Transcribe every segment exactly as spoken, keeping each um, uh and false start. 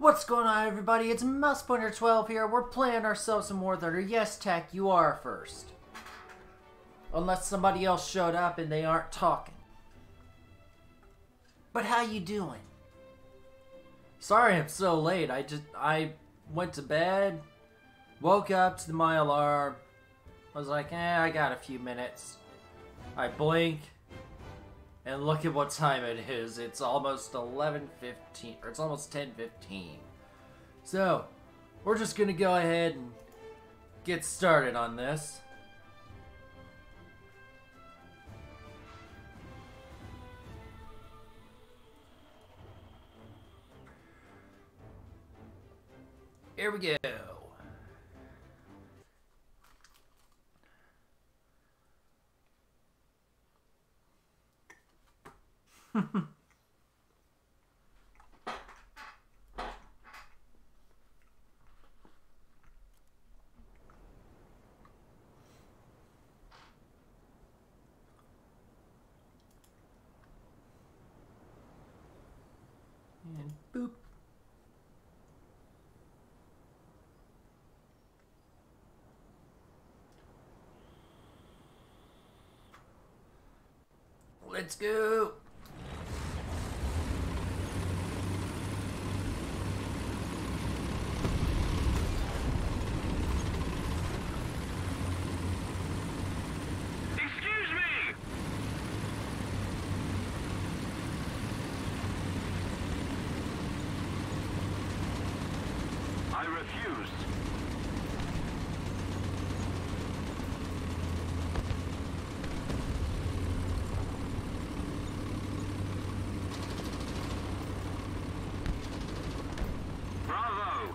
What's going on, everybody? It's Mouse Pointer twelve here. We're playing ourselves some War Thunder. Yes, Tech, you are first. Unless somebody else showed up and they aren't talking. But how you doing? Sorry I'm so late. I just, I went to bed, woke up to my alarm. I was like, eh, I got a few minutes. I blink, and look at what time it is. It's almost eleven fifteen, or it's almost ten fifteen. So, we're just gonna go ahead and get started on this. Here we go. And boop. Let's go. Excuse me. I refuse. Bravo.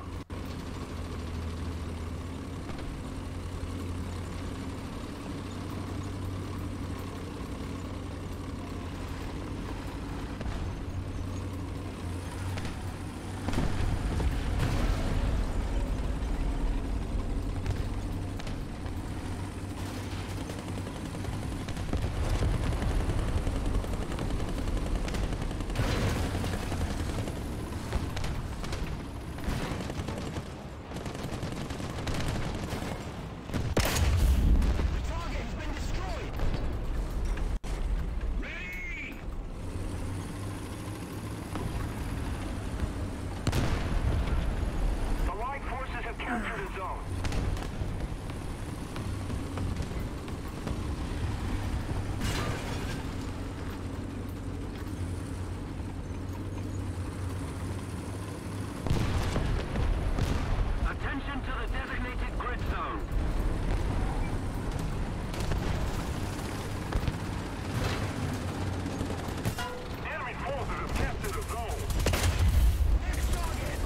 Capture the zone. Attention to the designated grid zone. Enemy forces have captured the zone. Next target.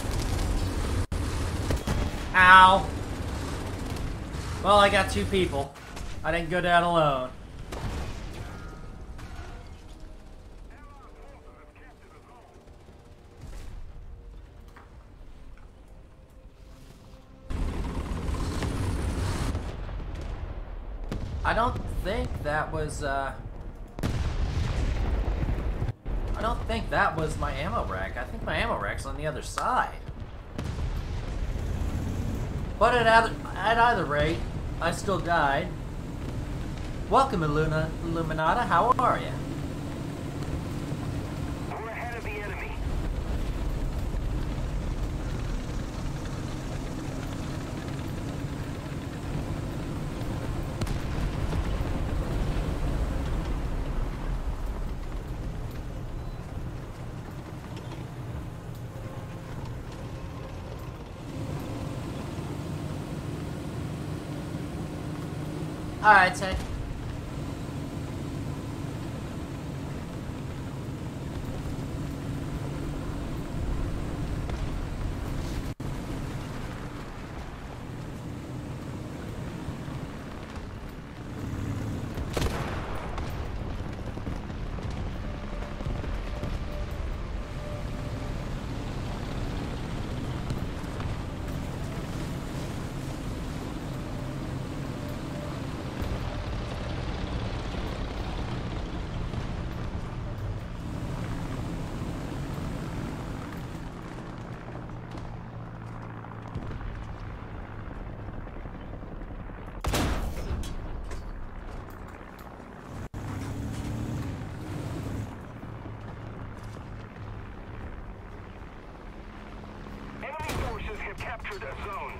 Ow. Well, I got two people. I didn't go down alone. I don't think that was, uh... I don't think that was my ammo rack. I think my ammo rack's on the other side. But at either, at either rate, I still died. Welcome, Illuna, Illuminata. How are you? We're ahead of the enemy. Alright, Ted. captured a zone.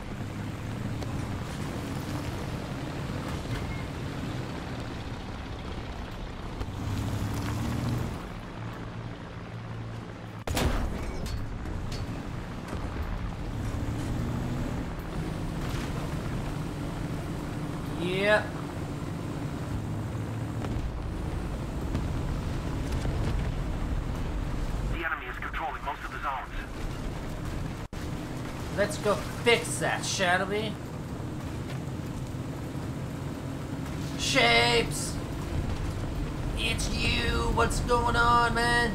Yep. The enemy is controlling most of the zones. Let's go fix that, shall we? Shapes! It's you! What's going on, man?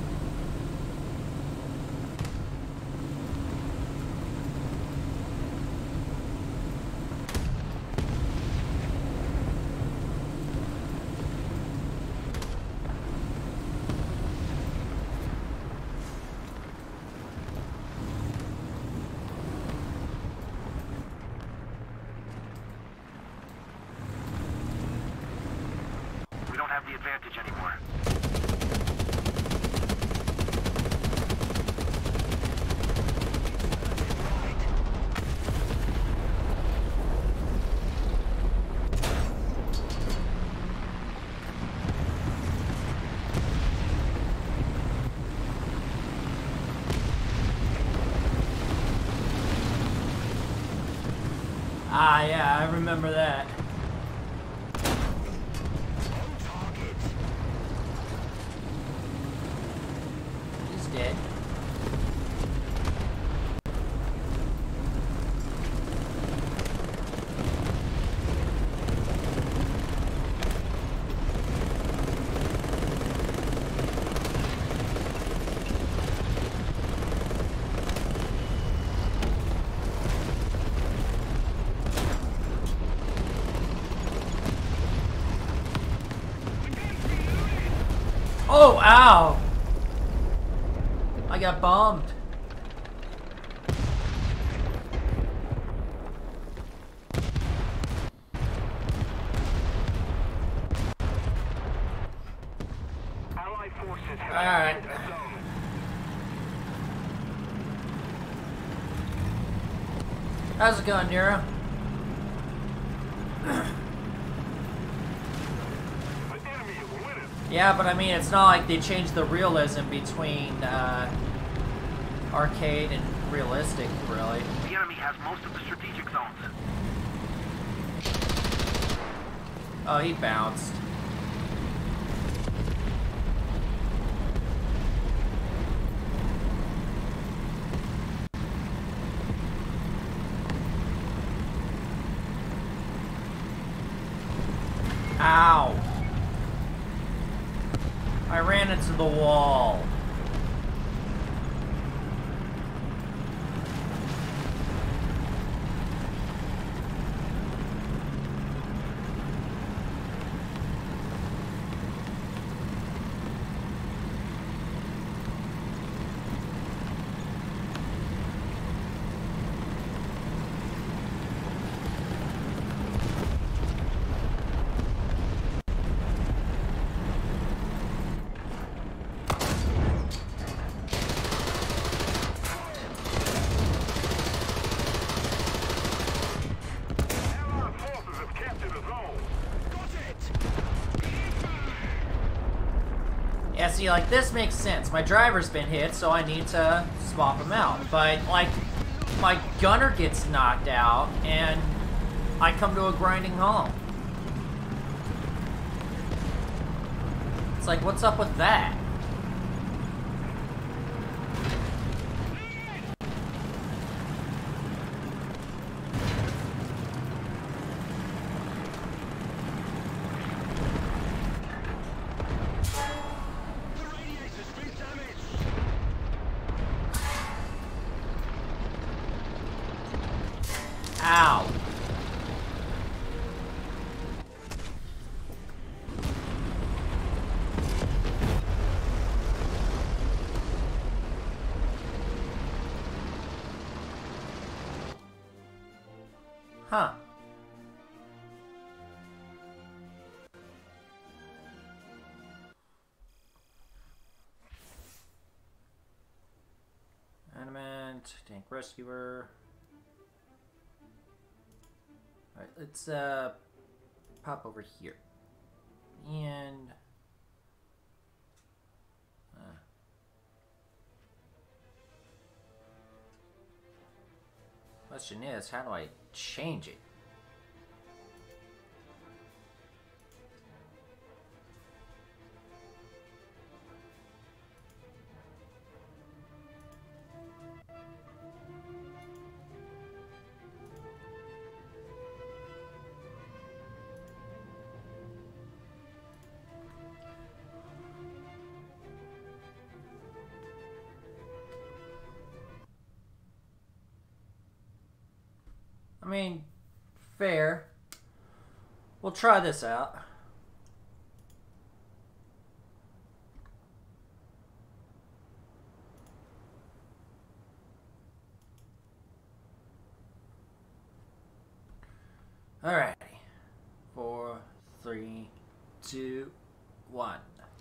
We don't have the advantage anymore. Ah, yeah, I remember that. He's dead. Oh, ow! I got bombed. Allied forces have All right. captured a zone. How's it going, Nero? The enemy is winning. Yeah, but I mean, it's not like they changed the realism between uh, arcade and realistic, really. The enemy has most of the strategic zones. Oh, he bounced. Ow! I ran into the wall. Allied forces have captured a zone. Got it! Yeah, see, like, this makes sense. My driver's been hit, so I need to swap him out. But, like, my gunner gets knocked out, and I come to a grinding halt. It's like, what's up with that? Ow. Huh. Animant, tank rescuer. Alright, let's uh, pop over here. And... Uh, question is, how do I change it? I mean, fair. We'll try this out. Alrighty. Four, three, two, one.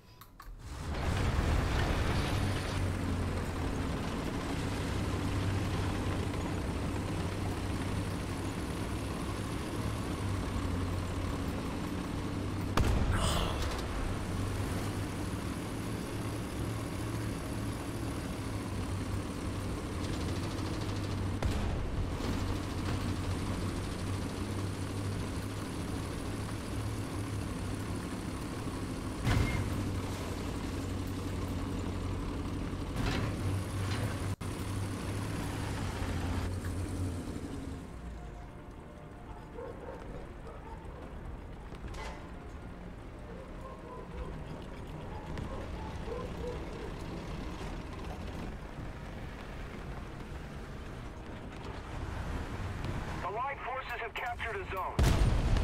Allied forces have captured a zone.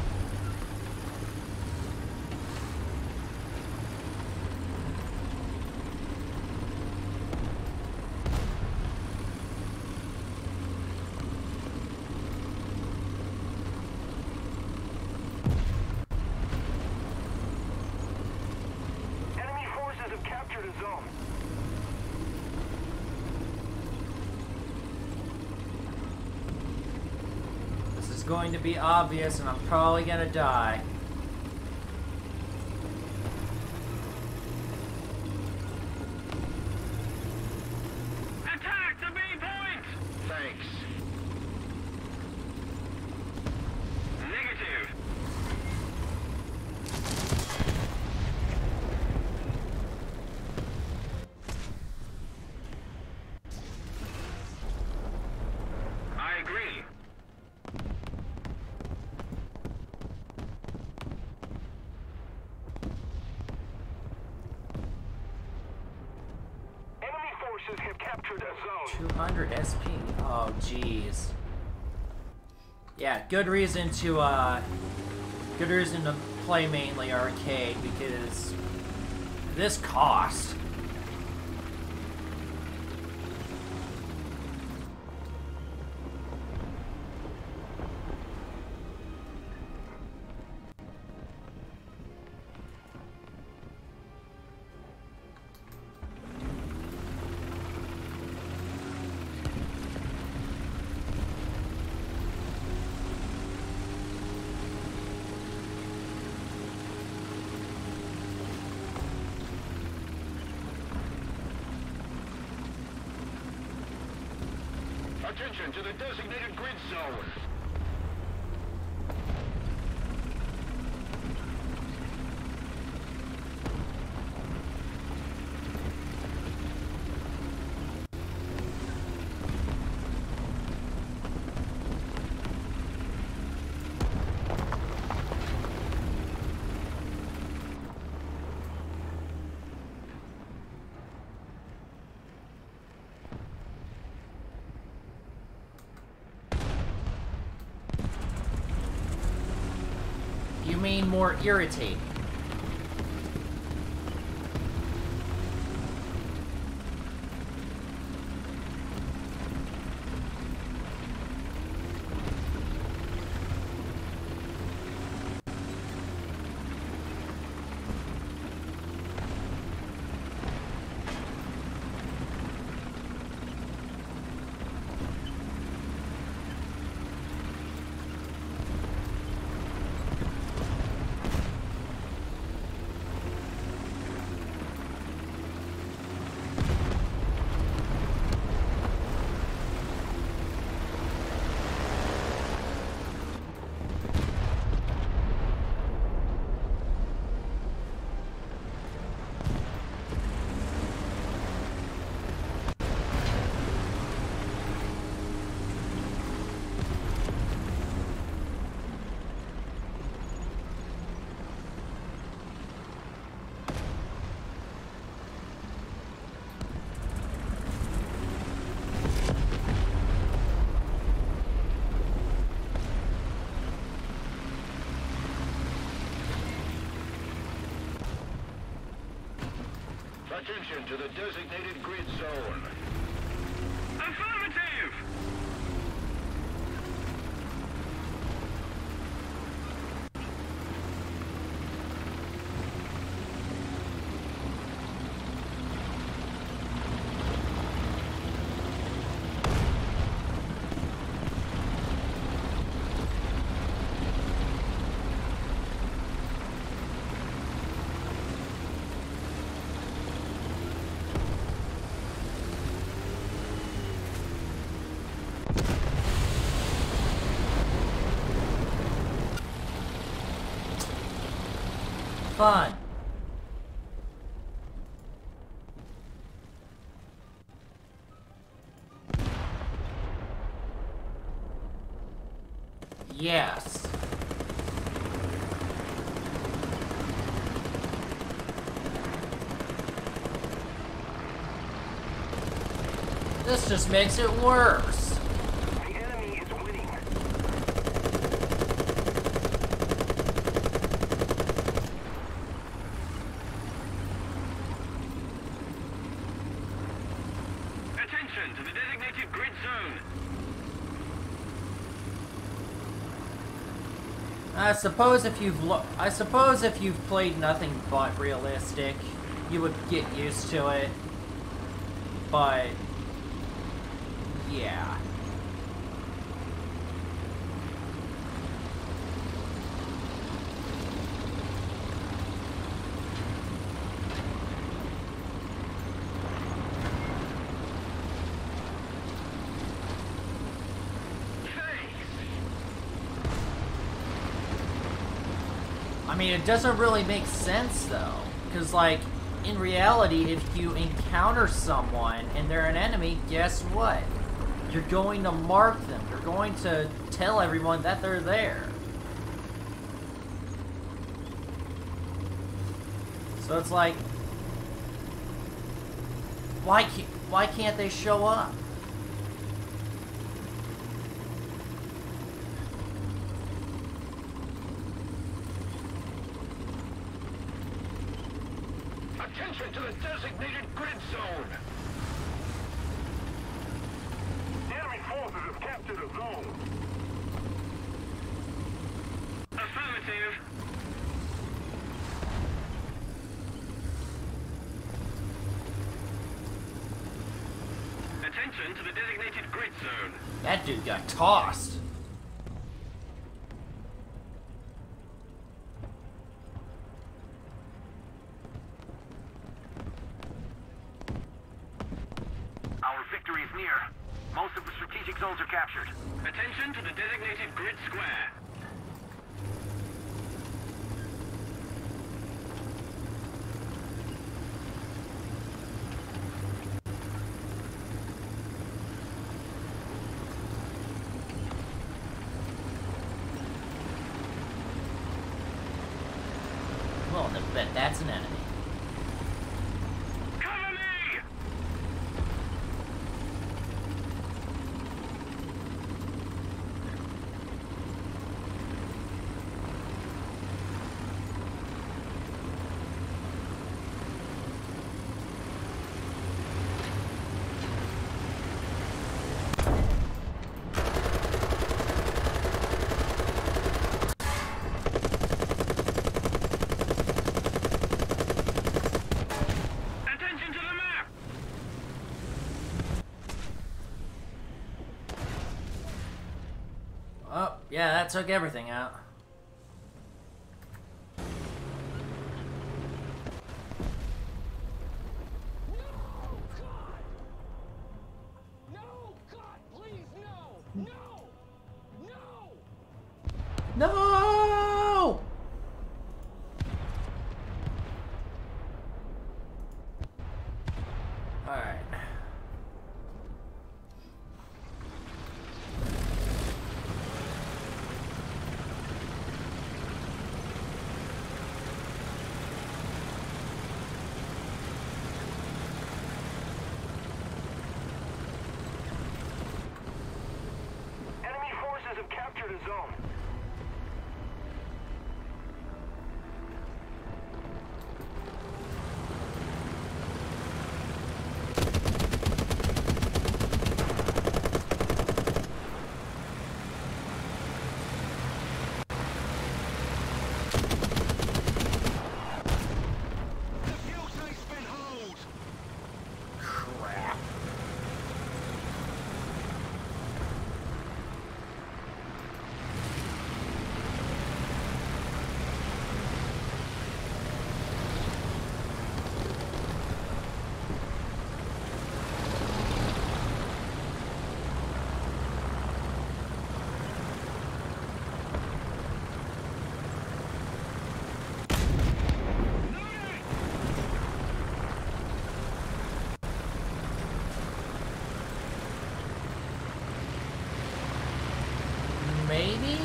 Enemy forces have captured a zone. This is going to be obvious, and I'm probably gonna die. Attack the B point! Thanks. Negative. I agree. Enemy forces have captured a zone. two hundred S P. Oh, jeez. Yeah, good reason to, uh... Good reason to play mainly arcade, because... This cost. Attention to the designated grid zone. You mean more irritating? Attention to the designated grid zone. Affirmative! Fun. Yes. This just makes it worse. The enemy is winning. Attention to the designated grid zone. I suppose if you've lo I suppose if you've played nothing but realistic, you would get used to it. But yeah. I mean, it doesn't really make sense though, because like, in reality, if you encounter someone and they're an enemy, guess what? You're going to mark them. You're going to tell everyone that they're there. So it's like, why can't, why can't they show up? Attention to the designated grid zone. Enemy forces have captured a zone. Affirmative. Attention to the designated grid zone. That dude got tossed. Our victory is near. Most of the strategic zones are captured. Attention to the designated grid square. Well, I bet that's an enemy. Cover me! Attention to the map! Oh, yeah, that took everything out. No, God, please, no! No! No! No! Alright. Enemy forces have captured a zone. maybe?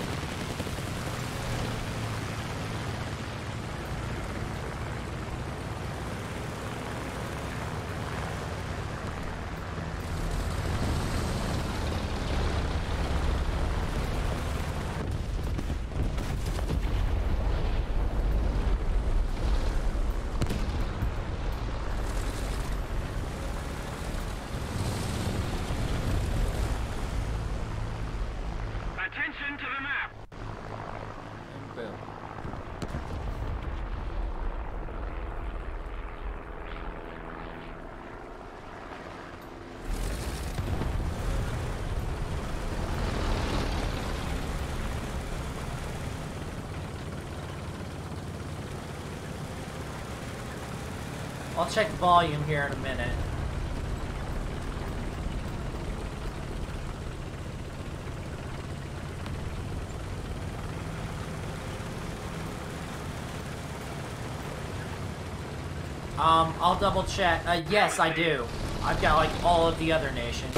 Attention to the map. And boom. I'll check volume here in a minute. Um, I'll double check. Uh, yes, I do. I've got, like, all of the other nations.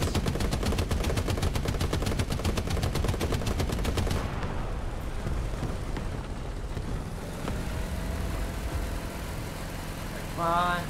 Fine.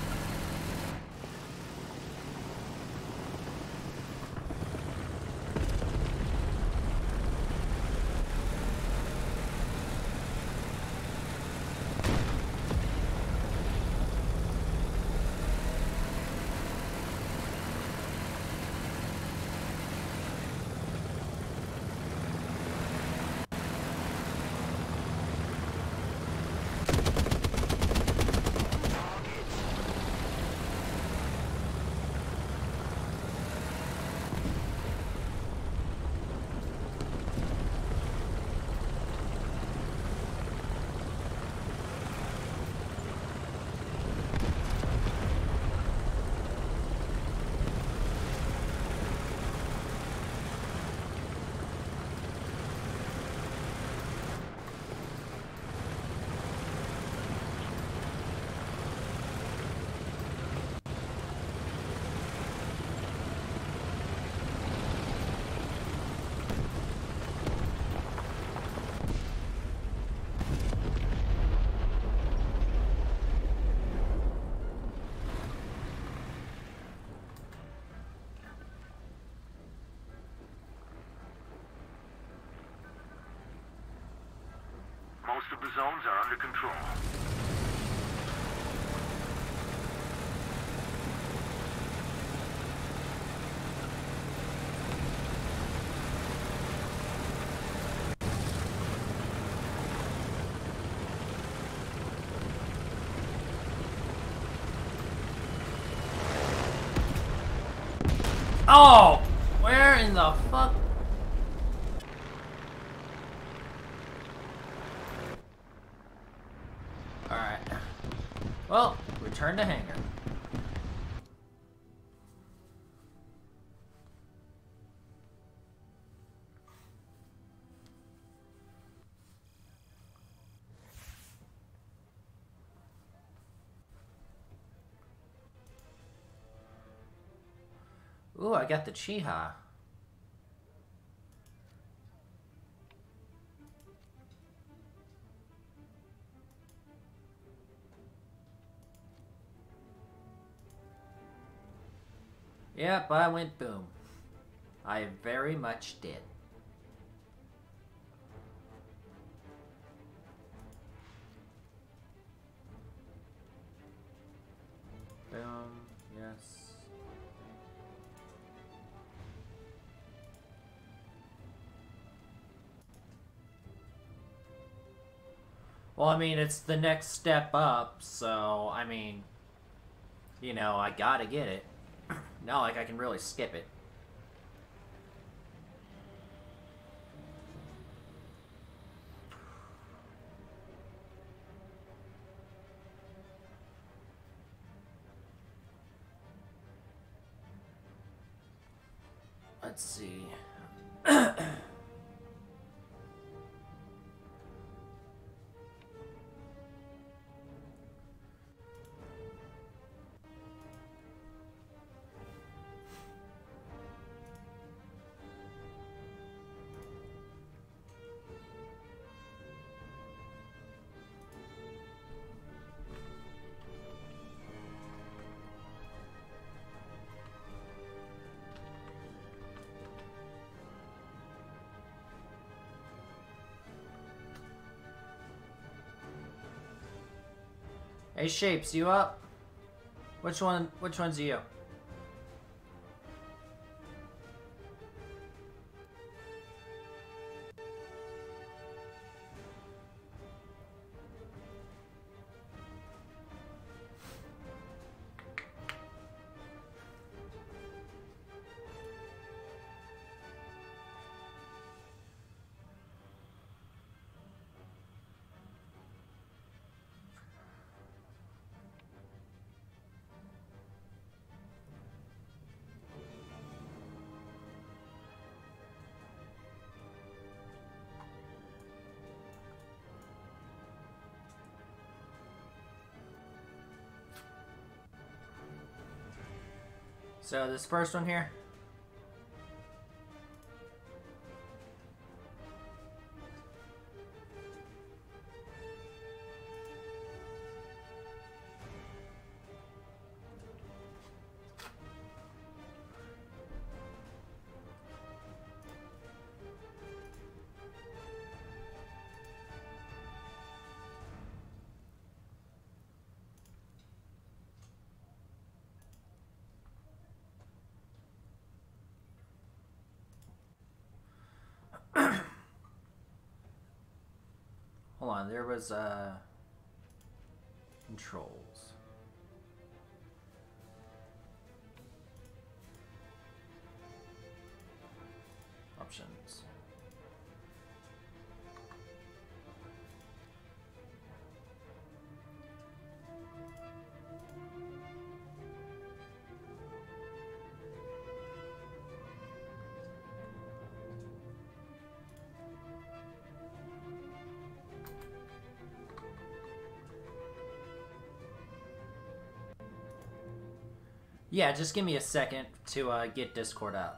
Most of the zones are under control. Oh! Where in the fuck? Alright. Well, return to hangar. Ooh, I got the Chiha. Yep, I went boom. I very much did. Boom, yes. Well, I mean, it's the next step up, so, I mean, you know, I gotta get it. Not like I can really skip it. Let's see. Hey, Shapes, you up? Which one? Which one's you? So this first one here. Hold on, there was uh controls. Options. Yeah, just give me a second to uh, get Discord out.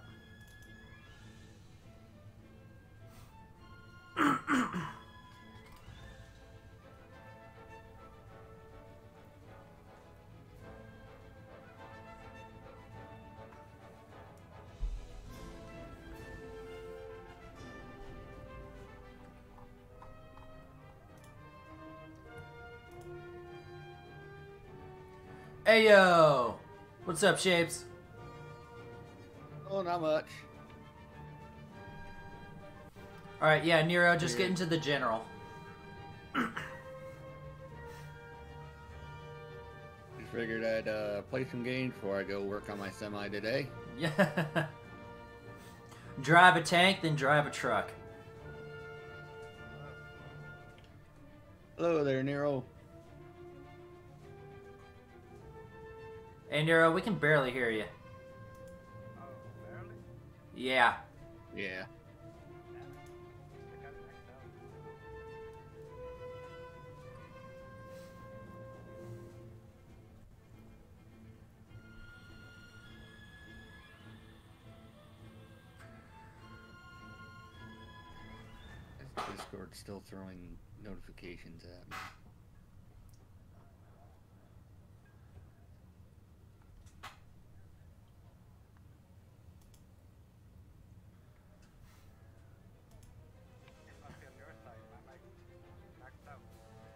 Hey yo! What's up, Shapes? Oh, not much. Alright, yeah, Nero, just Yeah. get into the general. Just figured I'd uh, play some games before I go work on my semi today. Yeah. Drive a tank, then drive a truck. Hello there, Nero. Hey, Nero, we can barely hear you. Oh, barely? Yeah. Yeah. I got it maxed out. This Discord's still throwing notifications at me. It must be on your side. My mic maxed out.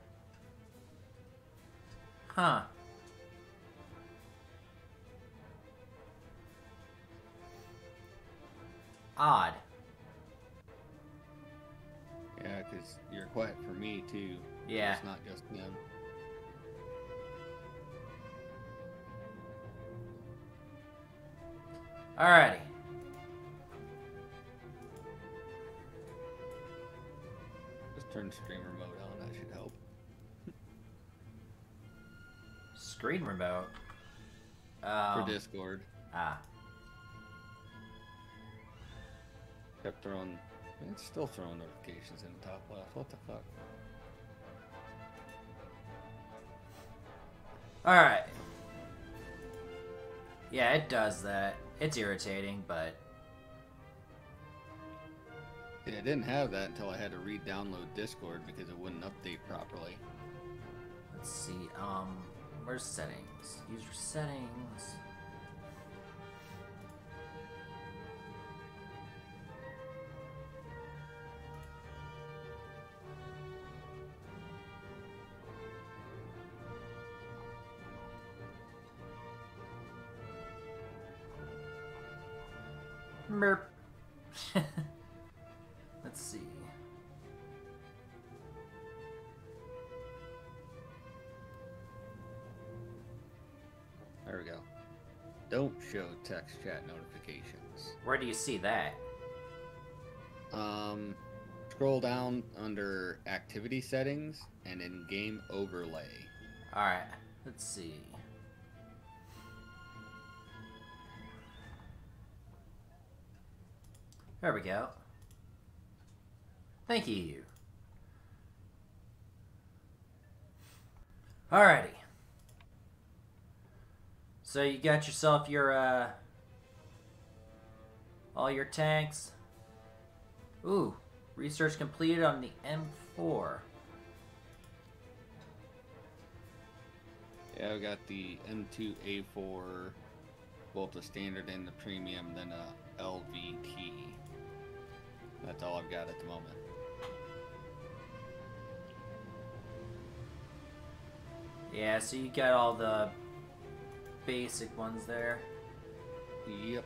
Huh. Odd. Yeah, because you're quiet for me too. Yeah. It's not just them. Alrighty. Just turn streamer mode on, that should help. Screen remote. For Um, Discord. ah. Kept throwing. It's still throwing notifications in the top left. What the fuck? Alright. Yeah, it does that. It's irritating, but... Yeah, I didn't have that until I had to re-download Discord because it wouldn't update properly. Let's see, um... where's settings? User settings... Merp. Let's see. There we go. Don't show text chat notifications. Where do you see that? Um, scroll down under activity settings and in game overlay. Alright, let's see. There we go. Thank you. Alrighty. So you got yourself your, uh... all your tanks. Ooh, research completed on the M four. Yeah, I got the M two A four, both the standard and the premium, then a L V T. That's all I've got at the moment. Yeah, so you got all the basic ones there. Yep.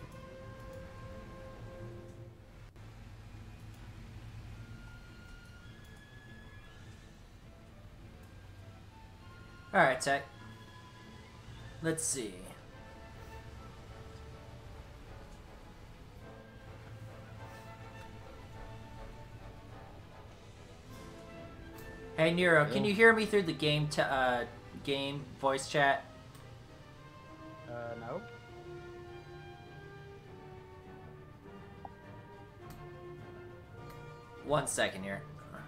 Alright, Tech. Let's see. Hey Nero, can you hear me through the game t uh, game voice chat? Uh, no. One second here.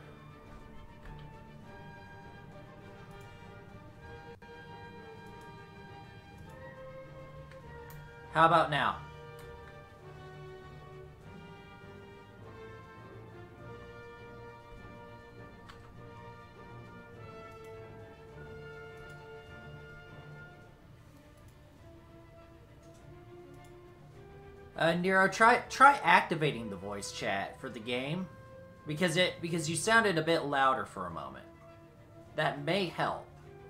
How about now? Uh, Nero, try try activating the voice chat for the game, because it because you sounded a bit louder for a moment. That may help.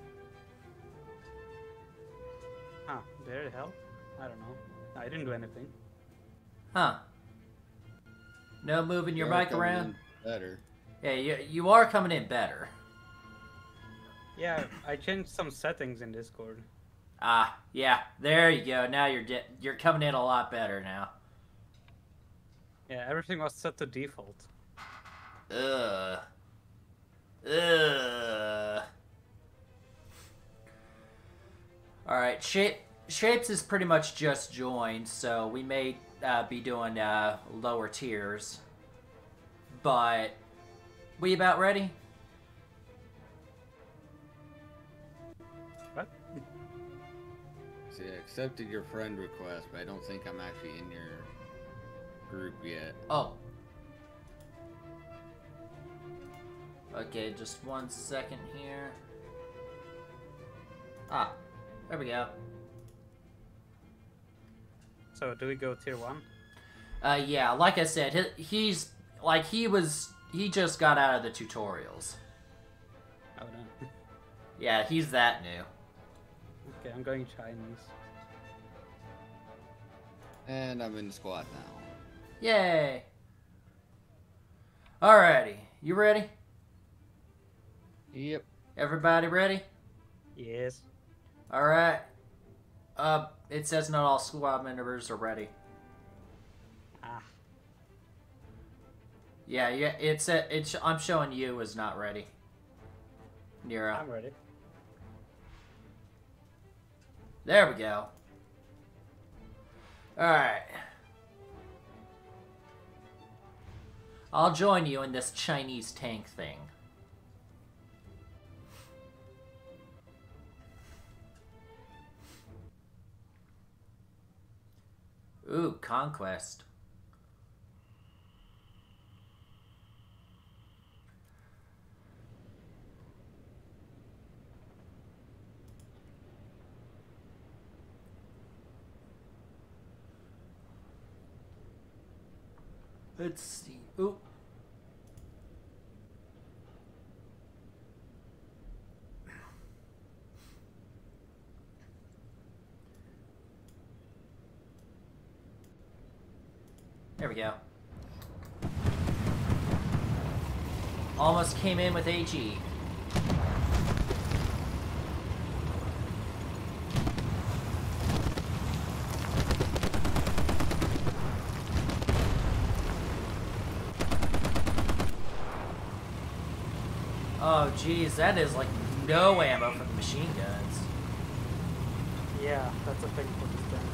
Huh, did it help? I don't know. I didn't do anything. Huh. No moving your You're mic coming around? in Better. Yeah, you, you are coming in better. Yeah, I changed some settings in Discord. Ah, yeah, there you go. Now you're di you're coming in a lot better now. Yeah, everything was set to default. Ugh. Ugh. Alright, Shape, Shapes is pretty much just joined, so we may uh, be doing uh, lower tiers. But, we about ready? What? See, I accepted your friend request, but I don't think I'm actually in your group yet. Oh. Okay, just one second here. Ah, there we go. So, do we go tier one? Uh, yeah, like I said, he, he's, like, he was, he just got out of the tutorials. Oh no. Yeah, he's that new. Okay, I'm going Chinese. And I'm in the squad now. Yay! Alrighty, you ready? Yep. Everybody ready? Yes. Alright. Uh, it says not all squad members are ready. Ah. Yeah, yeah, it's, a, it's, I'm showing you as not ready. Nero. I'm ready. There we go. Alright. I'll join you in this Chinese tank thing. Ooh, Conquest. Let's see. Ooh. There we go. Almost came in with A G. Oh geez, that is like no ammo for the machine guns. Yeah, that's a thing for these guns.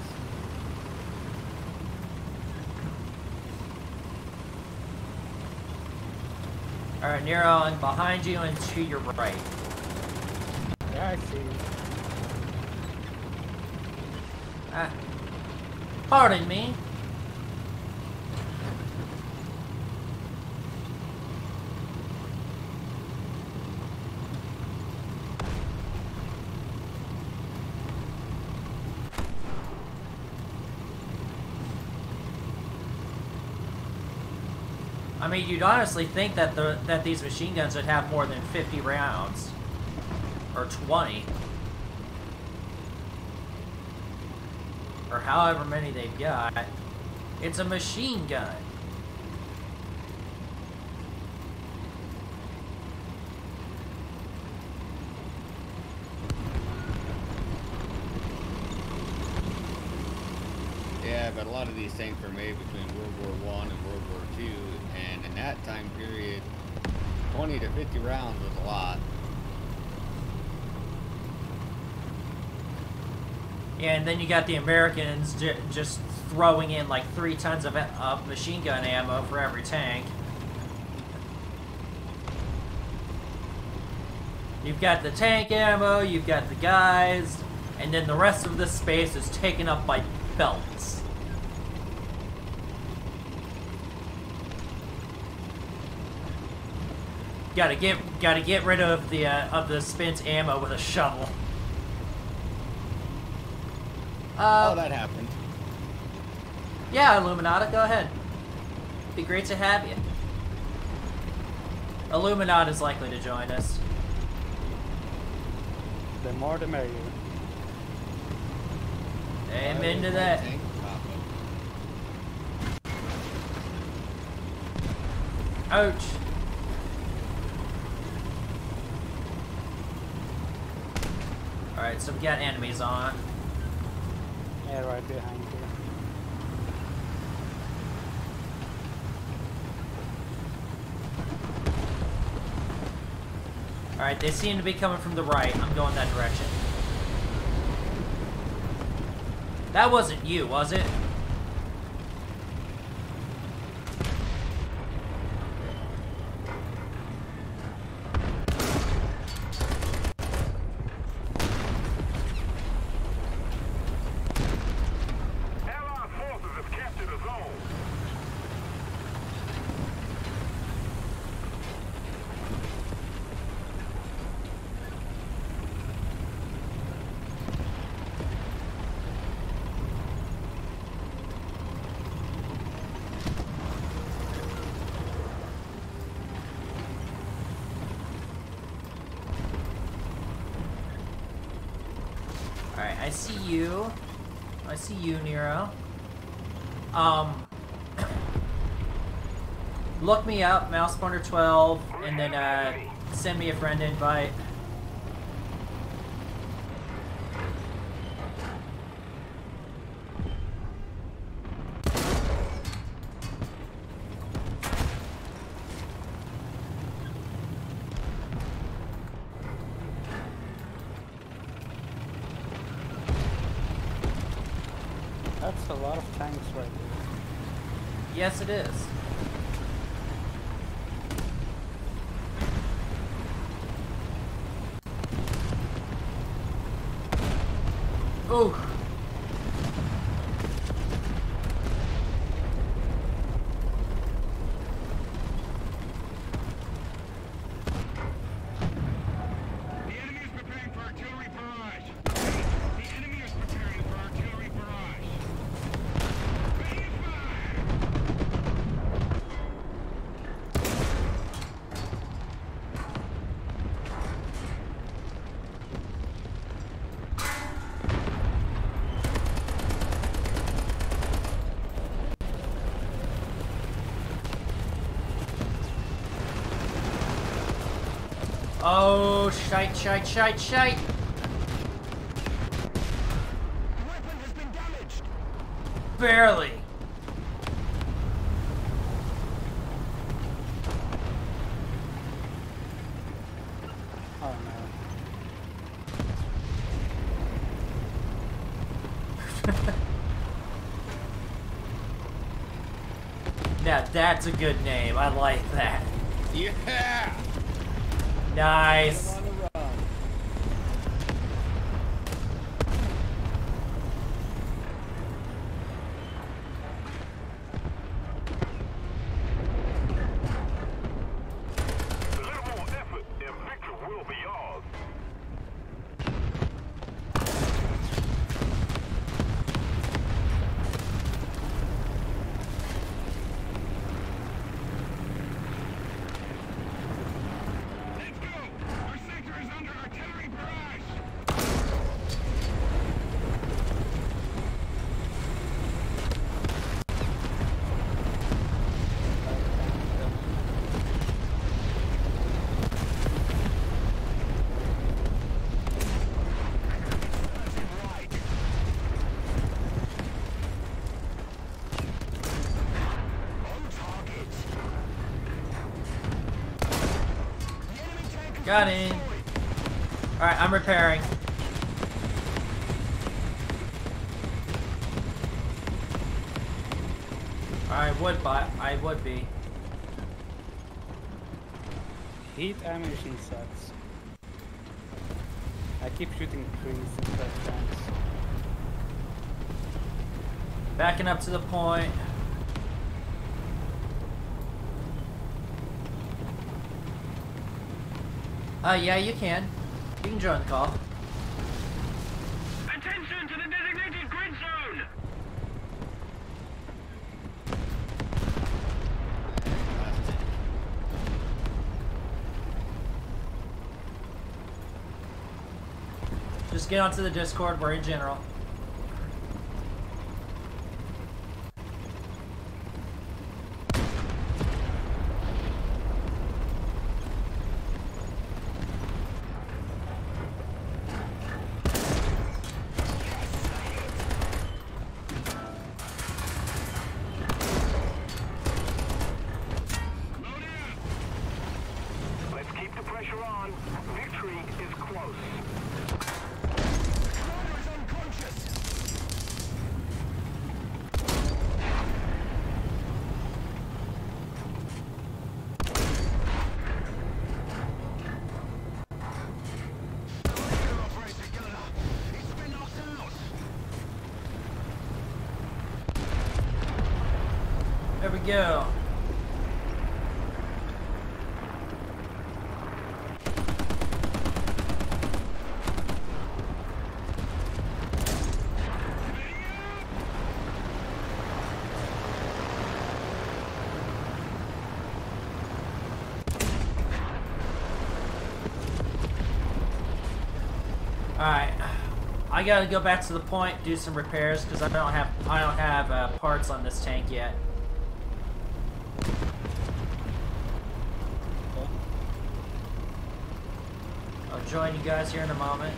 Alright, Nero, I'm behind you and to your right. Yeah, I see. Ah. Pardon me. I mean, you'd honestly think that the that these machine guns would have more than fifty rounds. Or twenty. Or however many they've got. It's a machine gun. Yeah, but a lot of these things were made between World War One and World War Two, and in that time period, twenty to fifty rounds was a lot. Yeah, and then you got the Americans j just throwing in like three tons of, of machine gun ammo for every tank. You've got the tank ammo, you've got the guys, and then the rest of this space is taken up by belts. Gotta get, gotta get rid of the uh, of the spent ammo with a shovel. Uh, oh, that happened. Yeah, Illuminata, go ahead. Be great to have you. Illuminata is likely to join us. The more the merrier. Amen to that. Tank pop-up. Ouch. Alright, so we got enemies on. Yeah, right behind you. Alright, they seem to be coming from the right. I'm going that direction. That wasn't you, was it? Allied forces have captured a zone. Alright, I see you. I see you, Nero. Um, look me up, mouse pointer twelve, and then uh, send me a friend invite. That's a lot of tanks right there. Yes, it is. Ooh. The enemy is preparing for artillery barrage. The enemy is preparing for artillery barrage. Ready to fire! Oh, shite, shite, shite, shite! Weapon has been damaged. Barely. Oh no. Now that's a good name. I like that. Yeah! Nice. On the run. A little more effort, and victory will be yours. Let's go! Our sector is under artillery barrage! Right. On target. The enemy tank is Got in. destroyed. Alright, I'm repairing. I would, but I would be. Heat ammunition sucks. I keep shooting trees instead of tanks. Backing up to the point. Uh, yeah, you can. You can join the call. Attention to the designated grid zone! Just get onto the Discord. We're in general. Let's keep the pressure on. Victory is close. Commander is unconscious. Operation Gunner. He's been knocked out. There we go. Alright, I gotta go back to the point, do some repairs because I don't have I don't have uh, parts on this tank yet. I'll join you guys here in a moment.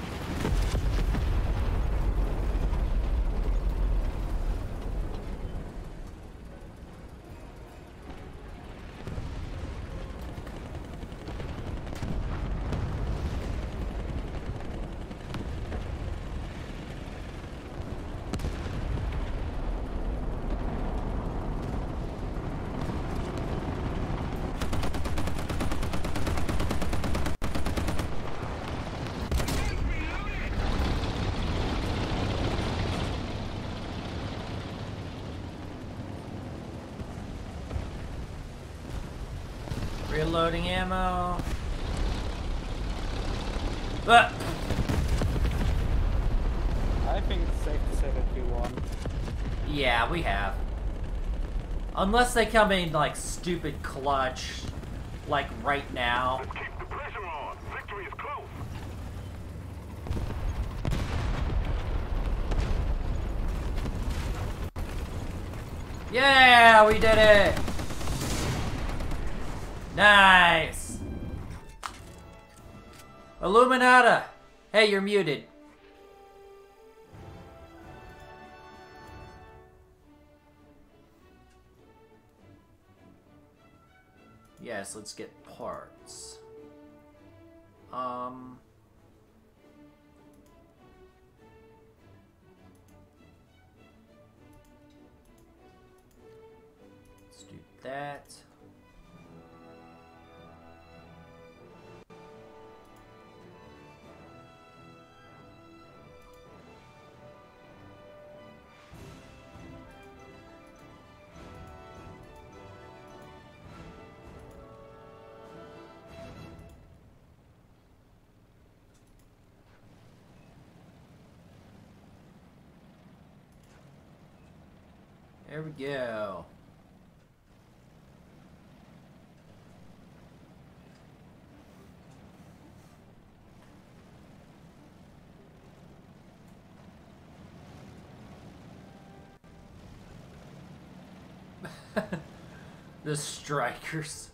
Reloading ammo. But I think it's safe to say that we won. yeah, we have. Unless they come in like stupid clutch, like right now. Let's keep the pressure on. Victory is close. Yeah, we did it! Nice! Illuminata! Hey, you're muted. Yes, let's get parts. Um... Let's do that. There we go. The strikers.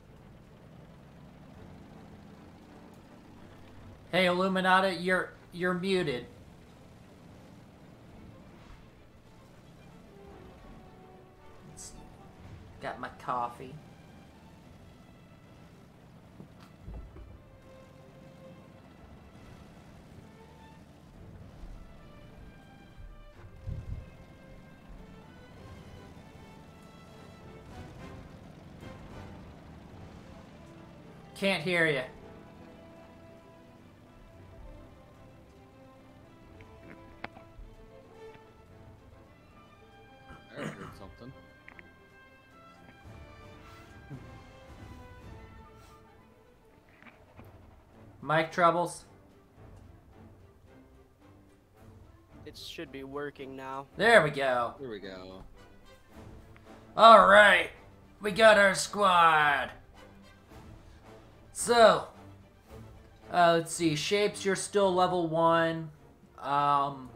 Hey, Illuminata, you're you're muted. Let's see. Got my coffee. Can't hear you. I heard something. Mic troubles? It should be working now. There we go. Here we go. Alright. We got our squad. So, uh, let's see. Shapes, you're still level one. Um,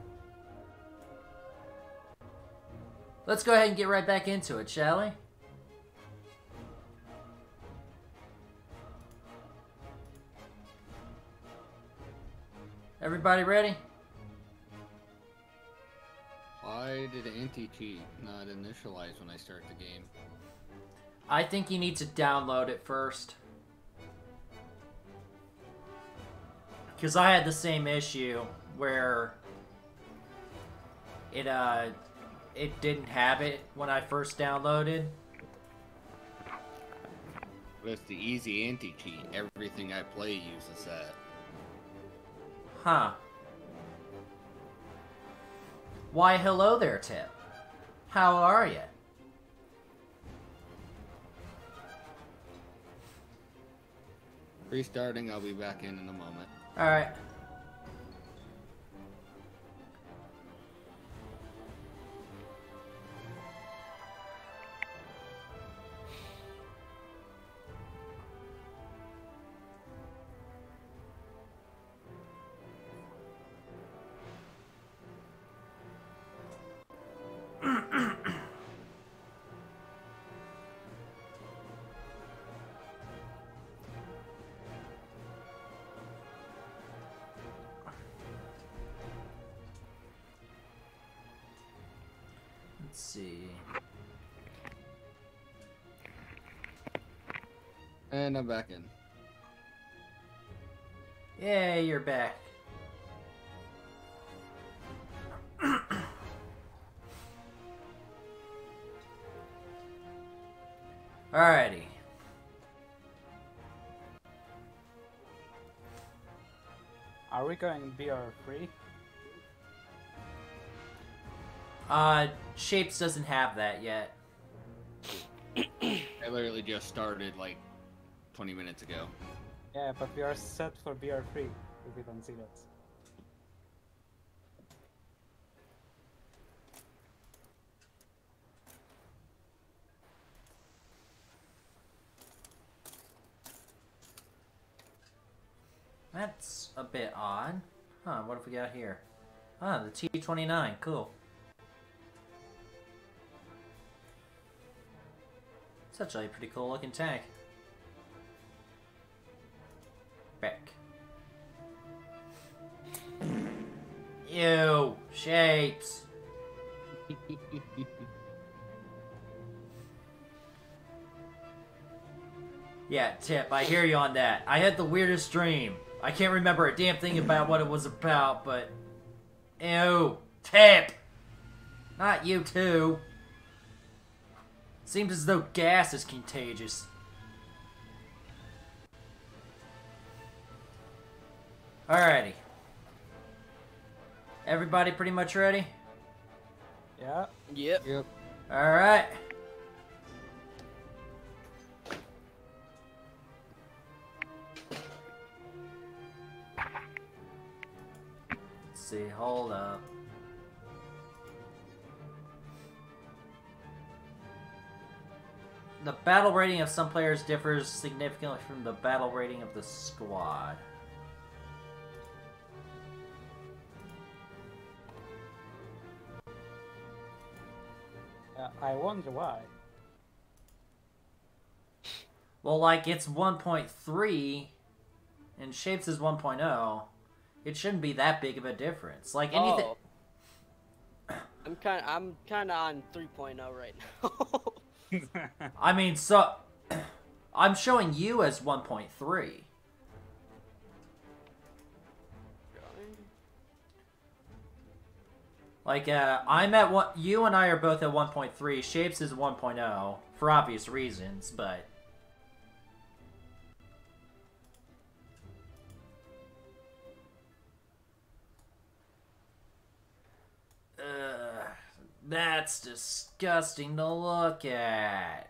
let's go ahead and get right back into it, shall we? Everybody ready? Why did anti-cheat not initialize when I start the game? I think you need to download it first. Because I had the same issue where it uh it didn't have it when I first downloaded. But it's the easy anti-cheat. Everything I play uses that. Huh. Why, hello there, Tip. How are you? Restarting, I'll be back in in a moment. Alright. Let's see. And I'm back in. Yay, you're back. Alrighty. Are we going B R free? Uh, Shapes doesn't have that yet. I literally just started like twenty minutes ago. Yeah, but we are set for B R free if we don't see that. That's a bit odd. Huh, what have we got here? Ah, the T twenty-nine, cool. It's actually a pretty cool looking tank. Back. Yeah, Tip, I hear you on that. I had the weirdest dream. I can't remember a damn thing about what it was about, but... Ew. Tip! Not you too. Seems as though gas is contagious. Alrighty. Everybody pretty much ready? Yeah. Yep. Yep. Alright. Let's see, hold up. The battle rating of some players differs significantly from the battle rating of the squad. Uh, I wonder why. Well, like, it's one point three, and Shapes is one point oh. It shouldn't be that big of a difference. Like, anything... Oh. I'm kind I'm kind of on three point oh right now. I mean, so... I'm showing you as one point three. Like, uh, I'm at one... You and I are both at one point three. Shapes is one point oh, for obvious reasons, but... Ugh, that's disgusting to look at.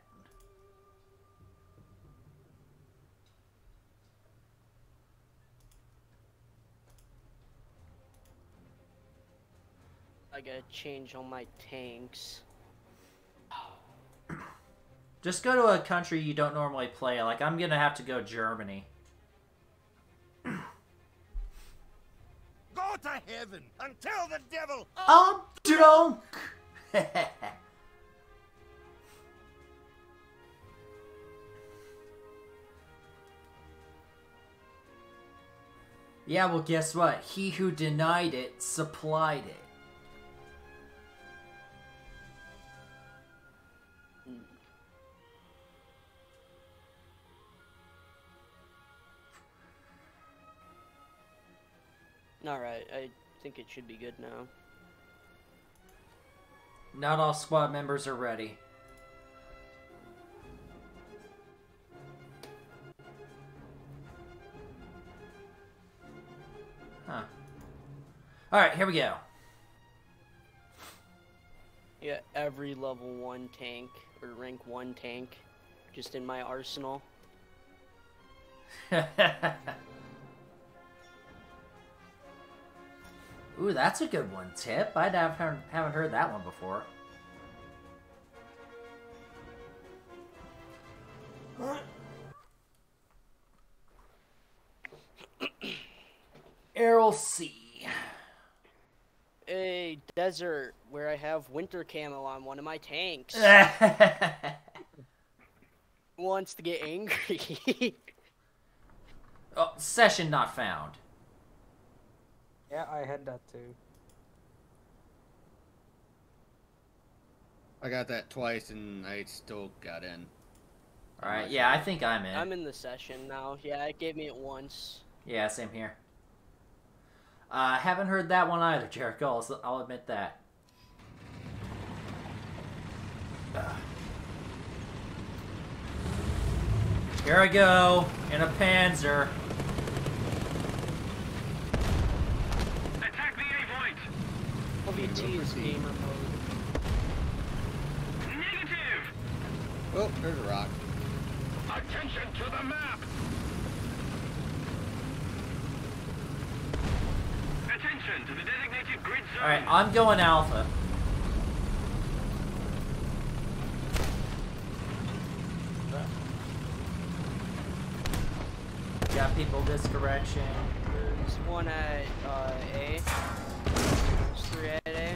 I gotta change all my tanks. Just go to a country you don't normally play. Like, I'm gonna have to go Germany. Go to heaven and tell the devil. I'm drunk! Yeah, well, guess what? He who denied it supplied it. Alright, I think it should be good now. Not all squad members are ready. Huh. Alright, here we go. Yeah, every level one tank, or rank one tank, just in my arsenal. Ooh, that's a good one, Tip. I haven't haven't heard that one before. Errol C. A desert where I have winter camo on one of my tanks. Wants to get angry. Oh, session not found. Yeah, I had that too. I got that twice and I still got in. Alright, yeah, I think I'm in. I'm in the session now. Yeah, it gave me it once. Yeah, same here. I uh, haven't heard that one either, Jericho. I'll, I'll admit that. Ugh. Here I go, in a Panzer. Attack the A point! L V T is gamer mode. Negative! Oh, there's a rock. Attention to the map! Attention to the designated grid zone! Alright, I'm going Alpha. Got people this direction. There's one at uh, A. There's three at A.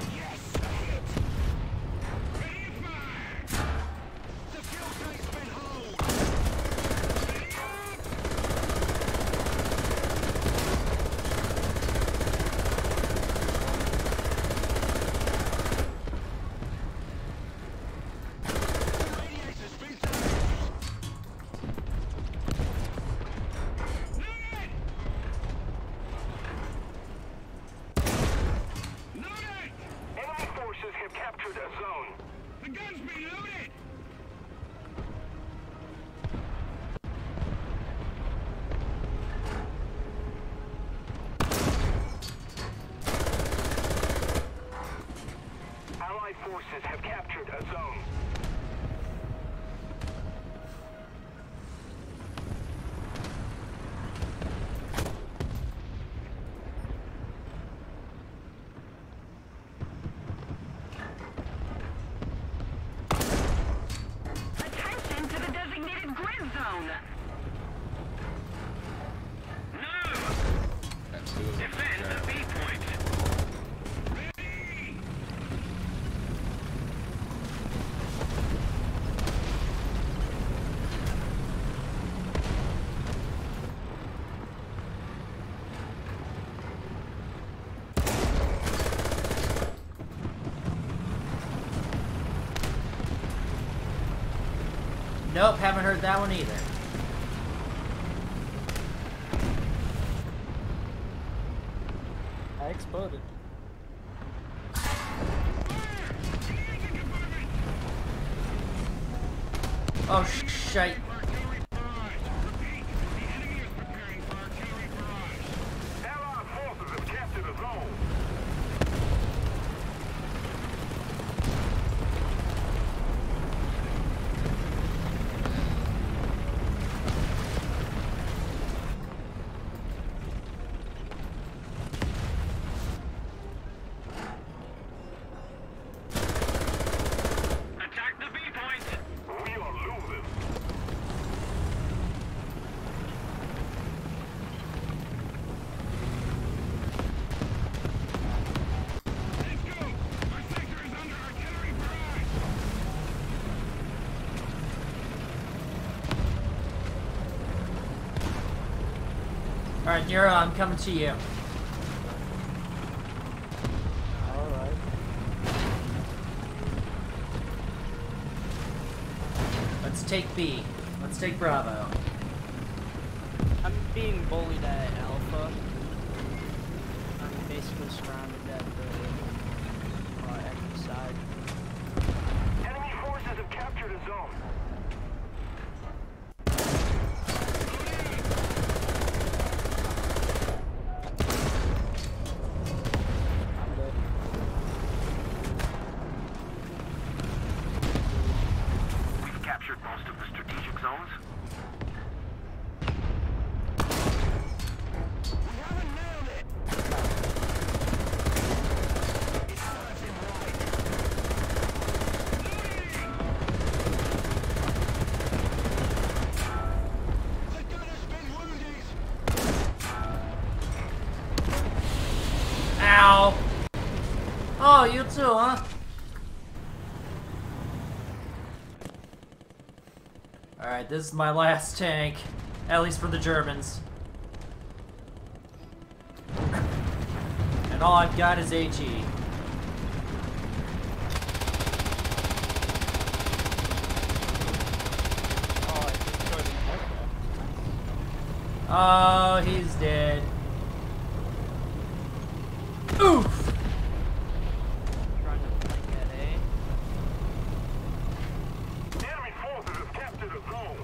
guns be loaded! Allied forces have captured a zone. Attention to the designated grid zone. No! That's two of them. Defend the B point. Nope, haven't heard that one either. I exploded. Oh, sh shite. Artillery barrage. Repeat, the enemy is preparing for artillery barrage. Allied forces have captured a zone. Attack the B point. We are losing. Let's go! Our sector is under artillery barrage! Alright, Nero, I'm coming to you. Alright. Let's take B. Let's take Bravo. I'm being bullied at Alpha. I'm basically surrounded at the uh, exit side. Enemy forces have captured a zone. I'm dead. We've captured most of the strategic zones. We haven't nailed it. It's left and right. The gun has been wounded. Ow! Oh, you too, huh? Alright, this is my last tank. At least for the Germans. And all I've got is HE. Oh, I destroyed an aircraft. Oh, he's dead. Oof! Trying to flank at A. Enemy forces have captured a zone.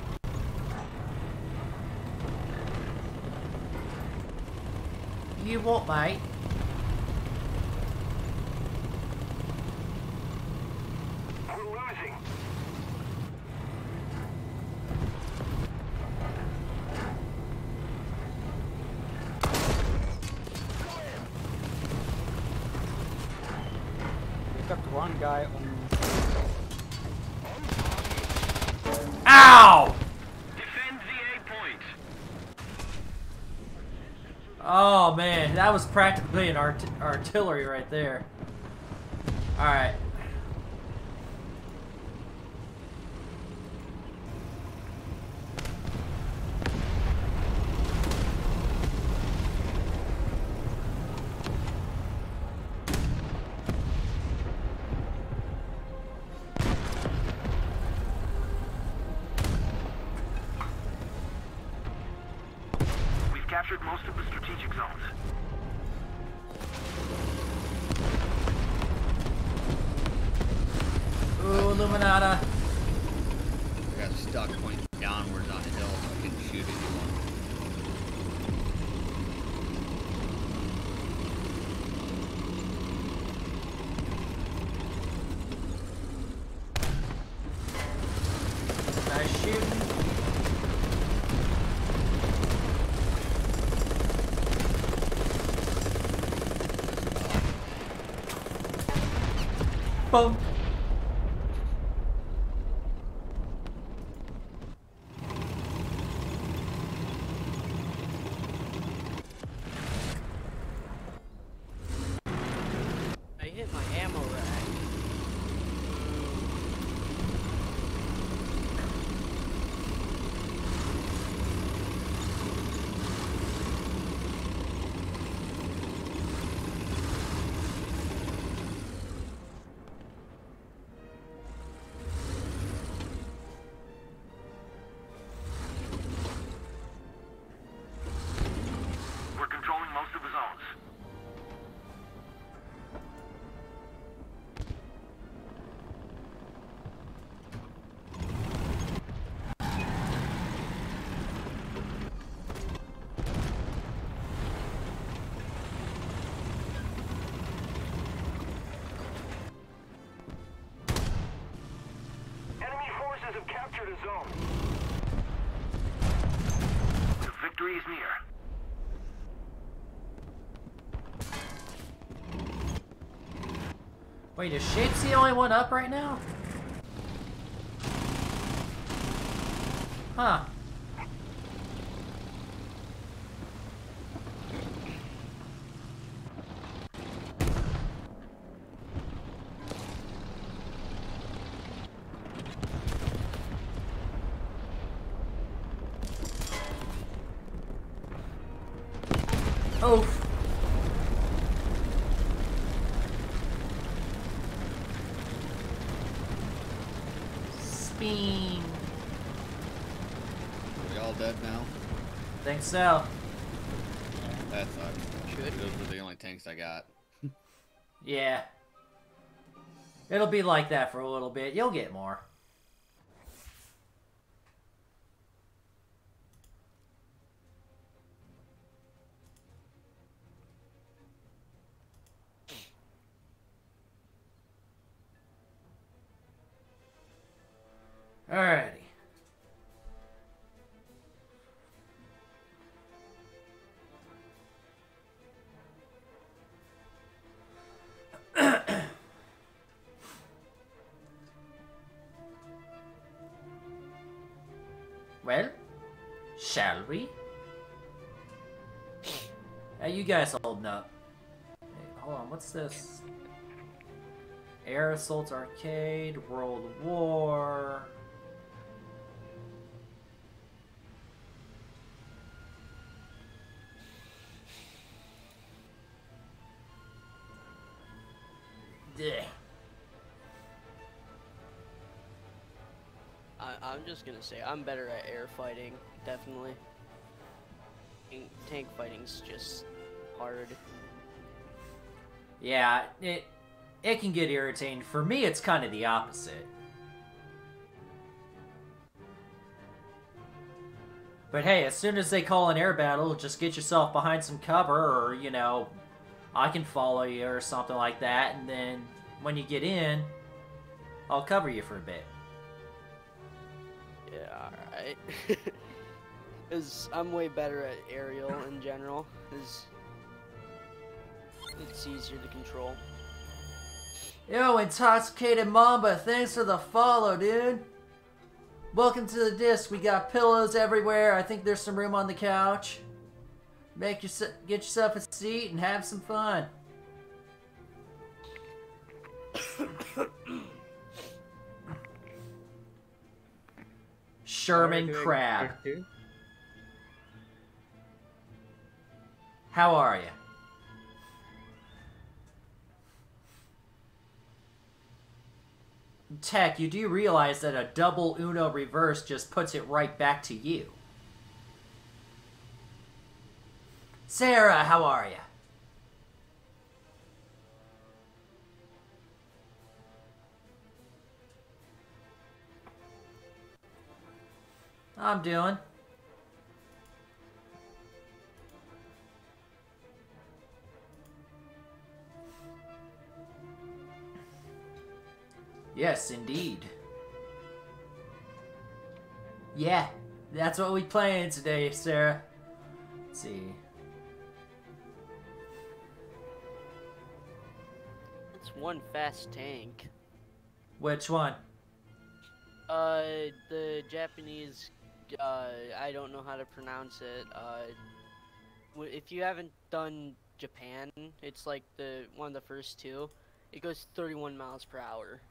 You what, mate? We're losing. We got one guy on. Ow! Defend the A point. Oh man, that was practically an art artillery right there. Alright. We've captured most of the strategic zones. Ooh, Illuminata. I got stuck pointing downwards on the hill, so I couldn't shoot anyone. Nice shooting. Boom. I hit my ammo rack. We're controlling most of the zones. Enemy forces have captured a zone. The victory is near. Wait, is Shape's the only one up right now? Huh. Oof. Beam. Are we all dead now? Think so. That sucks. Should Those were the only tanks I got. Yeah. It'll be like that for a little bit. You'll get more. Alrighty. Well, shall we? How you guys holding up? Hey, hold on, what's this? Air Assault Arcade, World War. Yeah. I, I'm just gonna say I'm better at air fighting, definitely. Tank- Tank fighting's just hard. Yeah, it it can get irritating. For me, it's kind of the opposite. But hey, as soon as they call an air battle, just get yourself behind some cover, or, you know, I can follow you or something like that, and then when you get in, I'll cover you for a bit. Yeah, alright. Cause I'm way better at aerial in general. Cause it's easier to control. Yo, Intoxicated Mamba, thanks for the follow, dude. Welcome to the disc. We got pillows everywhere. I think there's some room on the couch. Make your, get yourself a seat and have some fun. Sherman Crab. How are you? Tech, you do realize that a double Uno reverse just puts it right back to you. Sarah, how are you? I'm doing. Yes, indeed. Yeah, that's what we playing today, Sarah. Let's see. It's one fast tank. Which one? Uh, the Japanese, uh, I don't know how to pronounce it. Uh, w- if you haven't done Japan, it's like the one of the first two. It goes thirty-one miles per hour.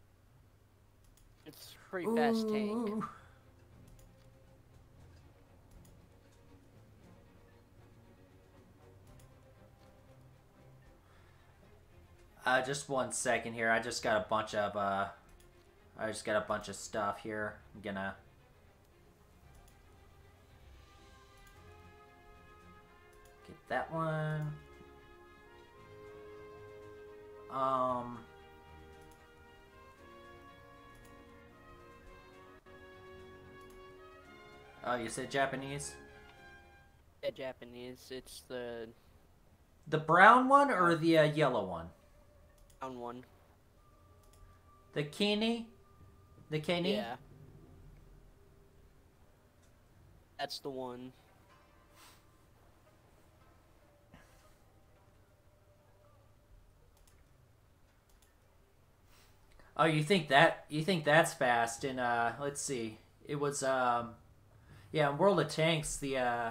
It's a pretty fast tank. Ooh. Uh, just one second here. I just got a bunch of, uh, I just got a bunch of stuff here. I'm gonna... Get that one. Um... Oh, you said Japanese? Yeah, Japanese. It's the The brown one or the uh, yellow one? brown one. The Kini? The Kini? Yeah. That's the one. Oh, you think that you think that's fast? And uh, let's see. It was um, yeah, in World of Tanks, the uh,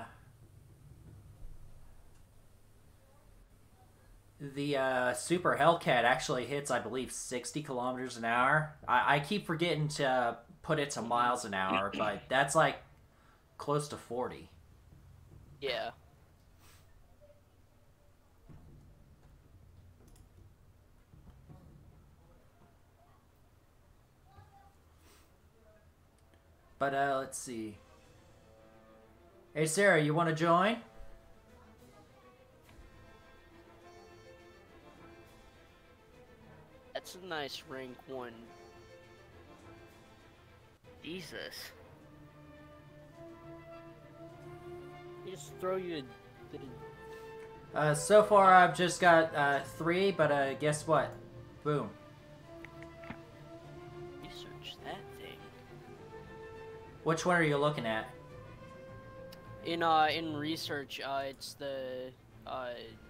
the uh, Super Hellcat actually hits, I believe, sixty kilometers an hour. I, I keep forgetting to put it to miles an hour, but that's like close to forty. Yeah. But uh, let's see. Hey, Sarah, you want to join? That's a nice rank one. Jesus. You just throw you the Uh, so far, I've just got uh, three, but uh, guess what? Boom. research that thing. Which one are you looking at? In uh in research, uh it's the uh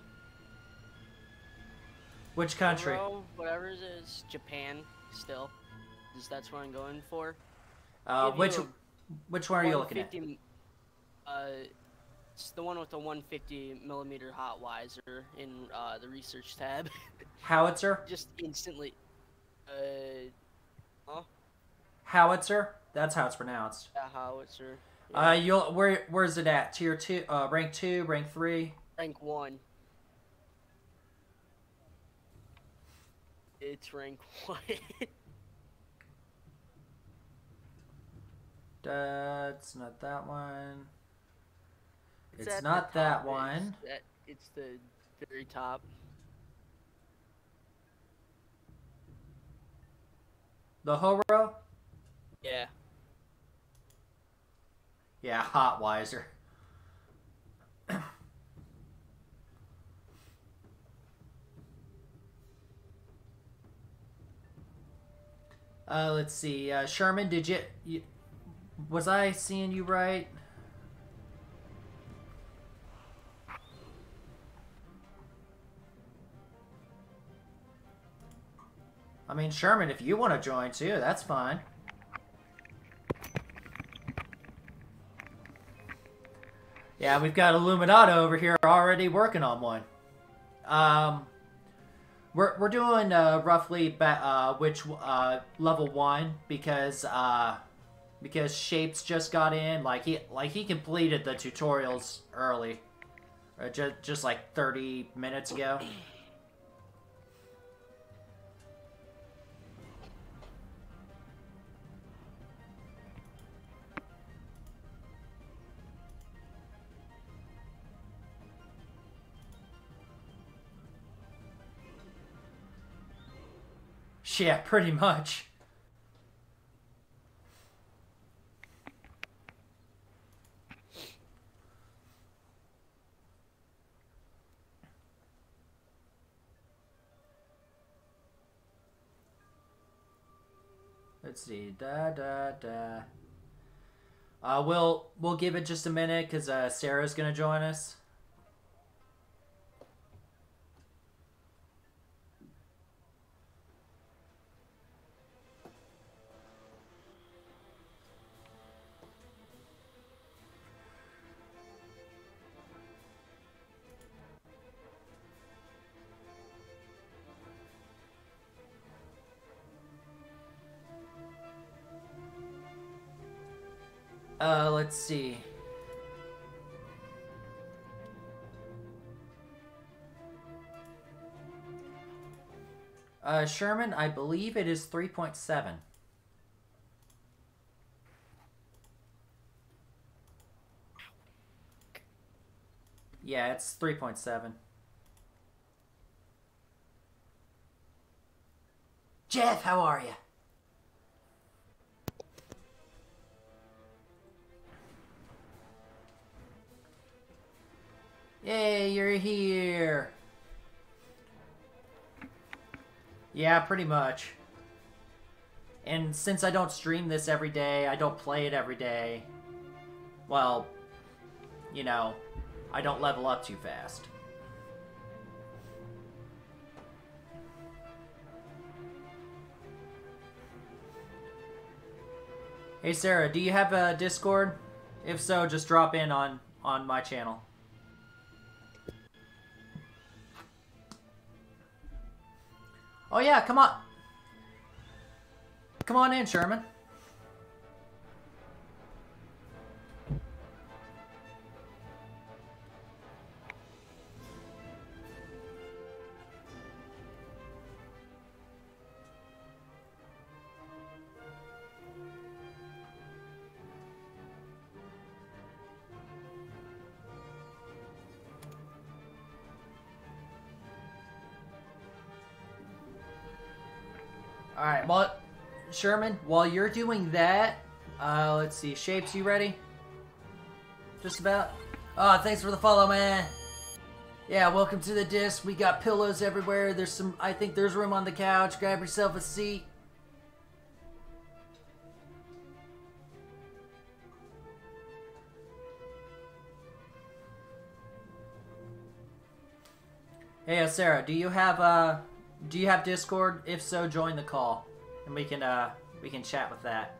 Which country? Euro, whatever it is, Japan still. Is that's what I'm going for. Uh, Give you which a which one are you looking at? one fifty Uh, it's the one with the one fifty millimeter hot wiser in uh, the research tab. Howitzer? Just instantly. Uh, huh? Howitzer? That's how it's pronounced. Yeah, howitzer. Uh, you'll where where's it at? Tier two, uh, rank two, rank three. Rank one. It's rank one. That's not that one. It's, at the not that top. one. It's, at, it's the very top. The Horo? Yeah. Yeah, Hotwiser. uh, let's see. Uh, Sherman, did you, you... Was I seeing you right? I mean, Sherman, if you want to join too, that's fine. Yeah, we've got Illuminato over here already working on one. Um, we're we're doing uh, roughly ba uh, which uh, level one because uh, because Shapes just got in. Like he like he completed the tutorials early, uh, just just like thirty minutes ago. Yeah, pretty much. Let's see. Da da da. Uh, we'll we'll give it just a minute because uh, Sarah's gonna join us. Uh, let's see. Uh, Sherman, I believe it is three point seven. Yeah, it's three point seven. Jeff, how are you? Yay, you're here. Yeah, pretty much. And since I don't stream this every day, I don't play it every day, well, you know, I don't level up too fast. Hey Sarah, do you have a Discord? If so, just drop in on, on my channel. Oh yeah, come on. Come on in, Sherman. Alright, well, Sherman, while you're doing that, uh, let's see, Shapes, you ready? Just about? Oh, thanks for the follow, man. Yeah, welcome to the disc. We got pillows everywhere. There's some, I think there's room on the couch. Grab yourself a seat. Hey, uh, Sarah, do you have, uh... Do you have Discord? If so, join the call, and we can uh we can chat with that.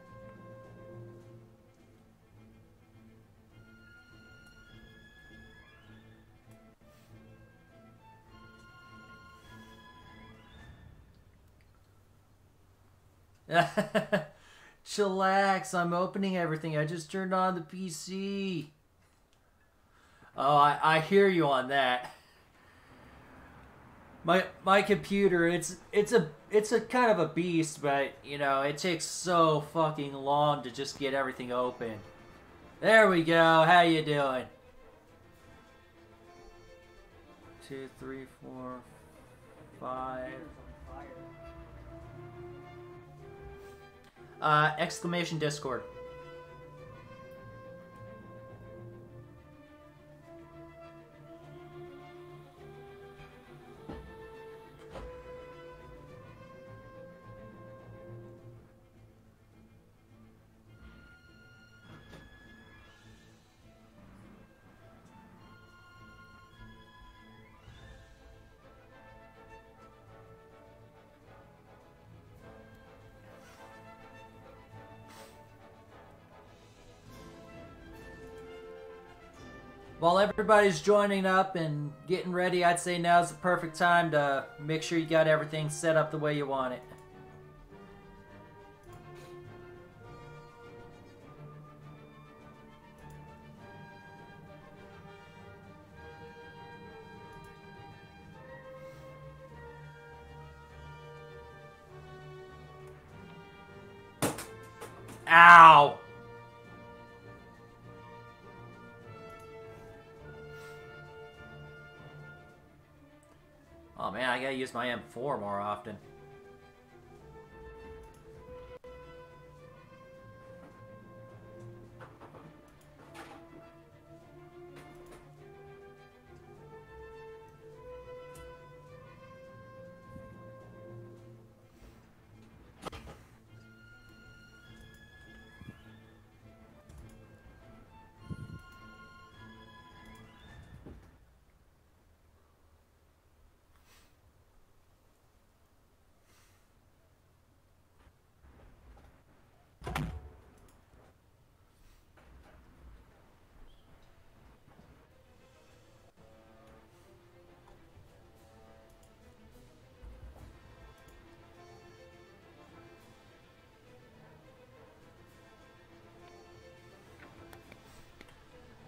Chillax, I'm opening everything. I just turned on the P C. Oh, I I hear you on that. My my computer, it's it's a it's a kind of a beast, but you know, it takes so fucking long to just get everything open. There we go. How you doing? Two, three, four, five. Uh, exclamation Discord. While everybody's joining up and getting ready, I'd say now's the perfect time to make sure you got everything set up the way you want it. Ow! Oh man, I gotta use my M four more often.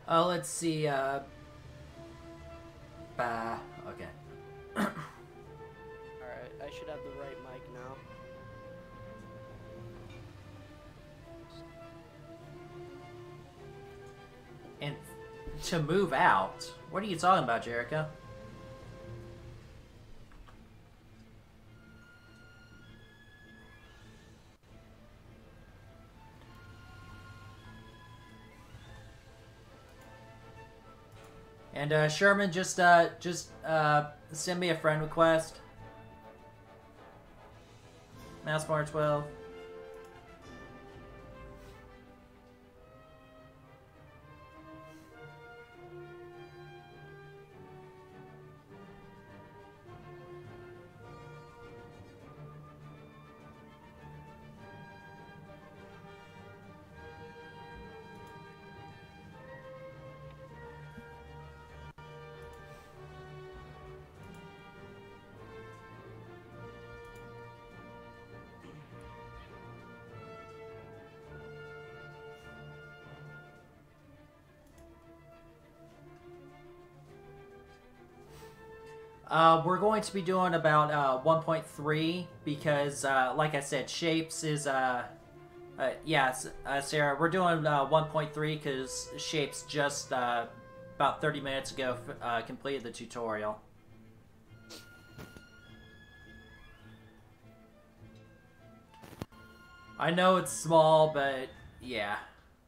Oh, let's see. Uh, bah, okay. Alright, I should have the right mic now. And to move out? What are you talking about, Jericho? And uh, Sherman, just uh, just uh, send me a friend request. Mousebar twelve. Uh, we're going to be doing about uh, one point three because, uh, like I said, Shapes is, uh, uh, yeah, uh, Sarah, we're doing uh, one point three because Shapes just uh, about thirty minutes ago uh, completed the tutorial. I know it's small, but yeah.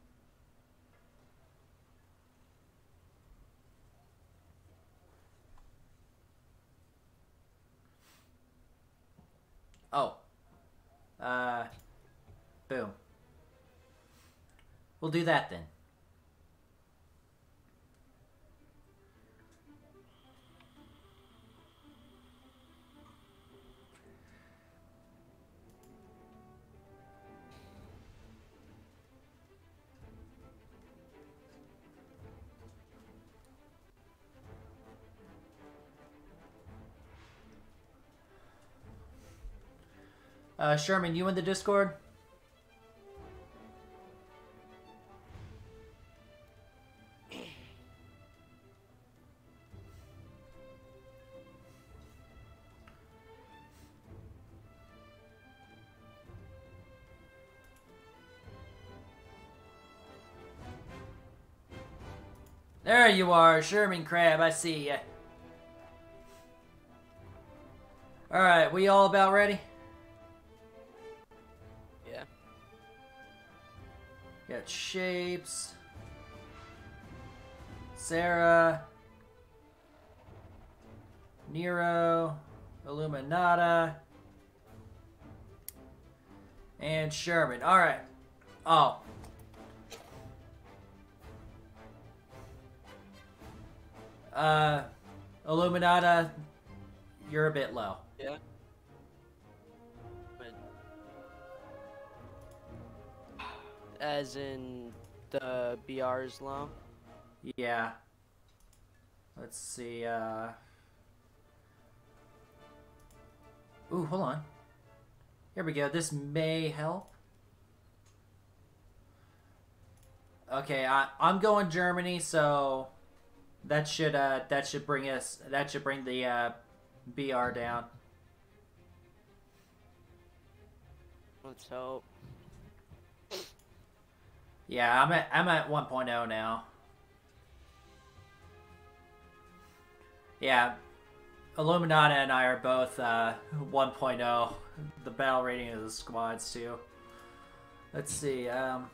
Oh. Uh, boom. We'll do that then. Uh, Sherman, you in the Discord? There you are, Sherman Crab, I see ya. Alright, we all about ready? Yeah. Got Shapes. Sarah. Nero. Illuminata. And Sherman. Alright. Oh. Uh, Illuminata, you're a bit low. Yeah. But as in the B R is low? Yeah. Let's see, uh... Ooh, hold on. Here we go. This may help. Okay, I, I'm going Germany, so... That should uh that should bring us that should bring the uh, B R down. Let's hope. Yeah, I'm at I'm at one point oh now. Yeah, Illuminata and I are both uh, one point oh. The battle rating of the squads too. Let's see. Um,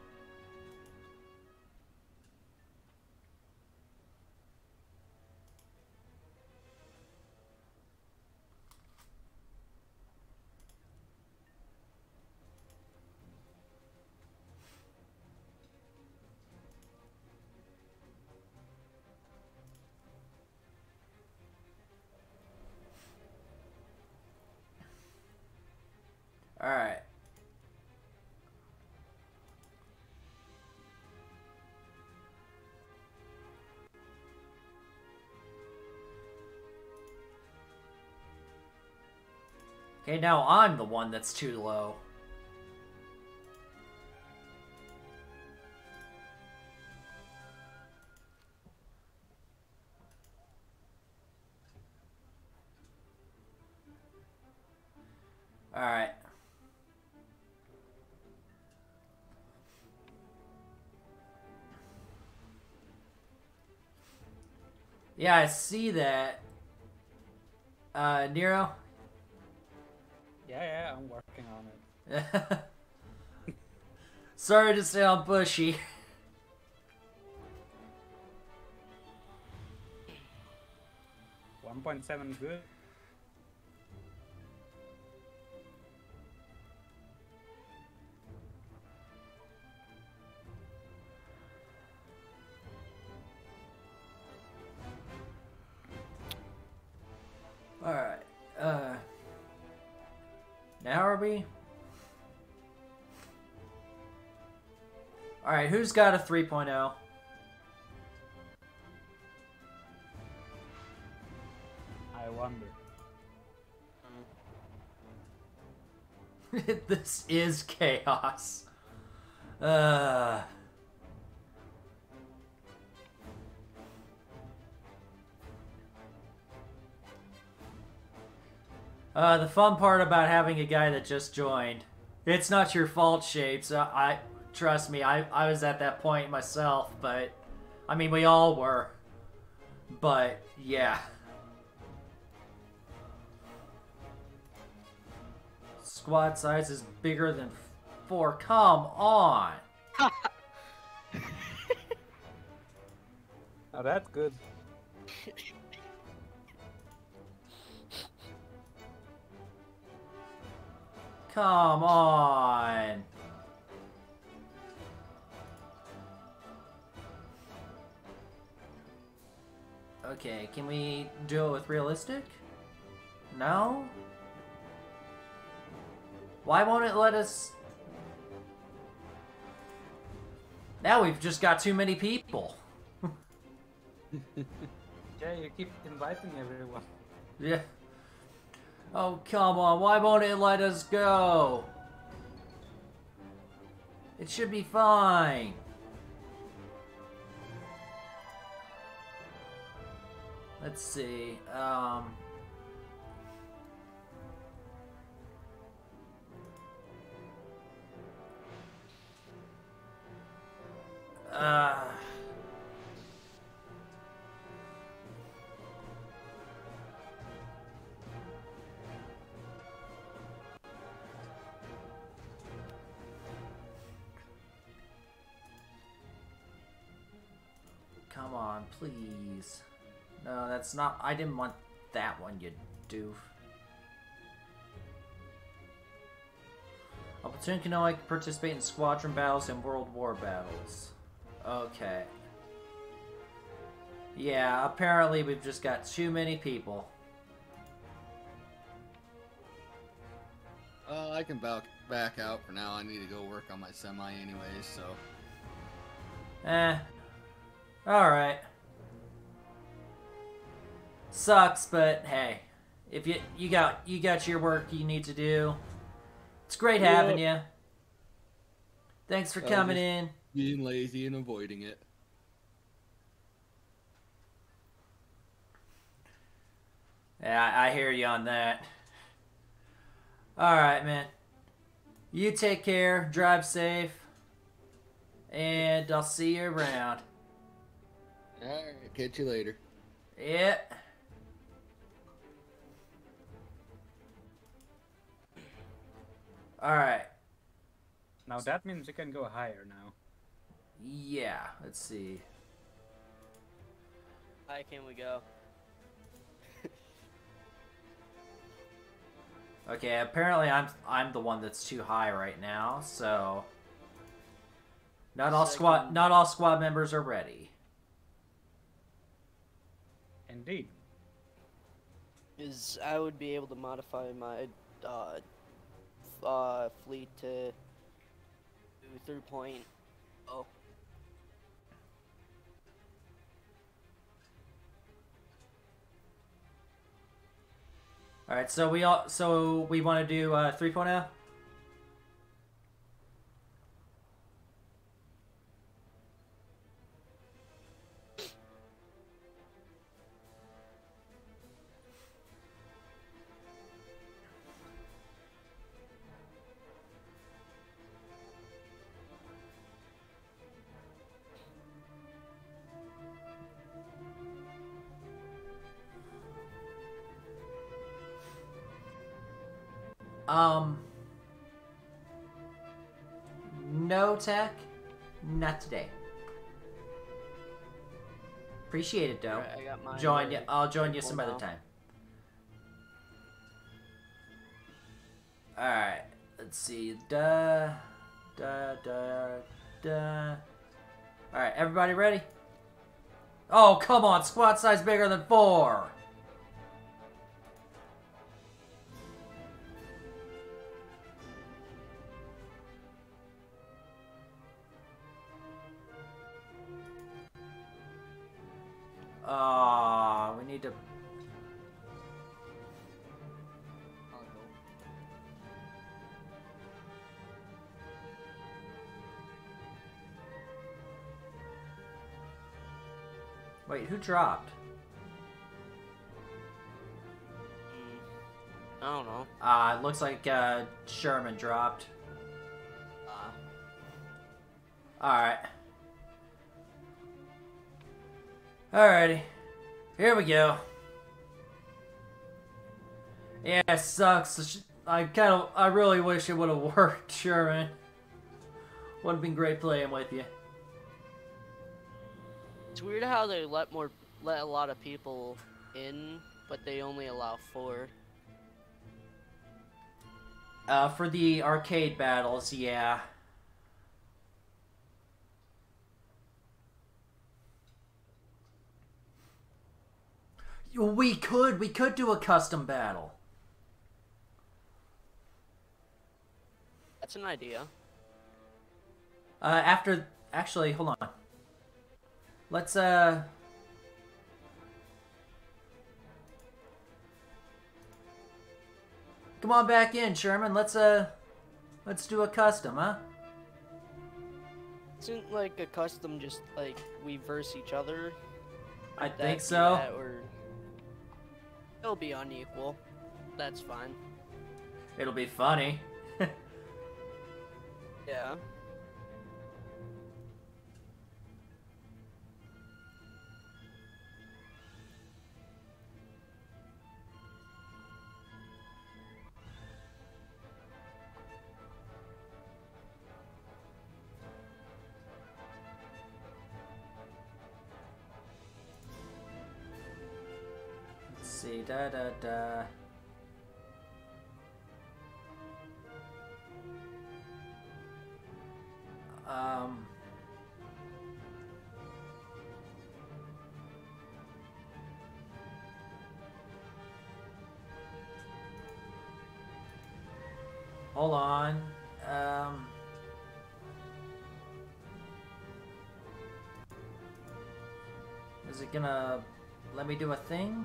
all right. Okay, now I'm the one that's too low. Alright. Yeah, I see that. Uh, Nero? Yeah, yeah, I'm working on it. Sorry to sound bushy. one point seven good. Alright, uh... Now are we? Alright, who's got a three point oh? I wonder. This is chaos. Uh... Uh, the fun part about having a guy that just joined, it's not your fault, Shapes. I, I trust me, I, I was at that point myself, but I mean, we all were. But yeah. Squad size is bigger than four. Come on. Oh, that's good. Come on. Okay, can we do it with realistic? No? Why won't it let us... Now we've just got too many people. Yeah, you keep inviting everyone. Yeah. Oh, come on. Why won't it let us go? It should be fine. Let's see. Um... Uh... Come on, please. No, that's not... I didn't want that one, you doof. A platoon can only participate in squadron battles and world war battles. Okay. Yeah, apparently we've just got too many people. Uh, I can back back out for now. I need to go work on my semi anyways, so. Eh. Alright. Sucks, but hey. If you you got you got your work you need to do. It's great having you. Thanks for Uh, coming just in. Being lazy and avoiding it. Yeah, I, I hear you on that. Alright, man. You take care, drive safe, and I'll see you around. Alright, catch you later. Yeah. Alright. Now that means you can go higher now. Yeah, let's see. High can we go? Okay, apparently I'm I'm the one that's too high right now, so not all squad Second. not all squad members are ready. Indeed. Is I would be able to modify my uh, f- uh fleet to three point oh. All right, so we all so we want to do uh, three point oh. Um. No tech. Not today. Appreciate it, though. Alright, I got mine Join ready. you. I'll join you Cool some other now. time. Alright. Let's see. Da. Da. Da. Da. Alright, everybody ready? Oh, come on. Squad size bigger than four. Ah, we need to. Wait, who dropped? Mm, I don't know. Ah, it looks like uh, Sherman dropped. Uh, Alright. Alrighty. Here we go. Yeah, it sucks. I kind of, I really wish it would have worked, Sherman. Would have been great playing with you. it's weird how they let more, let a lot of people in, but they only allow four. Uh, for the arcade battles, yeah. We could, we could do a custom battle. That's an idea. Uh, after, actually, hold on. Let's, uh... come on back in, Sherman. Let's, uh... let's do a custom, huh? Isn't like a custom just like we verse each other? I Would that think be so. that, or it'll be unequal. That's fine. It'll be funny. Yeah. Let's see, da da da. Um. Hold on. Um. Is it gonna let me do a thing?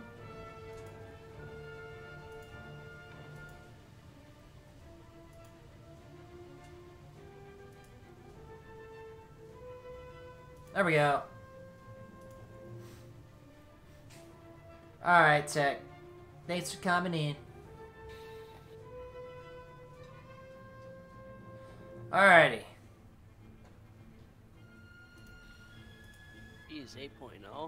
There we go. Alright, Tech. Thanks for coming in. Alrighty. Geez, eight point oh.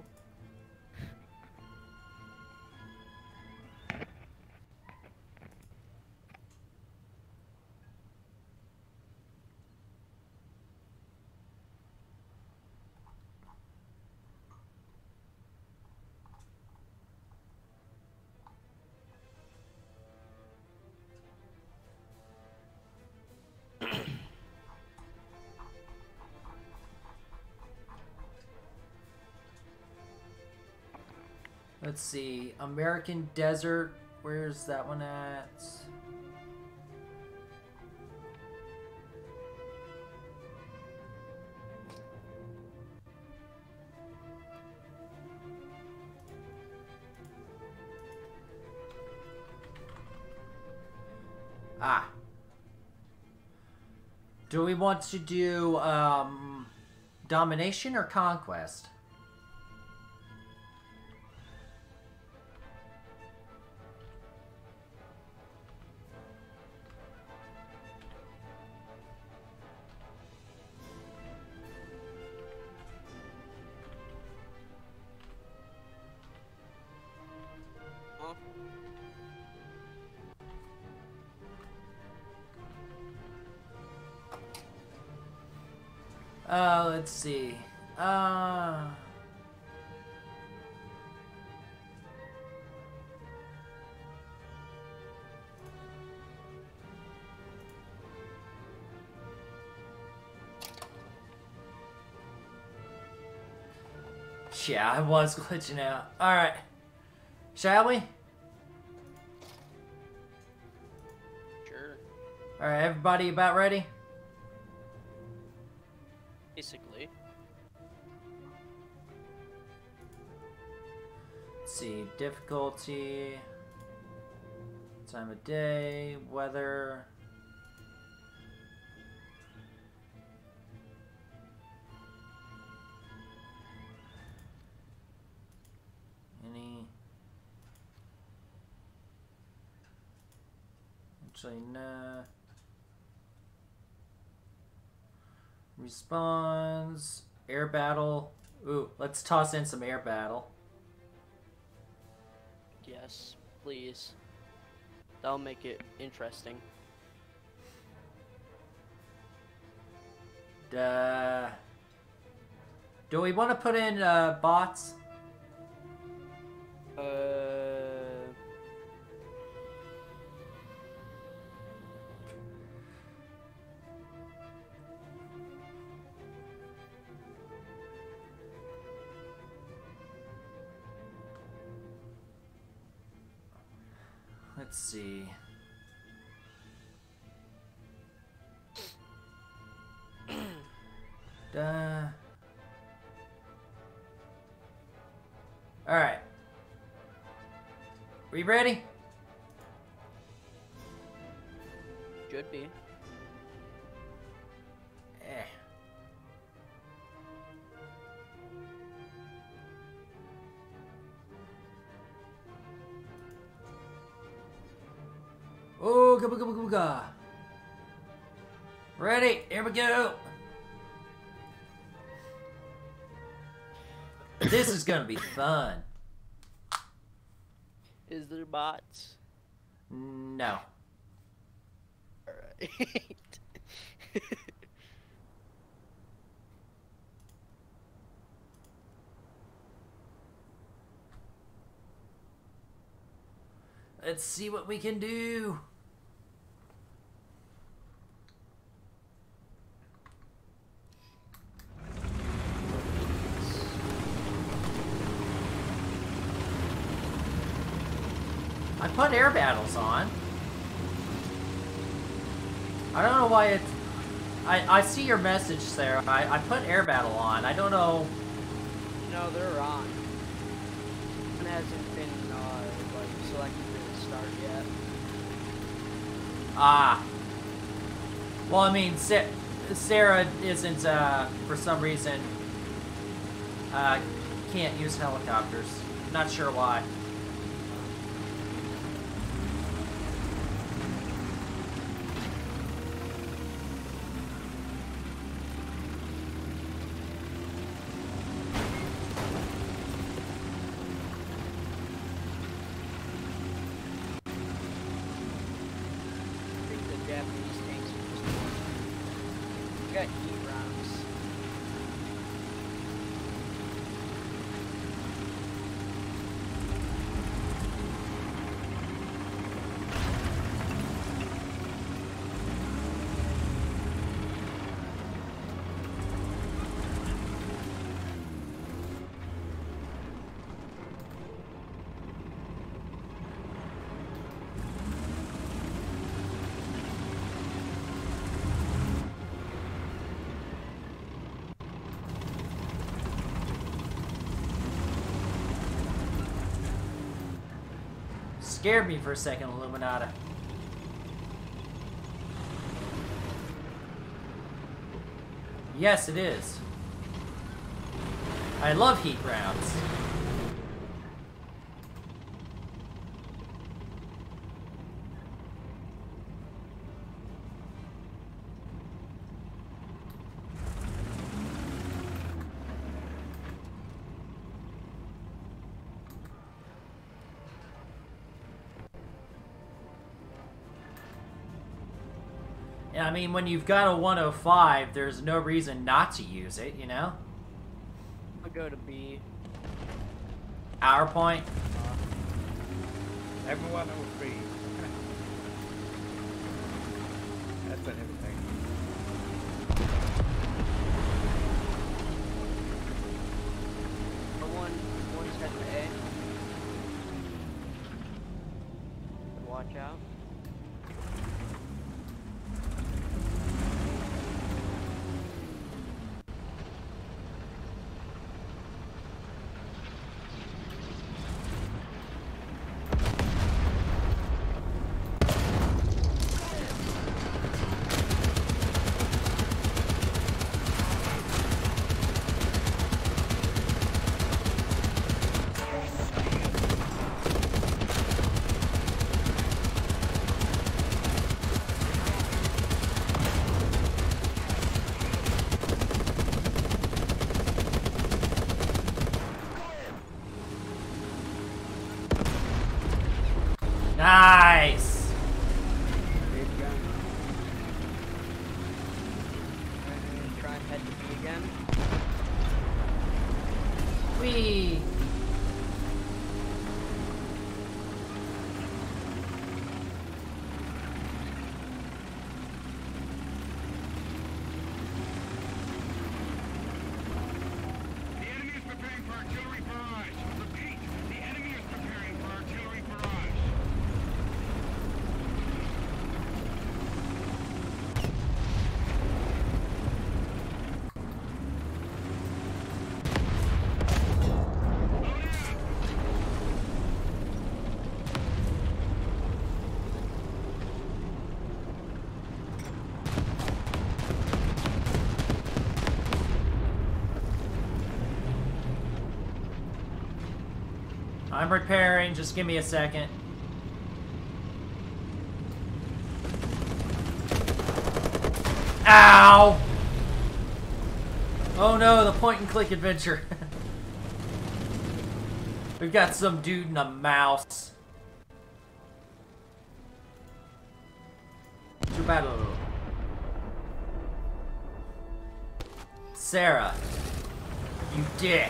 Let's see. American Desert. Where's that one at? Ah. Do we want to do um, domination or conquest? Uh, let's see. Uh... Yeah, I was glitching out. Alright. Shall we? Sure. Alright, everybody about ready? Basically. Let's see. Difficulty. Time of day. Weather. Any. Actually, nah. Respawns. Air battle. Ooh, let's toss in some air battle. Yes, please. That'll make it interesting. Uh, do we want to put in uh, bots? Uh. Let's see. Duh. All right. We ready? Should be. Eh. Oh, go, go, go, go, go. Ready? Here we go. This is gonna be fun. Is there bots? No. Alright. Let's see what we can do. I put air battles on. I don't know why it's... I, I see your message, Sarah. I, I put air battle on. I don't know... No, they're on. It hasn't been, uh, like, selected to the start yet. Ah. Well, I mean, Sa Sarah isn't, uh, for some reason, uh, can't use helicopters. Not sure why. Scared me for a second, Illuminata. Yes, it is. I love heat rounds. I mean, when you've got a one oh five, there's no reason not to use it, you know? I'll go to B. Our point. Everyone over free. That's an everything. The one, one's heading to A. Watch out. Nice! Big gun. And try and head to B again. Whee! The enemy is preparing for artillery barrage. Repeat, the enemy is preparing for artillery barrage. I'm repairing, just give me a second. Ow! Oh no, the point and click adventure. We've got some dude in a mouse. To battle. Sarah. You dick.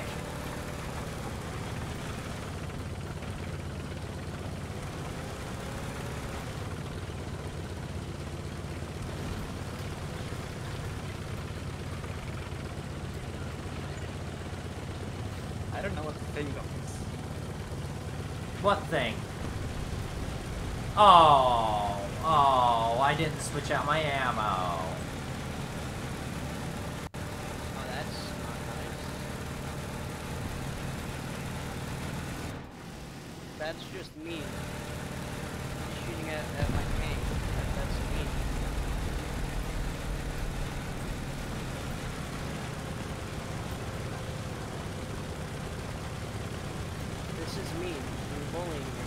I don't know what to think of this. What thing? Oh, oh, I didn't switch out my ammo. Oh, that's not nice. That's just mean. Shooting at, at my tank. That, that's mean. This is mean. You're bullying me.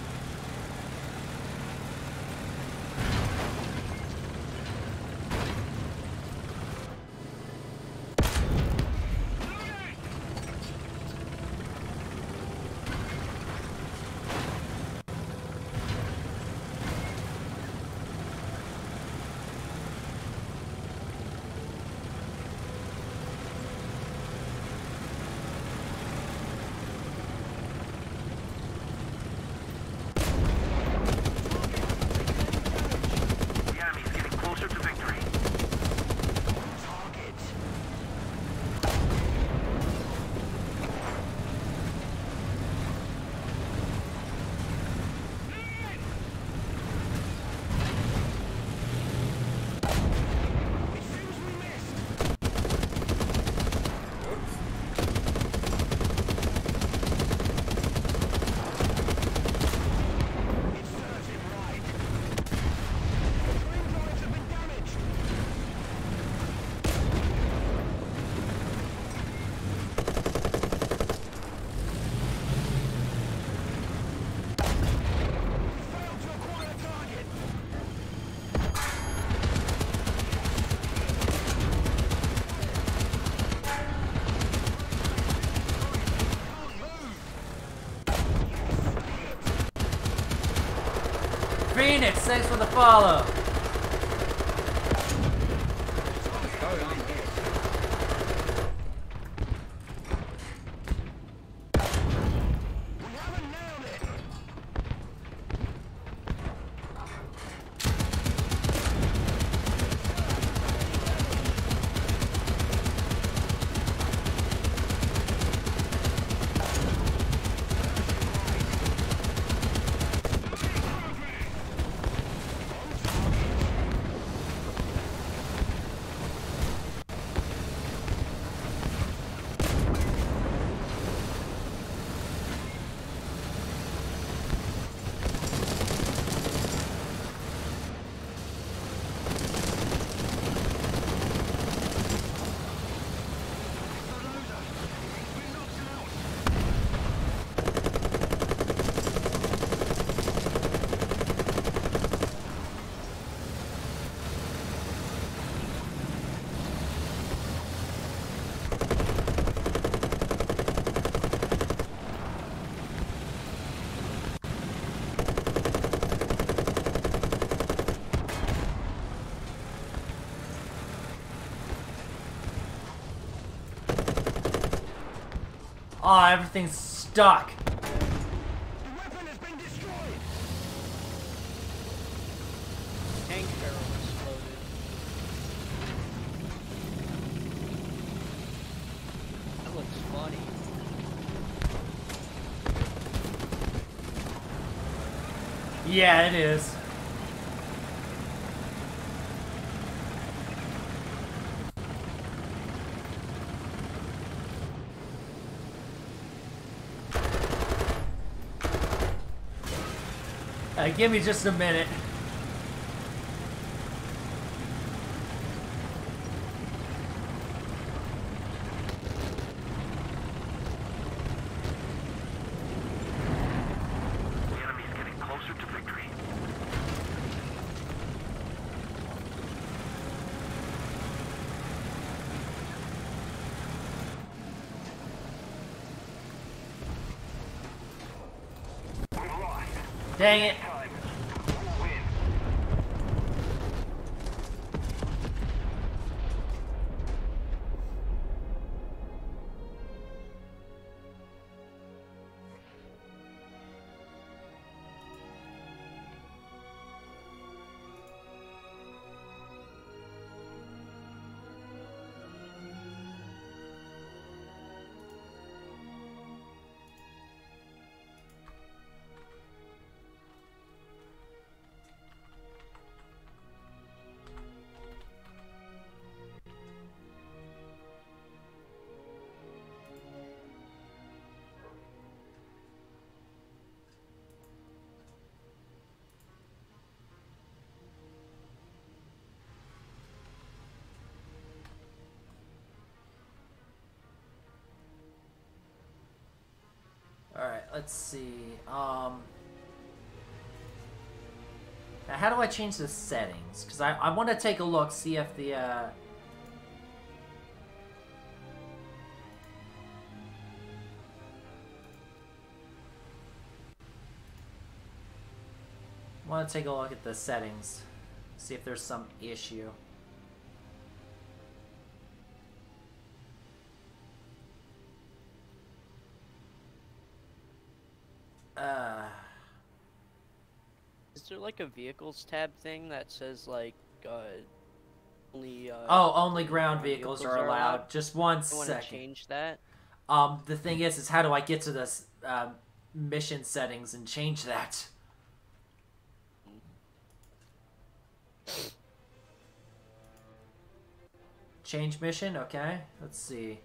The enemy is getting closer to victory. Phoenix, thanks for the follow. Oh, everything's stuck. The weapon has been destroyed. Tank barrel exploded. That looks funny. Yeah, it is. Uh, give me just a minute. The enemy's getting closer to victory. We've lost. Dang it. Time. Win. Alright, let's see. Um, now how do I change the settings? Because I, I want to take a look, see if the... Uh, I want to take a look at the settings, see if there's some issue. Uh, Is there like a vehicles tab thing that says like uh only uh oh, only ground vehicles are allowed. Just one I want to second. change that. Um, the thing is, is how do I get to this uh, mission settings and change that? Change mission, okay. Let's see.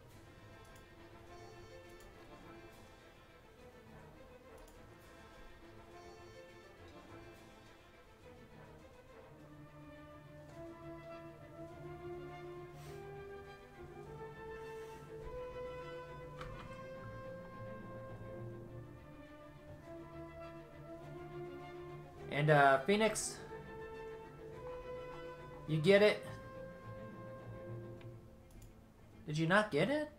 And, uh, Phoenix, you get it? Did you not get it?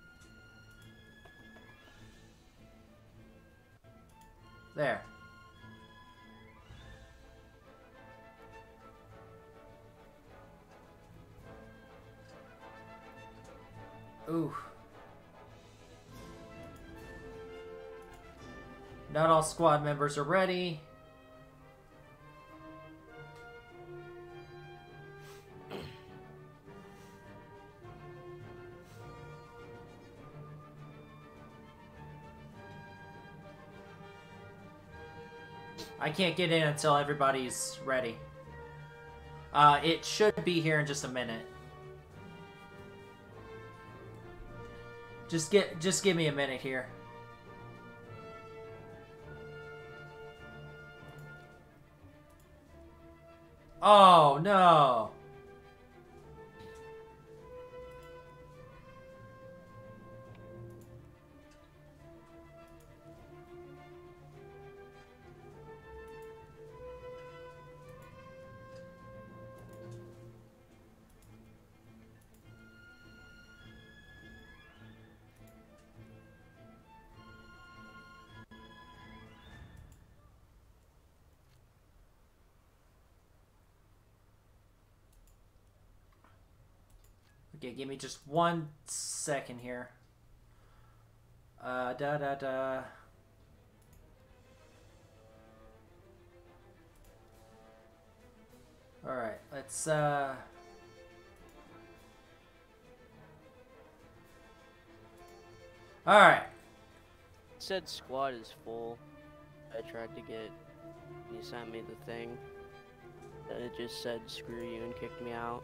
There. Ooh. Not all squad members are ready. I can't get in until everybody's ready. Uh, it should be here in just a minute. Just get, just give me a minute here. Oh no. Okay, give me just one second here. Uh, da da da. Alright, let's, uh... Alright. It said squad is full. I tried to get... You sent me the thing. And it just said screw you and kicked me out.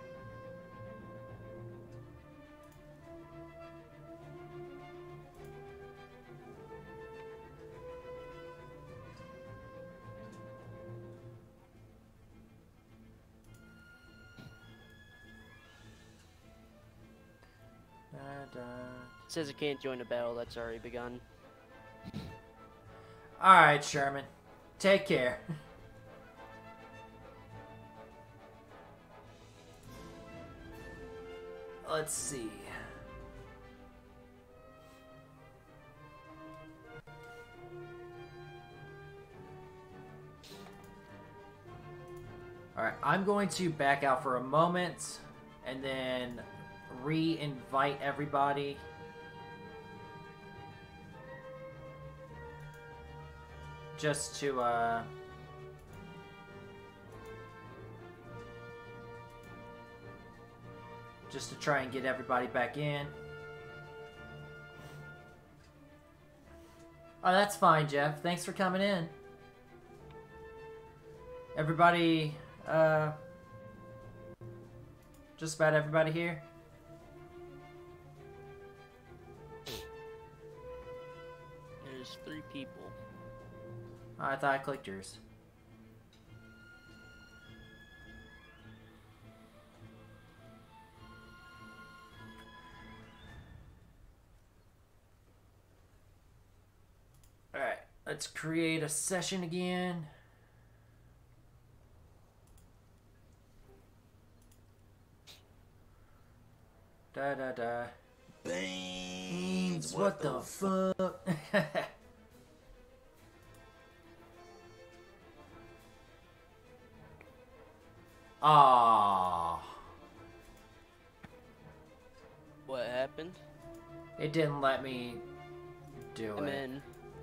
Da, da. It says I can't join a battle that's already begun. Alright, Sherman. Take care. Let's see. Alright, I'm going to back out for a moment and then re-invite everybody. Just to, uh... just to try and get everybody back in. Oh, that's fine, Jeff. Thanks for coming in. Everybody, uh... just about everybody here? There's three people. Oh, I thought I clicked yours. Alright, let's create a session again. Da da da. Beans, what the fuck? Ah. What happened? It didn't let me do I'm it. in.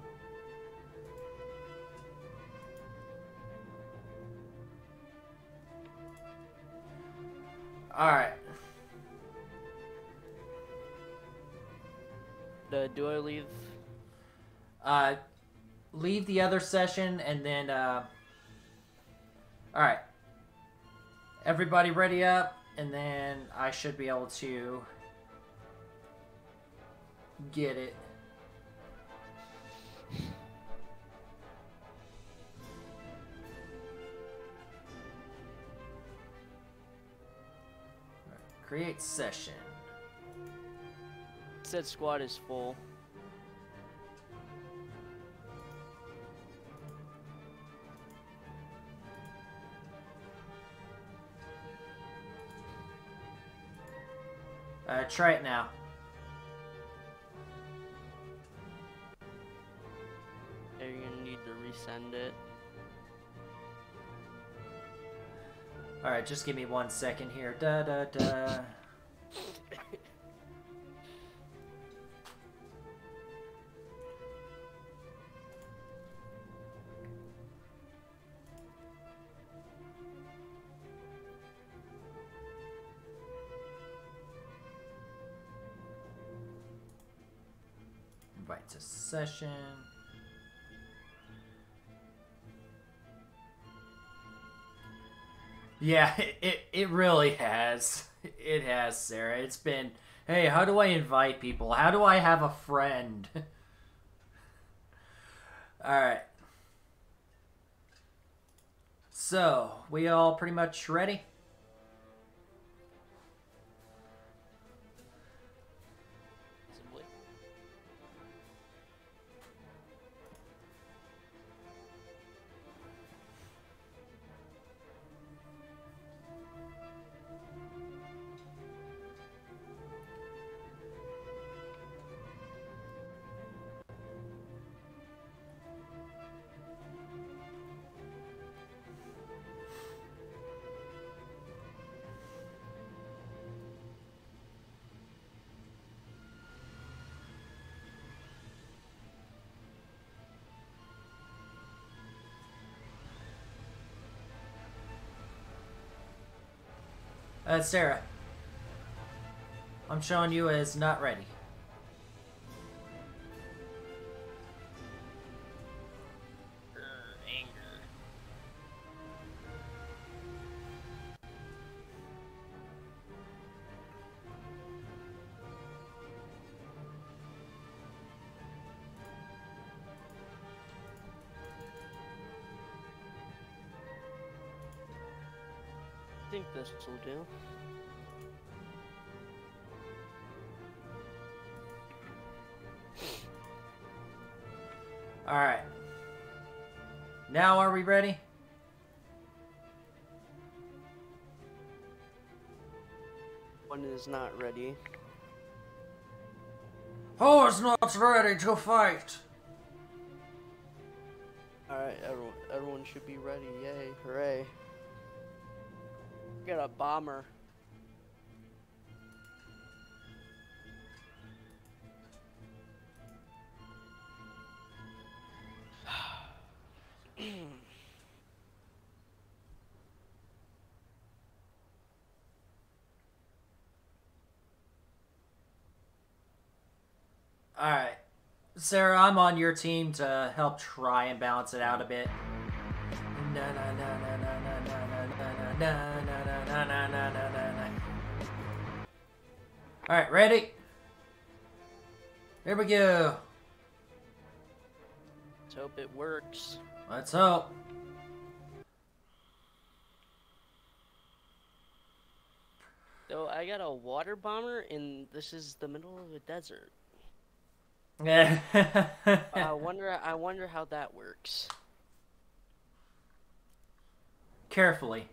Alright. Uh, do I leave? Uh, leave the other session and then, uh... Alright. Everybody ready up, and then I should be able to get it. Create session. It said squad is full. Uh, try it now. You're gonna need to resend it. Alright, just give me one second here. Da da da. Invite to session. Yeah, it, it, it really has. It has, Sarah. It's been, hey, how do I invite people? How do I have a friend? Alright. So, we all pretty much ready? Possibly. Uh, Sarah. I'm showing you as not ready. Anger. I think this will do. Alright. Now are we ready? One is not ready. Who is not ready to fight? Alright, everyone, everyone should be ready. Yay, hooray. We got a bomber. Alright. Sarah, I'm on your team to help try and balance it out a bit. Na na na na na na na na na na na na na na na. Alright, ready? Here we go. Let's hope it works. Let's hope. So I got a water bomber, and this is the middle of a desert. Yeah. I wonder. I wonder how that works. Carefully.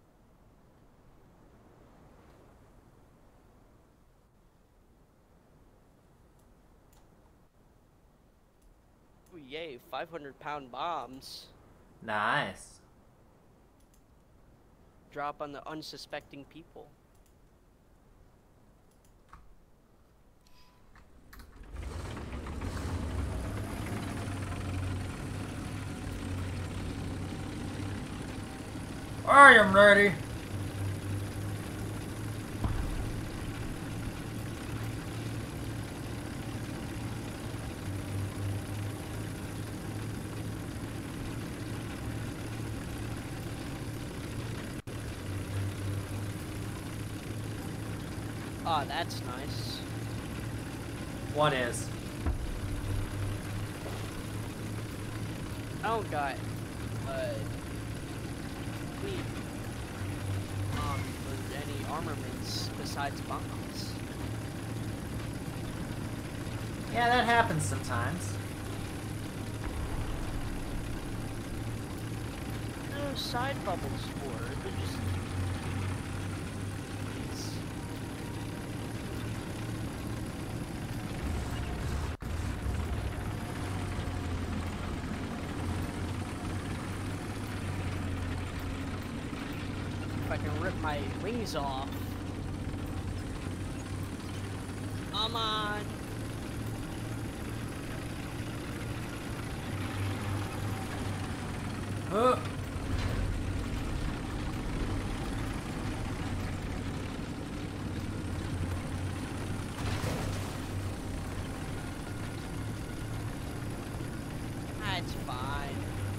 Ooh, yay! five hundred pound bombs Nice. drop on the unsuspecting people. I am ready. Ah, that's nice. What is? I don't got uh any um any armaments besides bombs. Yeah, that happens sometimes. No side bubbles for it. They're just It's- If I can rip my wings off. Come on. Uh. That's fine.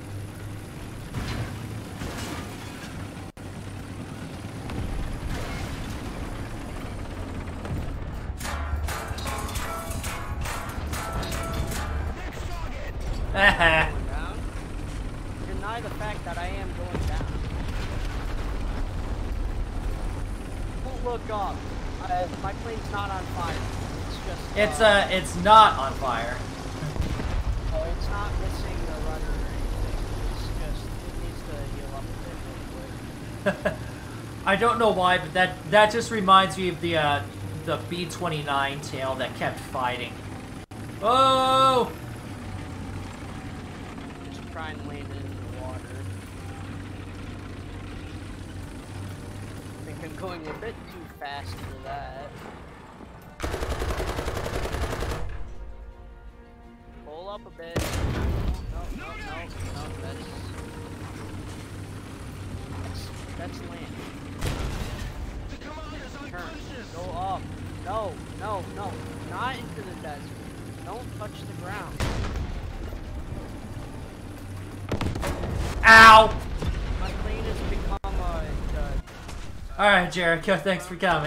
Haha. Going down. Deny the fact that I am going down. Don't look up. Uh, my plane's not on fire. It's just. It's uh, it's not on fire. Oh, it's not missing the rudder or anything. It's just it needs to heal up a bit real quick. I don't know why, but that that just reminds me of the uh, the B twenty-nine tail that kept fighting. Oh! Just try and land it in the water. I think I'm going a bit too fast for that. Pull up a bit. No, no, no, no, no, that's... That's, that's land. No, no, no. Not into the desert. Don't touch the ground. Ow! My plane has become a... Uh, Alright, Jericho, thanks for coming.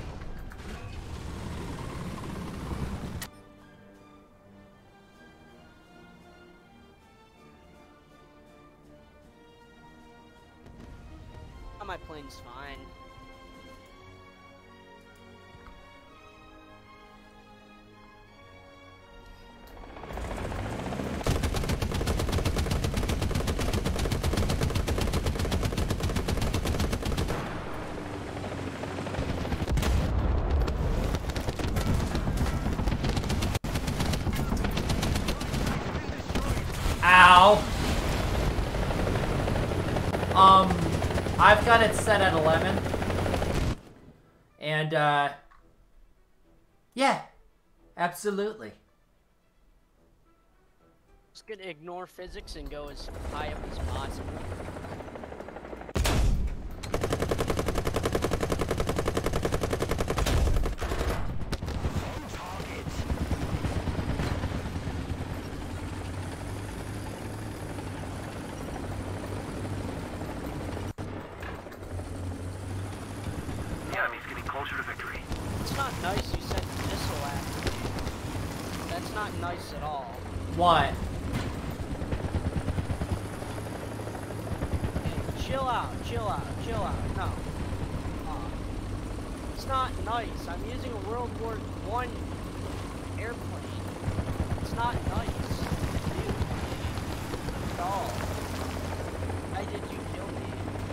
my plane's fine. Ow! Um, I've got it set at eleven. And, uh, yeah, absolutely. Just gonna ignore physics and go as high up as possible. Closer to victory. It's not nice you sent missile after me. That's not nice at all. What? Hey, chill out, chill out, chill out. No. Uh, it's not nice. I'm using a World War One airplane. It's not nice. Dude. At all. Why did you kill me?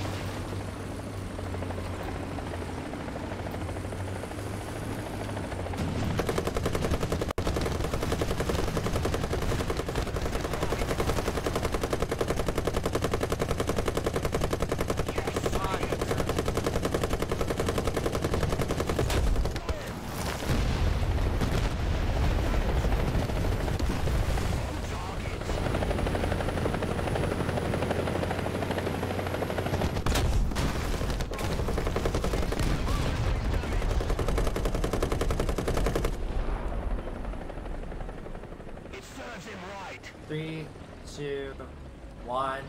Three, two, one.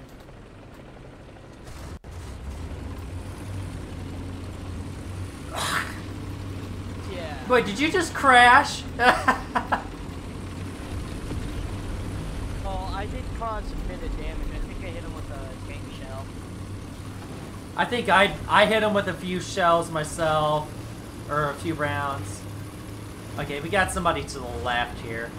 Yeah. Wait, did you just crash? Well, I did cause a bit of damage. I think I hit him with a tank shell. I think I I hit him with a few shells myself, or a few rounds. Okay, we got somebody to the left here.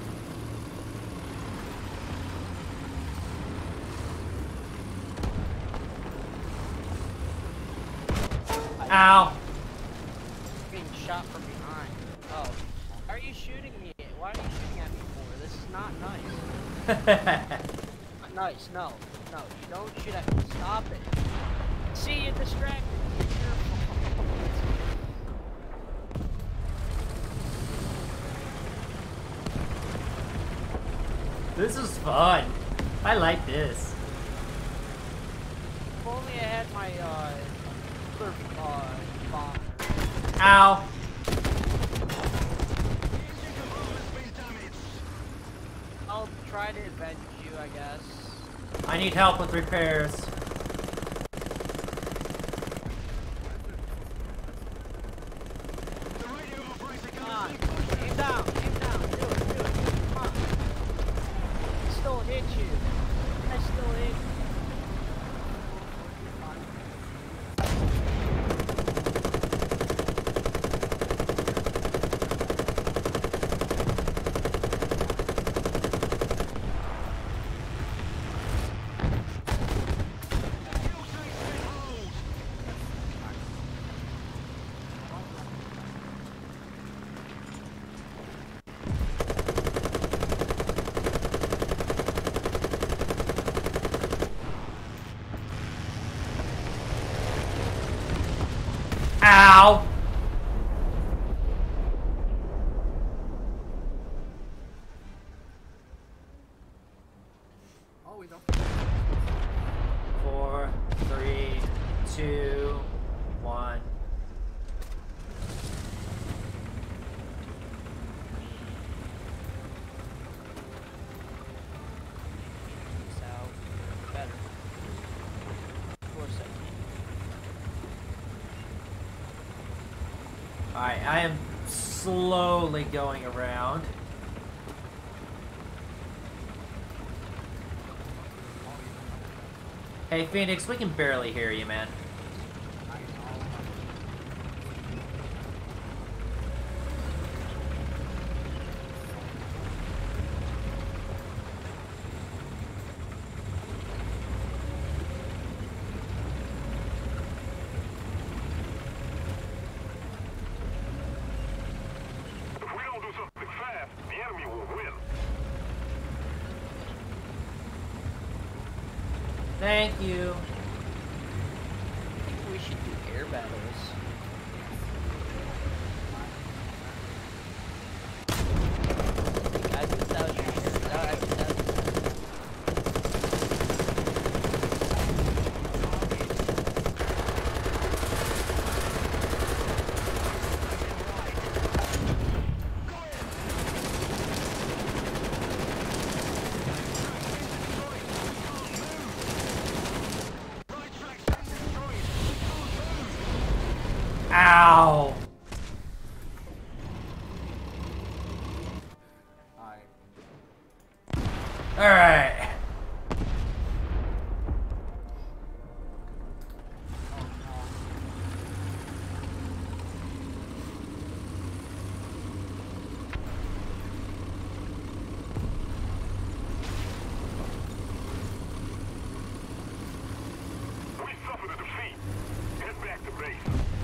Ow! Being shot from behind. Oh. Why are you shooting me? Why are you shooting at me for? This is not nice. Not nice, no. No, you don't shoot at me. Stop it. See, you distracted me. It's your fault. This is fun. I like this. If only I had my, uh, other, uh, bomb. Ow! I'll try to avenge you, I guess. I need help with repairs. Come on. Aim down. Aim down. Do it. Do it. Come on. I still hit you. I still hit you. I am slowly going around. Hey, Phoenix, we can barely hear you, man. Thank you. I think we should do air battles. Guys, without your without, without Ow! Alright. We suffered a defeat. Head back to base.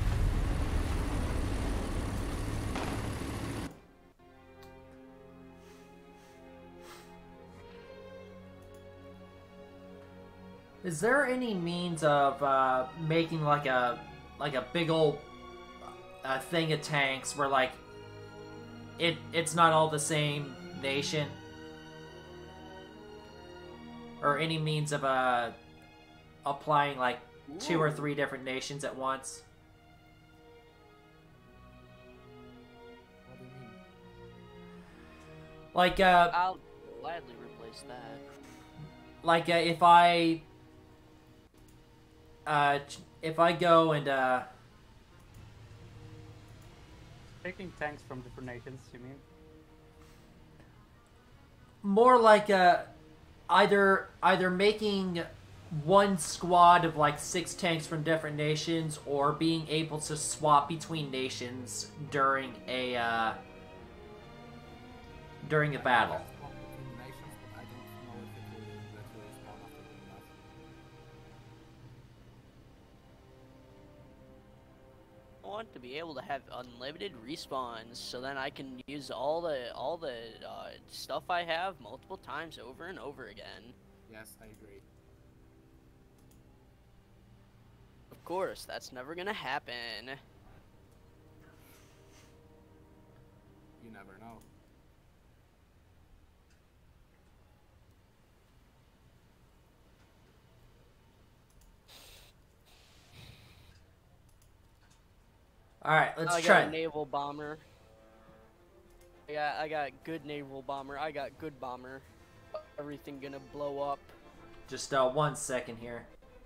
Is there any means of uh, making like a like a big old uh, thing of tanks where like it it's not all the same nation, or any means of uh, applying like two or three different nations at once? Like uh, I'll gladly replace that. like uh, if I uh, if I go and uh. Taking tanks from different nations, you mean? More like uh, either either making one squad of like six tanks from different nations, or being able to swap between nations during a uh, during a battle. I want to be able to have unlimited respawns, so then I can use all the all the uh, stuff I have multiple times over and over again. Yes, I agree. Of course, that's never gonna happen. You never know. All right, let's I try. got a naval bomber. I got I got good naval bomber. I got good bomber. Everything gonna blow up. Just uh, one second here.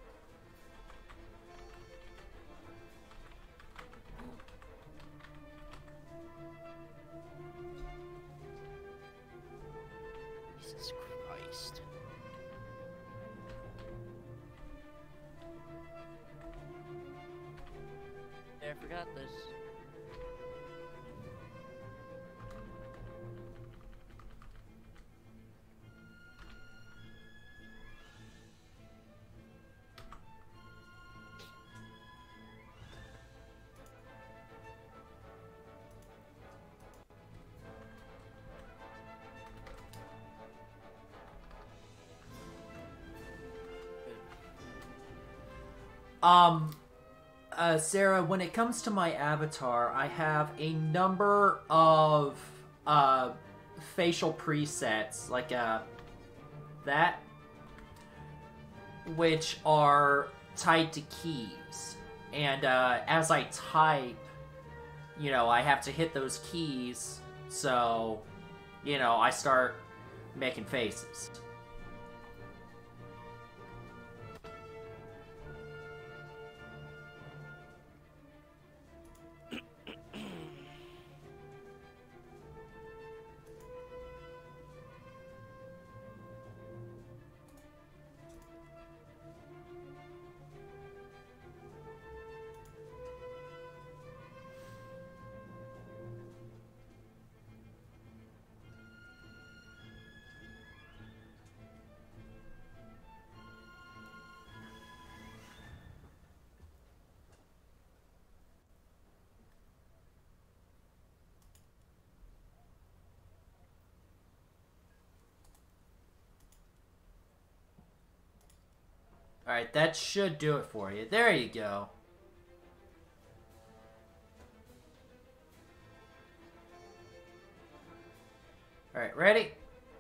Jesus Christ. Yeah, I forgot this. Um, uh, Sarah, when it comes to my avatar, I have a number of uh, facial presets, like uh, that, which are tied to keys. And uh, as I type, you know, I have to hit those keys, so, you know, I start making faces. Alright, that should do it for you. There you go. Alright, ready?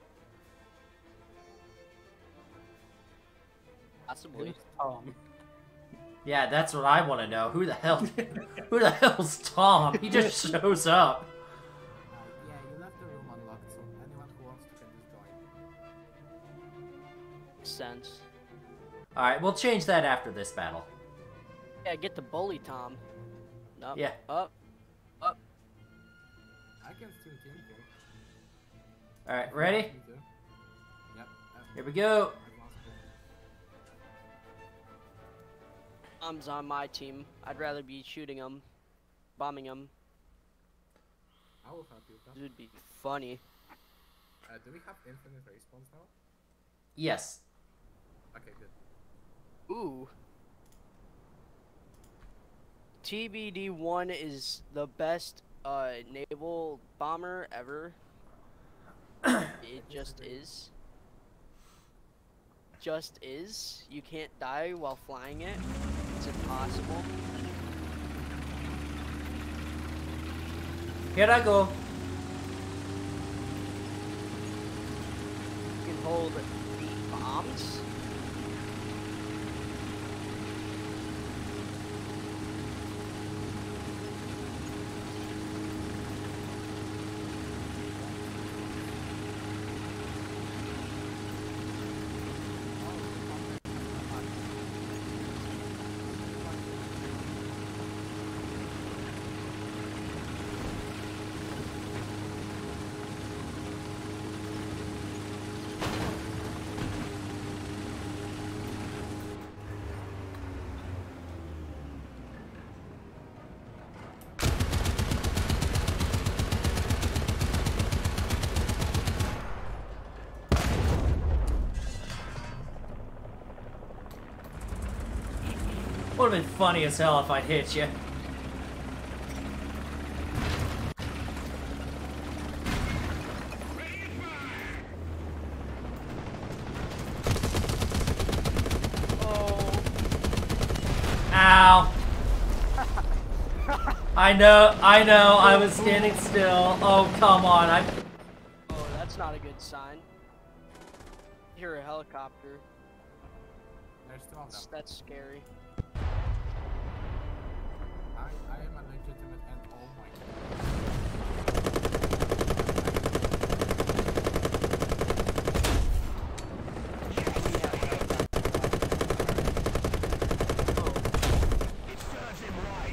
Possibly. Tom. Yeah, that's what I want to know. Who the hell? Who the hell's Tom? He just shows up. Uh, yeah, you left the room unlocked, so anyone who wants to can just join. Makes sense. Alright, we'll change that after this battle. Yeah, get the bully, Tom. Up, Yeah. up, up. I can still team kill. Alright, ready? Me too. Yep. uh, Here we go. advanced kill. Tom's on my team. I'd rather be shooting him, bombing him. I will help you with that. It would be funny. Uh, do we have infinite respawns now? Yes. Okay, good. Ooh. T B D one is the best uh, naval bomber ever. It just is. Just is. You can't die while flying it. It's impossible. Here I go. You can hold eight bombs. Would have been funny as hell if I'd hit you. Oh. Ow. I know, I know, I was standing still. Oh, come on. I. Oh, that's not a good sign. You're a helicopter. There's two of them. That's scary. I, I am a legitimate and oh my god. It serves him right.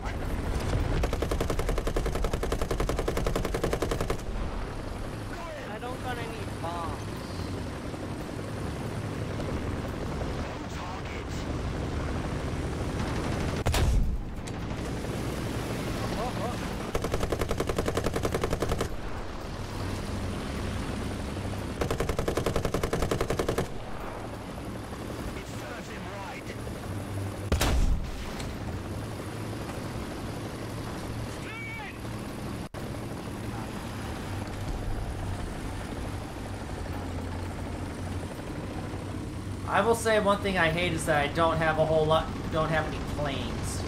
I don't got any bombs. It serves him right. I will say one thing I hate is that I don't have a whole lot, don't have any planes.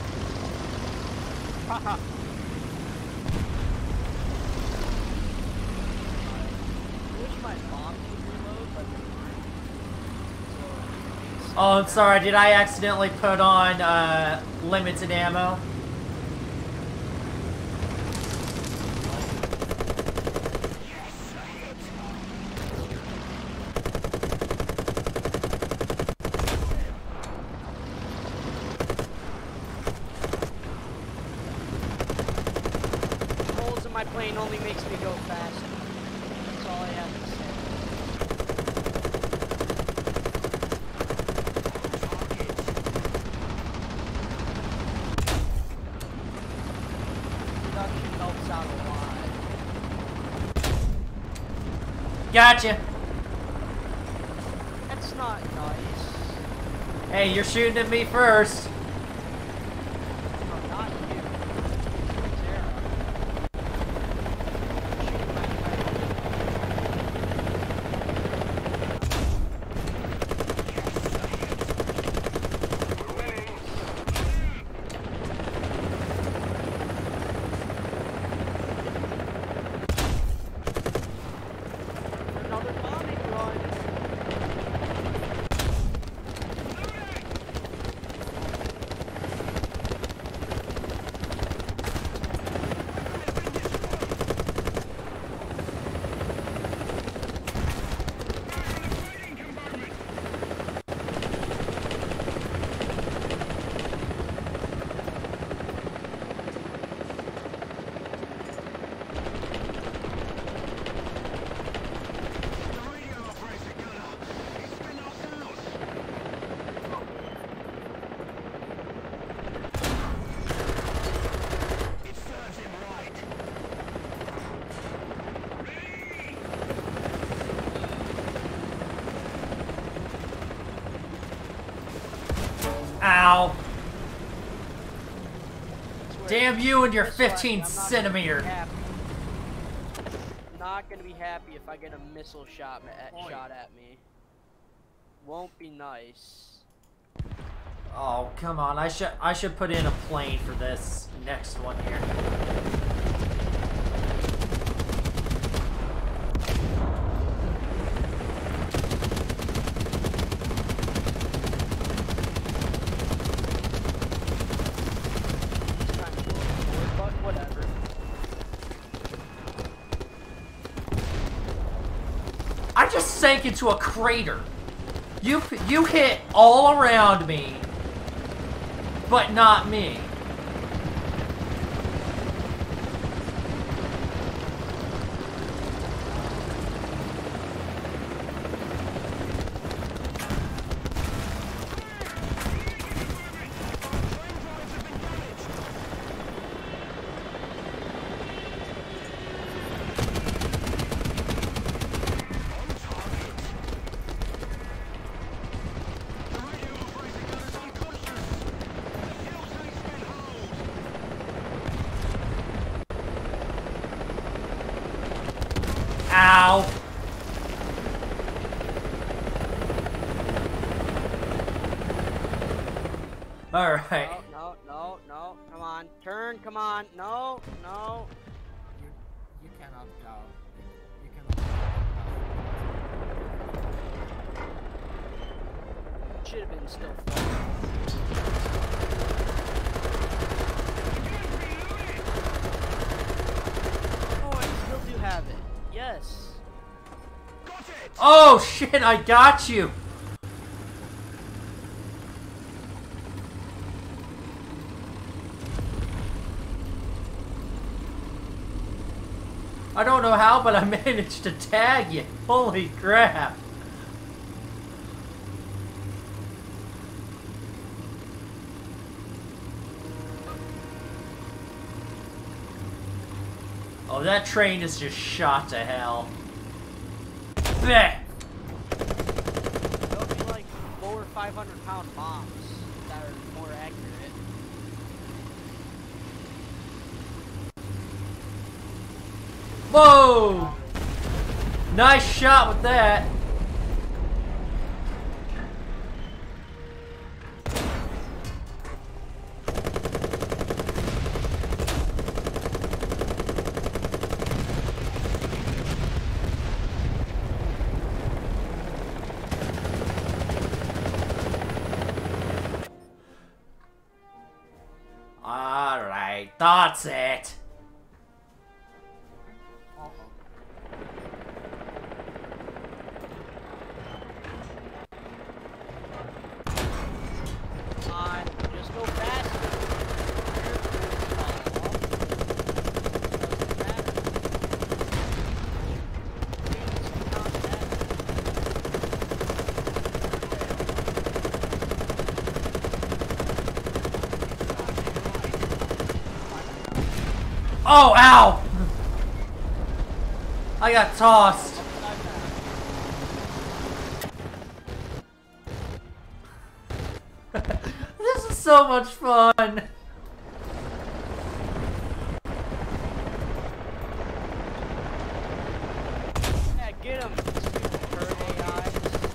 I wish my bomb could reload, but they're not. Oh, I'm sorry. Did I accidentally put on uh, limited ammo? Yes, a hit. Holes in my plane only makes me go faster. That's all I have to say. Production helps out a lot. Gotcha. That's not nice. Hey, you're shooting at me first. No, not you. Sarah. Shooting my plane. Damn you and your Guess what? fifteen I'm not gonna be centimeter. happy. Not gonna be happy if I get a missile shot at, shot at me. Won't be nice. Oh, come on. I should I should put in a plane for this next one here. Trying to go overboard, but whatever. I just sank into a crater. You you hit all around me, but not me. Ow. All right. No, no, no, no. Come on. Turn, come on. No, no. You you cannot go. You, you cannot go. Should have been still flying. Oh, I still do have it. Yes. Oh shit, I got you. I don't know how, but I managed to tag you. Holy crap. Oh, that train is just shot to hell. Blech. They'll be like four or five hundred pound bombs that are more accurate. Whoa! Nice shot with that. Alright, that's it. Come on, just go faster. Doesn't matter. Please, not that. Oh, ow! I got tossed. This is so much fun. Yeah, get him. Bird A I.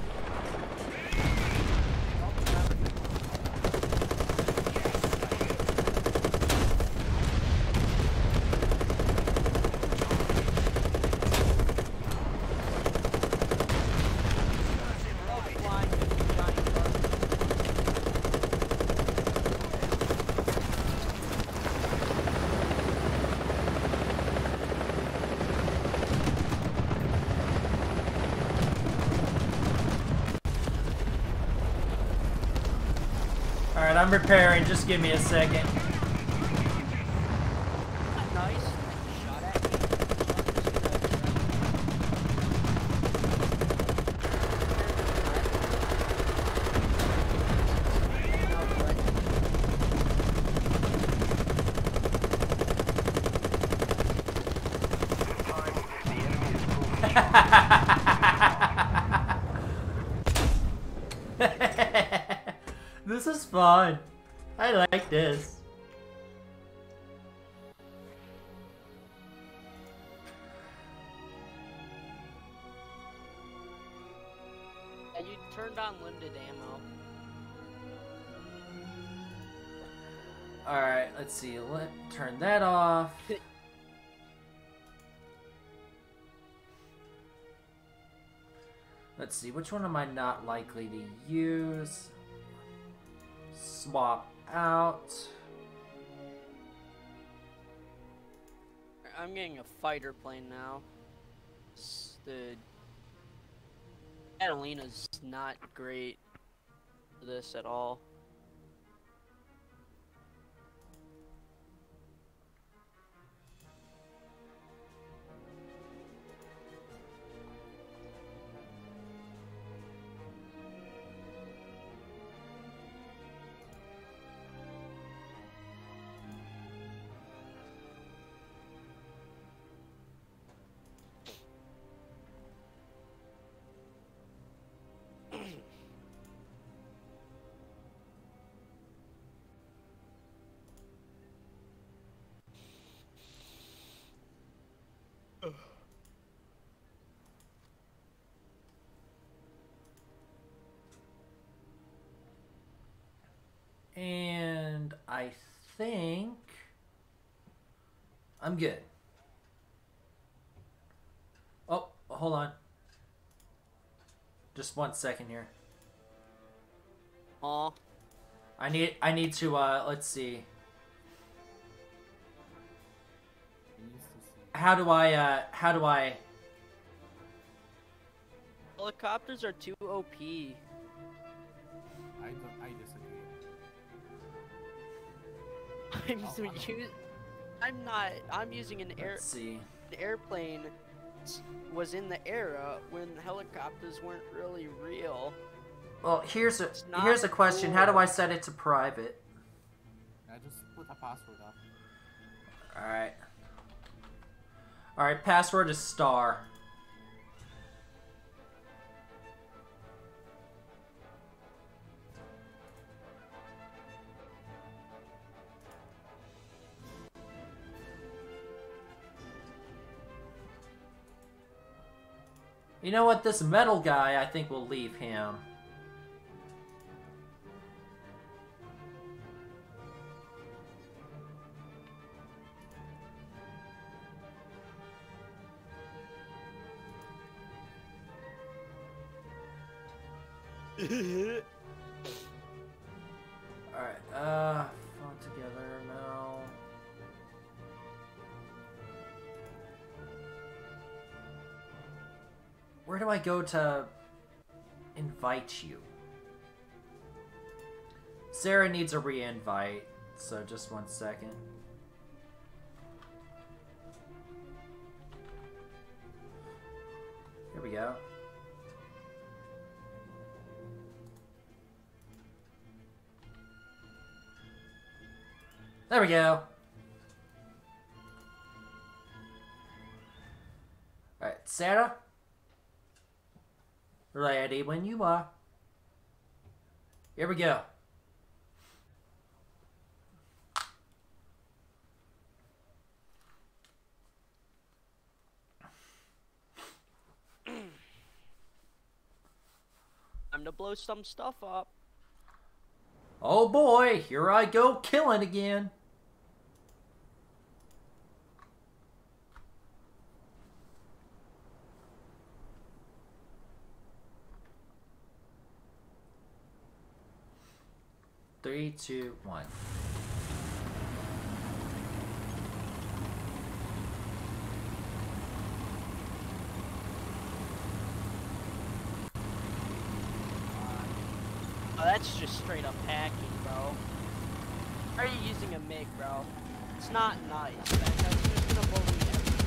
Alright, I'm repairing. Just give me a second. Nice. Shot at me. This is fun. I like this. turned on limited ammo. Alright, let's see. Let turn that off. Let's see, which one am I not likely to use? Swap out. I'm getting a fighter plane now. S- The Catalina's not great for this at all. And I think I'm good. Oh, hold on. Just one second here. Aw. I need I need to uh let's see. How do I uh how do I Helicopters are too O P. I don't. I disagree. I'm Oh, so I don't- u- I'm not. I'm using an air let's see. an airplane s- was in the era when helicopters weren't really real. Well, here's a It's not here's a question. How do cool. I set it to private? I just put a password up. All right. All right, password is star. You know what? This metal guy, I think we'll leave him. Alright, uh, phone together now. Where do I go to invite you? Sarah needs a re-invite, so just one second. Here we go. There we go. Alright, Sarah? Ready when you are. Here we go. Time to blow some stuff up. Oh boy, here I go killing again. Three, two, one. Oh, that's just straight up hacking, bro. Why are you using a MiG, bro? It's not nice. That, that's just gonna bully everyone.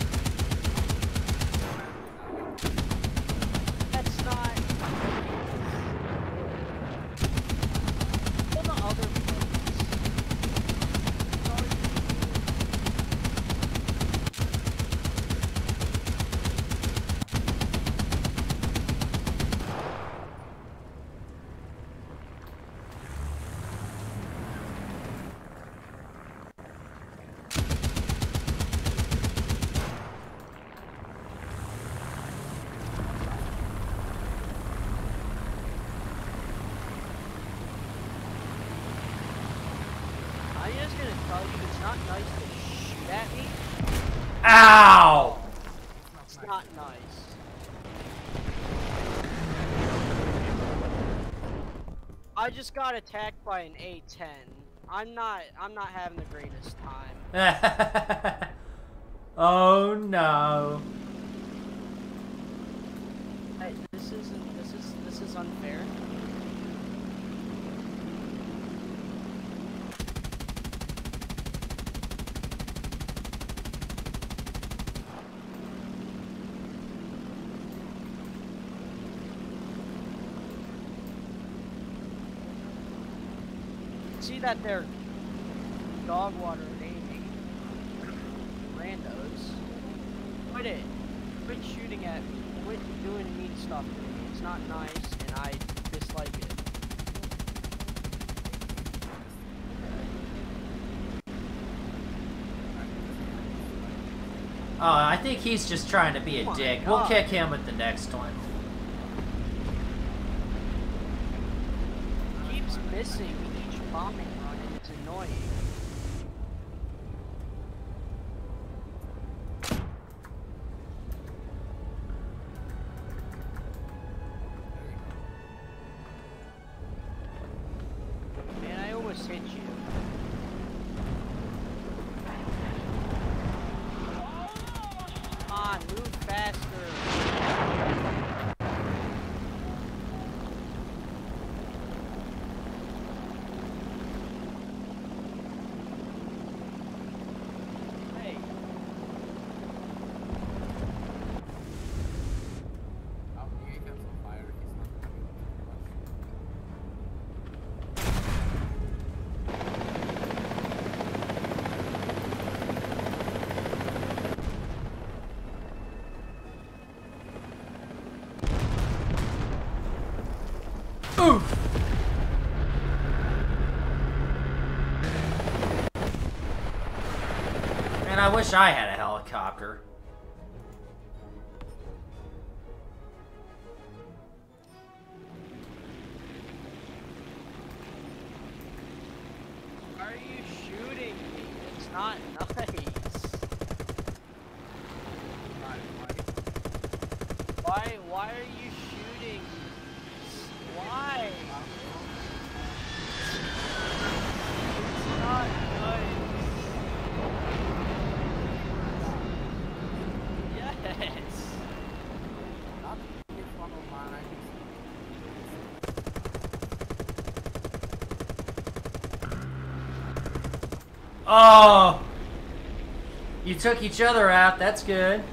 That's not. Pull the other planes. tell you, it's not nice to shoot at me. Ow! It's not nice. I just got attacked by an A ten. I'm not. I'm not having the greatest time. Oh no. Hey, this isn't. This is. This is unfair. See that they're dog water aiming randos. Quit it. Quit shooting at me. Quit doing mean stuff to me. It's not nice and I dislike it. Oh, I think he's just trying to be a Oh my dick. We'll God. kick him with the next one. Keeps missing each bombing run and it's annoying. Man, I almost hit you. Come on, move faster. Hey. Oh, he gets on fire. He's not coming too much. Oof! Man, I wish I had a helicopter. Why are you shooting me? It's not nice. Why? Why are you shooting? Why? It's not nice. Yes. Not if one of mine. Oh! You took each other out, that's good.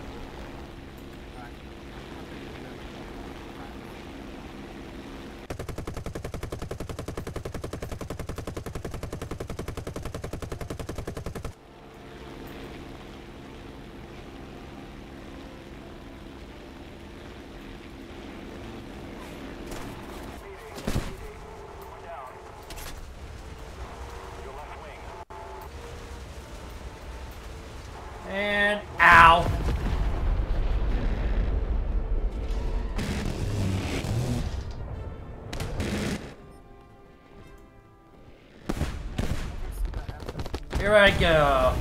And ow. Here I go.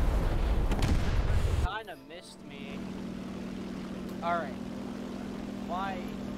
Kinda missed me. Alright. Why?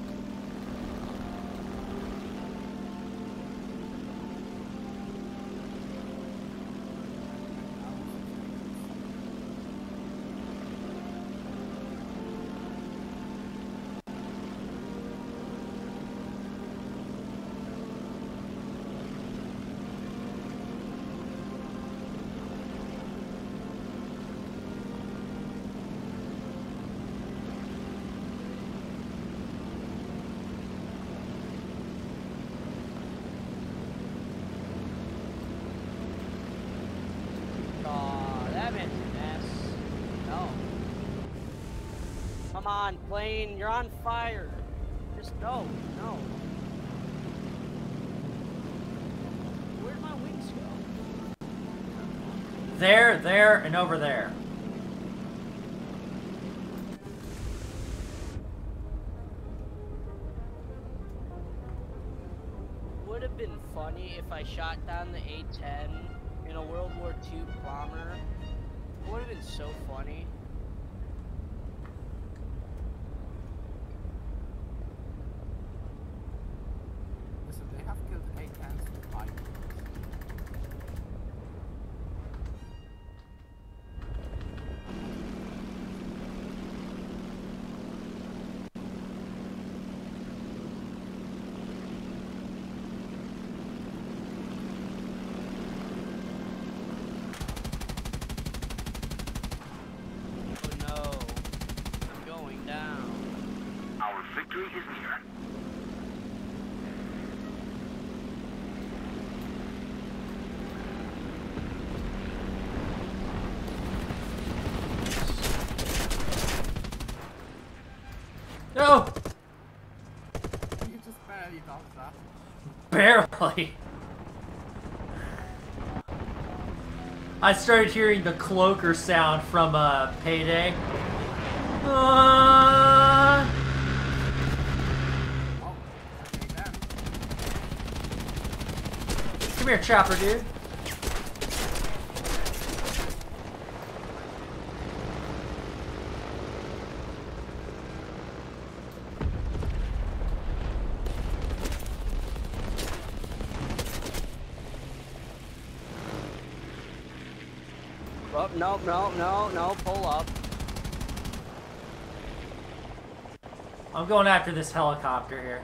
Aw, that man's a mess. No. Come on, plane, you're on fire. Just no, no. Where'd my wings go? There, there, and over there. Would have been funny if I shot down the A ten and in a World War Two bomber. It would have been so funny. Listen, they have killed eight tanks with five bullets. Oh no. I'm going down. Our victory is near. No! You just barely dodged that. Barely. I started hearing the cloaker sound from uh, Payday. Uh... Oh, okay then. Come here, Chopper, dude. Oh, no, no, no, no, pull up. I'm going after this helicopter here.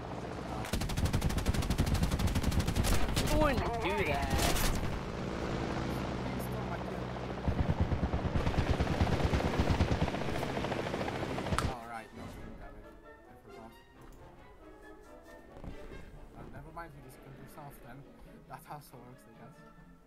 You wouldn't do that. Alright, no shooting damage. I forgot. Uh, never mind, you just killed yourself then. That's how it works, I guess.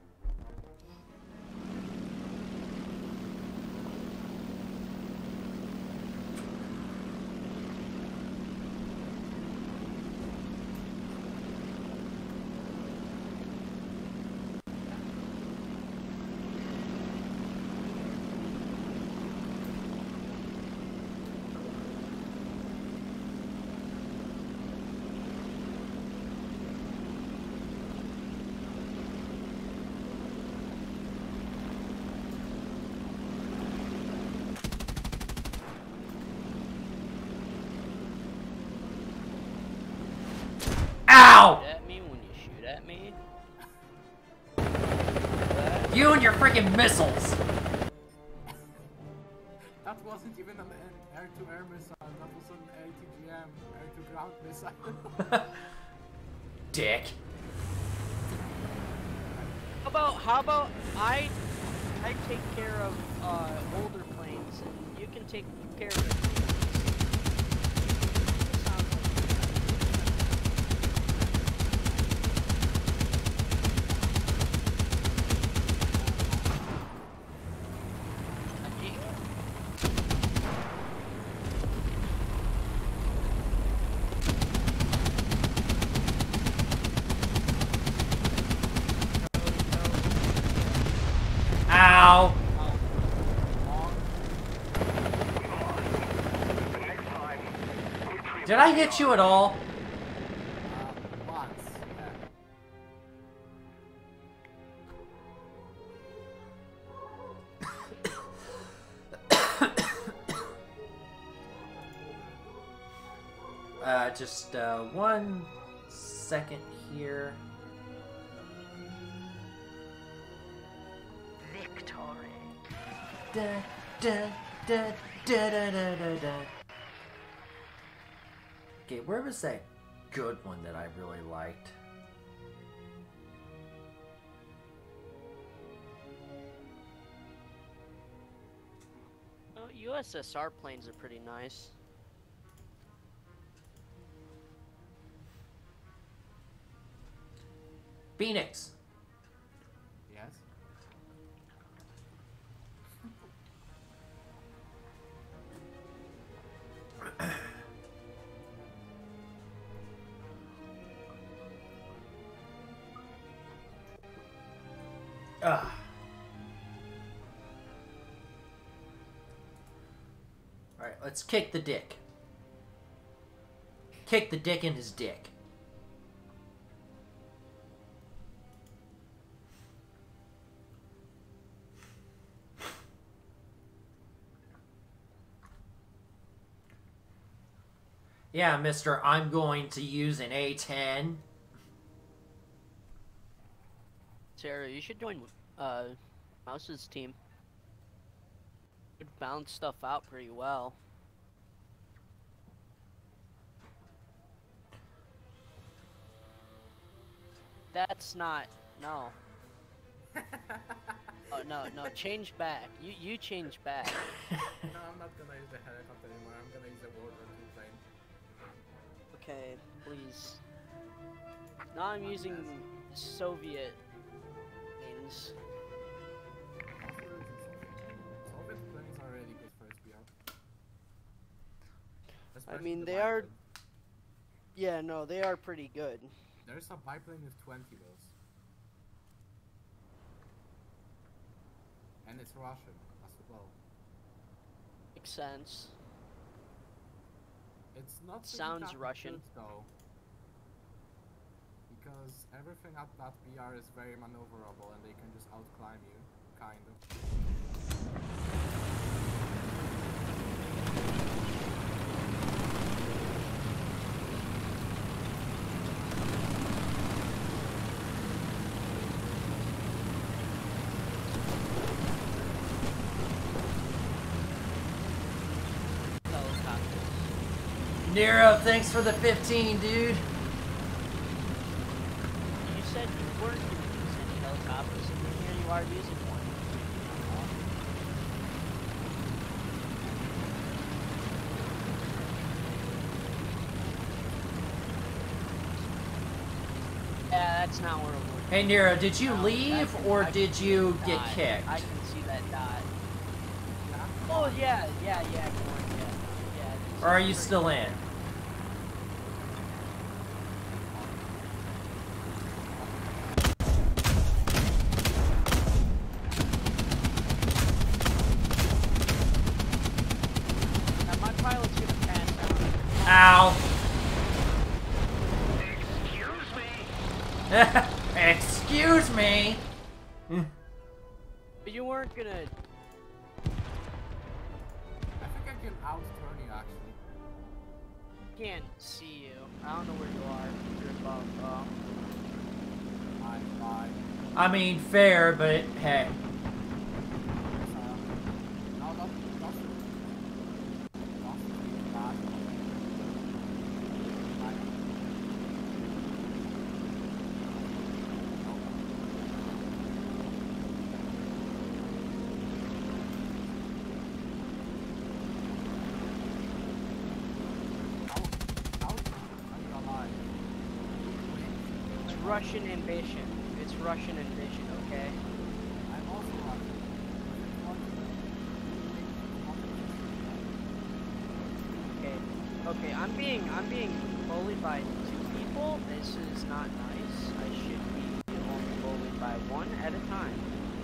Ow! Shoot at me when you shoot at me. You and your freaking missiles! That wasn't even an air-to-air missile, that was an A T G M, air-to-ground missile. Dick. How about how about I I take care of uh, older planes and you can take care of the planes. That sounds Ow! Did I hit you at all? Uh, once, yeah. Uh, just uh, one second here. Victory. Da, da, da, da, da, da, da, da. Okay, where was that good one that I really liked? well, U S S R planes are pretty nice. Phoenix. Yes? Ugh. Alright, let's kick the dick. Kick the dick in his dick. Yeah, mister, I'm going to use an A ten. Sarah, you should join uh, Mouse's team. Could balance stuff out pretty well. That's not... No. Oh, no, no, change back. You you change back. No, I'm not gonna use the helicopter anymore. I'm gonna use the World War two plane. Okay, please. Now I'm using Soviet things. Soviet planes are really good for S B R. I Especially mean, the they are... biplane. Yeah, no, they are pretty good. There's a biplane with twenty those. And it's Russian as well. Makes sense. It's not Sounds really that Russian. good, though. Because everything at that B R is very maneuverable and they can just outclimb you, kind of. Nero, thanks for the fifteen, dude. You said you weren't going to use any helicopters, and then here you are using one. Yeah, that's not where we're. Hey, Nero, did you No, leave I can- or I can did see you that get dot. kicked? I can see that dot. Oh yeah, yeah, yeah, come on, yeah, yeah. Or are you still in? Now my pilot's gonna pass out. Ow. Excuse me. Excuse me. But you weren't gonna. I think I can out-turn you, actually. Can't see you. I don't know where you are. You're above. Uh, I fly. I mean, fair, but hey. No, not, not, not bad. it's Russian ambition. It's Russian ambition, okay? I'm also Russian. Okay. Okay, I'm being I'm being bullied by two people. This is not nice. I should be only bullied by one at a time.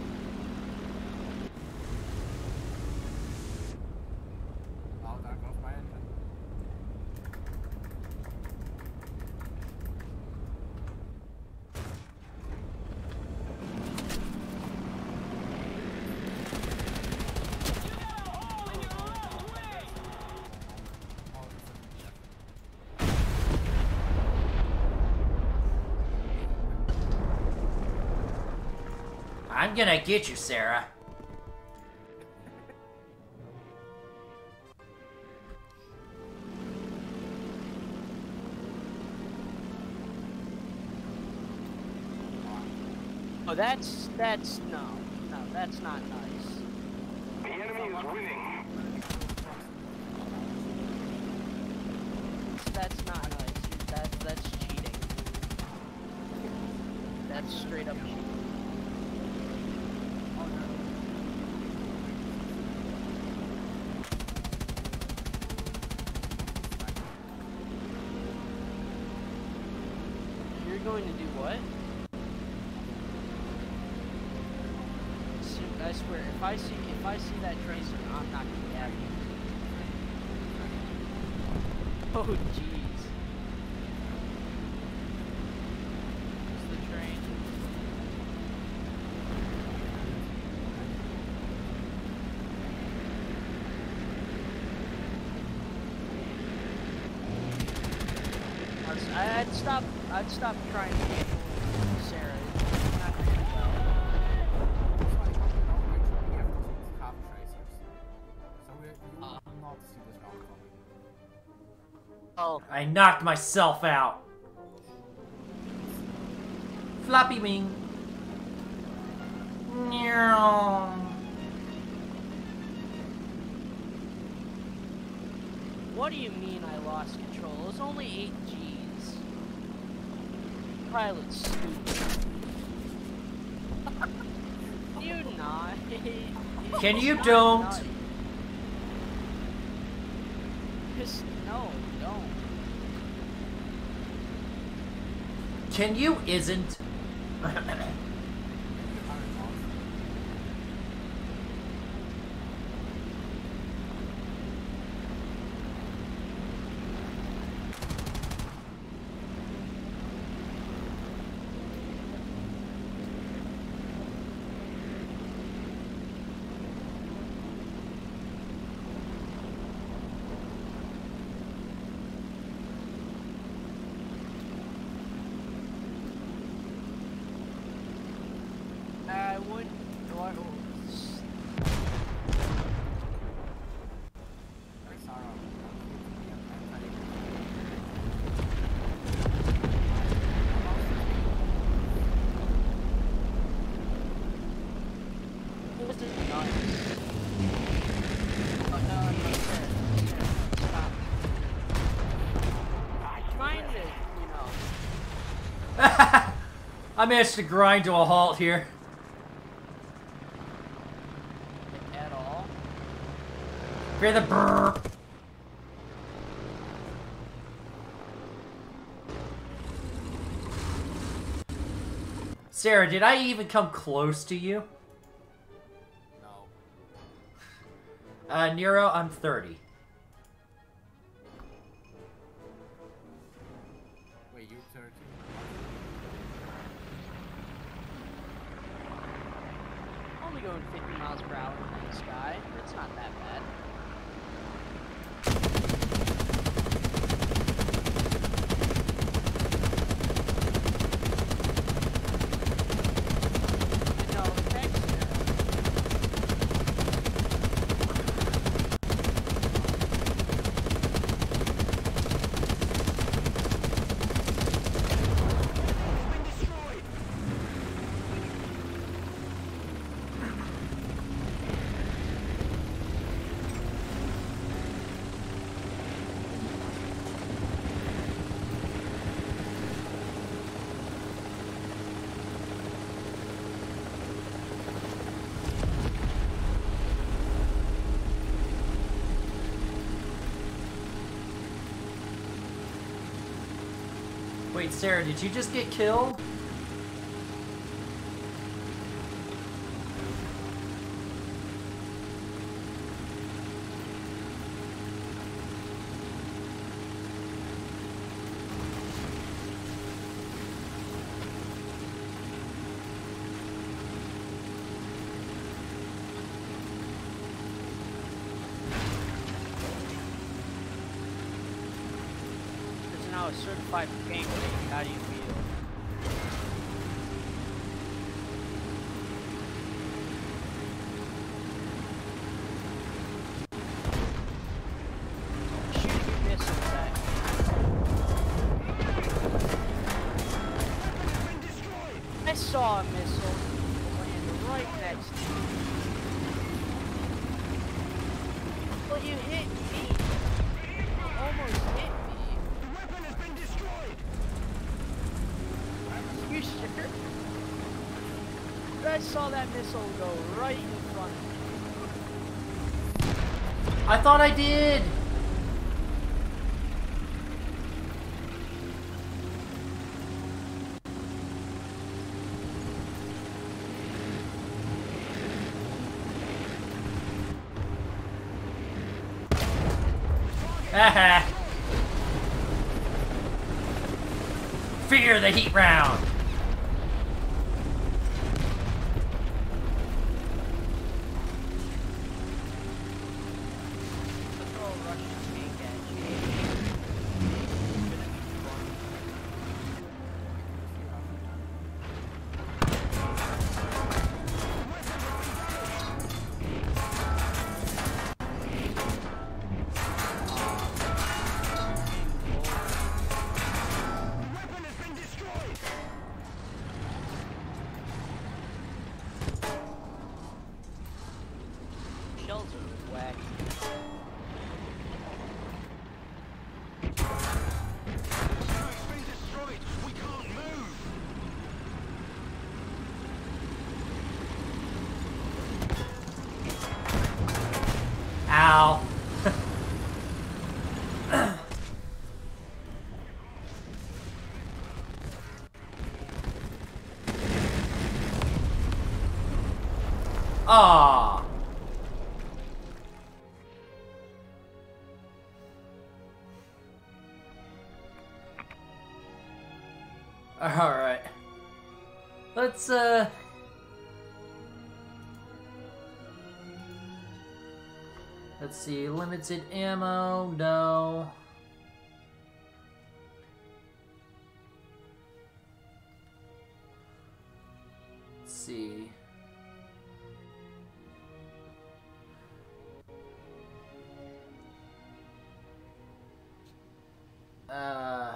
Oh, there goes my engine. I'm gonna get you, Sarah. Oh, that's that's no, no, that's not nice. The enemy is winning. That's not nice. That's that's cheating. That's straight up cheating. You're going to do what? See, I swear, if I see if I see that tracer, I'm not gonna have you. Oh jeez. It's the train. I'd stop. I'd stop trying to get Sarah. It's not gonna end well. Also, I don't know which P F Ts have tracers. So we, you Uh. will not see this round coming. Oh, I knocked myself out. Floppy wing. Meow. what do you mean I lost control? It was only eight G's. Pilot's stupid. You not. Can you Not don't? nutty. Just no, don't. Can you isn't? I wouldn't. What? This is nuts. Oh, no, no, no, sir. Sir, stop. Trying to, you know. I managed to grind to a halt here. At all. Hear the brrr. Sarah, did I even come close to you? No. Uh, Nero, I'm thirty. Wait, you're thirty? Only going fifty miles per hour in the sky. It's not that bad. No, thanks, Wait, Sarah, did you just get killed? There's now a certified gangbang. How do you feel? Shooting your missiles at me. I saw a missile land right next to me. Well, you hit me. You almost hit me. You sure? I saw that missile go right in front of me. I thought I did! Haha! Fear the heat round! Let's throw a Russian tank at you. Shouldn't be fun. Alright. Let's, uh... Let's see, limited ammo, no. Let's see. Uh...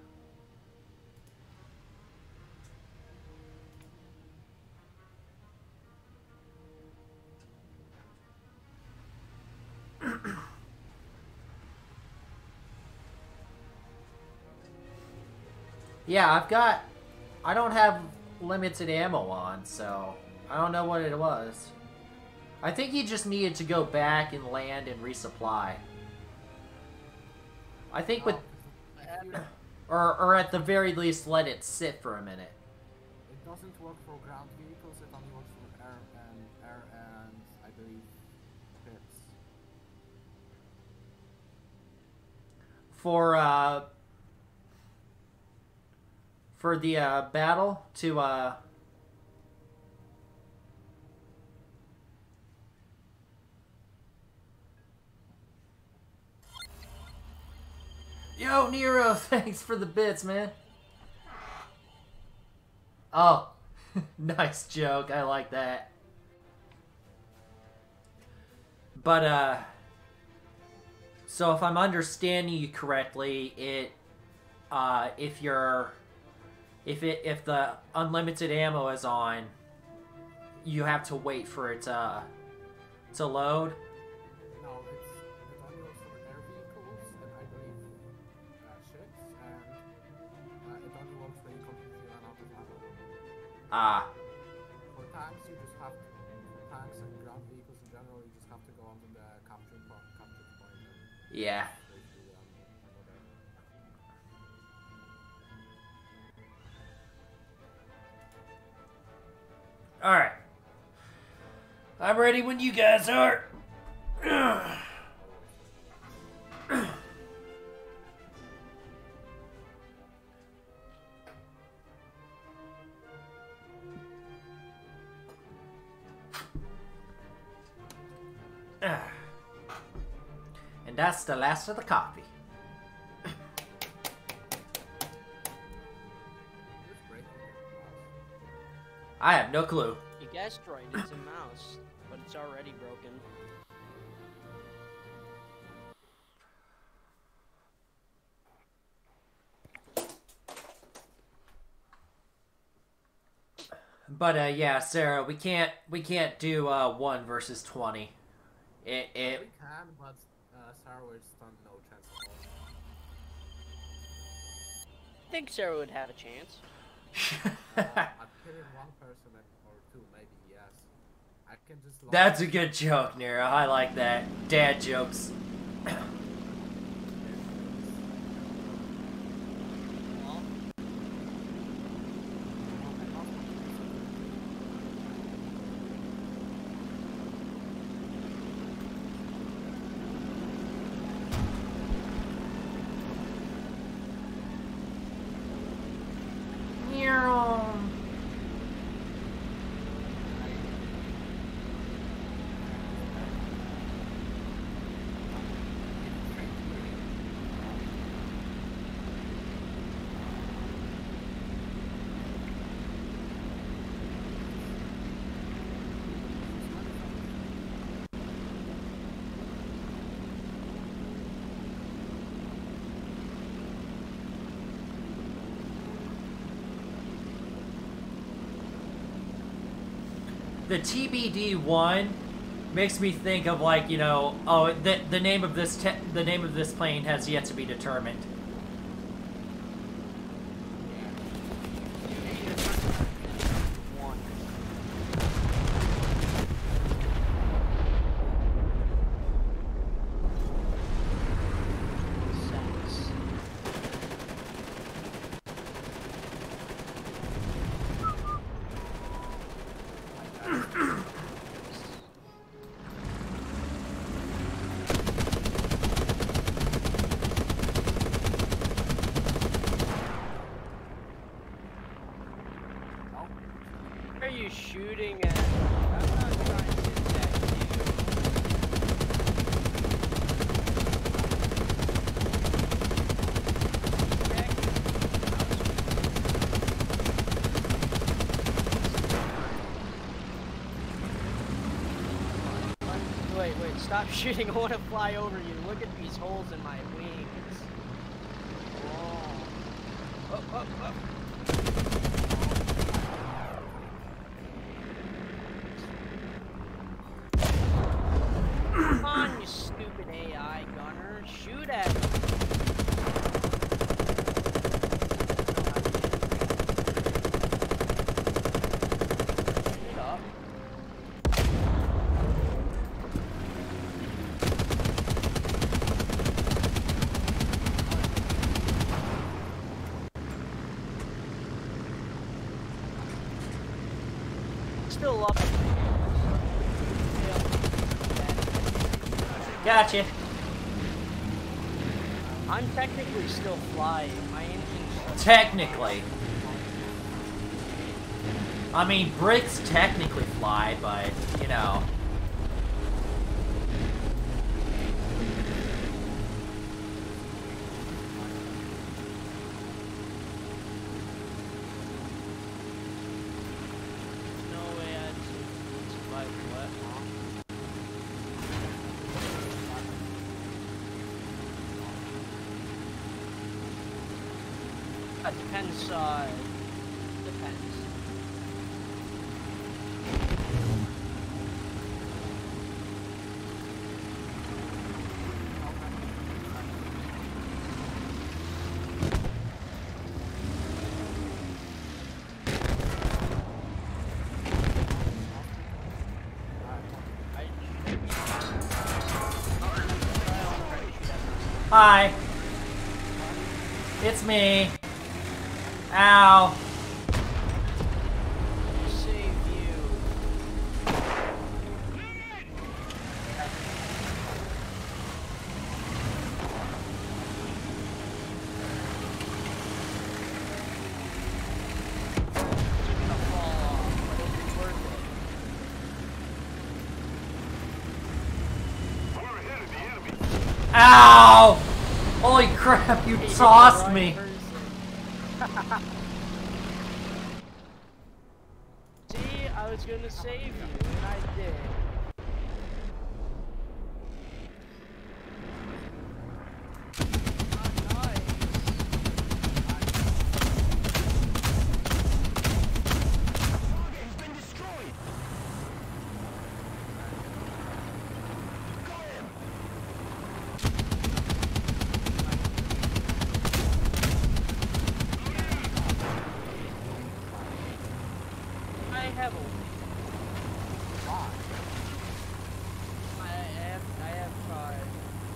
Yeah, I've got... I don't have limited ammo on, so... I don't know what it was. I think he just needed to go back and land and resupply. I think with... Or, or at the very least, let it sit for a minute. It doesn't work for ground vehicles, it only works for air and air and I believe ships. For uh for the uh battle to uh Yo, Nero, thanks for the bits, man. Oh, nice joke. I like that. But, uh... So if I'm understanding you correctly, it... Uh, if you're... If it if the unlimited ammo is on, you have to wait for it to, to load? No, it's, it only works for air vehicles and I believe uh, ships, and uh, it only works when you completely run out of ammo. Ah. For tanks, you just have to, for tanks and ground vehicles in general, you just have to go onto the capture point. Capture point and Yeah. straight through the ammo there. Alright. I'm ready when you guys are. And that's the last of the coffee. I have no clue. You guessed right, it's a mouse, but it's already broken. But uh, yeah, Sarah, we can't we can't do uh, one versus twenty. It it. We can, but uh, Sarah would stand no chance at all. I think Sarah would have a chance. uh, I'd put in one person or two, maybe, yes. I can just... That's a good joke, Nero. I like that. Dad jokes. The T B D one makes me think of, like, you know, oh, the the name of this te the name of this plane has yet to be determined. stop shooting. I want to fly over you. Look at these holes in my wings. Whoa. Oh, oh, oh. Come on, you stupid A I gunner. Shoot at me. Get up. Still up. Gotcha. I'm technically still flying. My engine's Technically. I mean, bricks technically fly, but, you know. no way I'd survive what? That depends, uh, depends. Hi. It's me. Ow. Save you. You're gonna fall off, but it'll be worth it. We're ahead of the enemy. Ow! Holy crap, you Hey, you're tossed the right me. person. See, I was gonna save you, and I did. Ah, nice. Target's been destroyed. Got him. I have a. I have. I have card.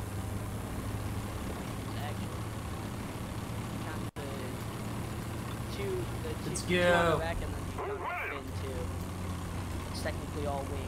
Actually, count the two. The two. Let's two on go. the back and then you count the fin too. It's technically all wing.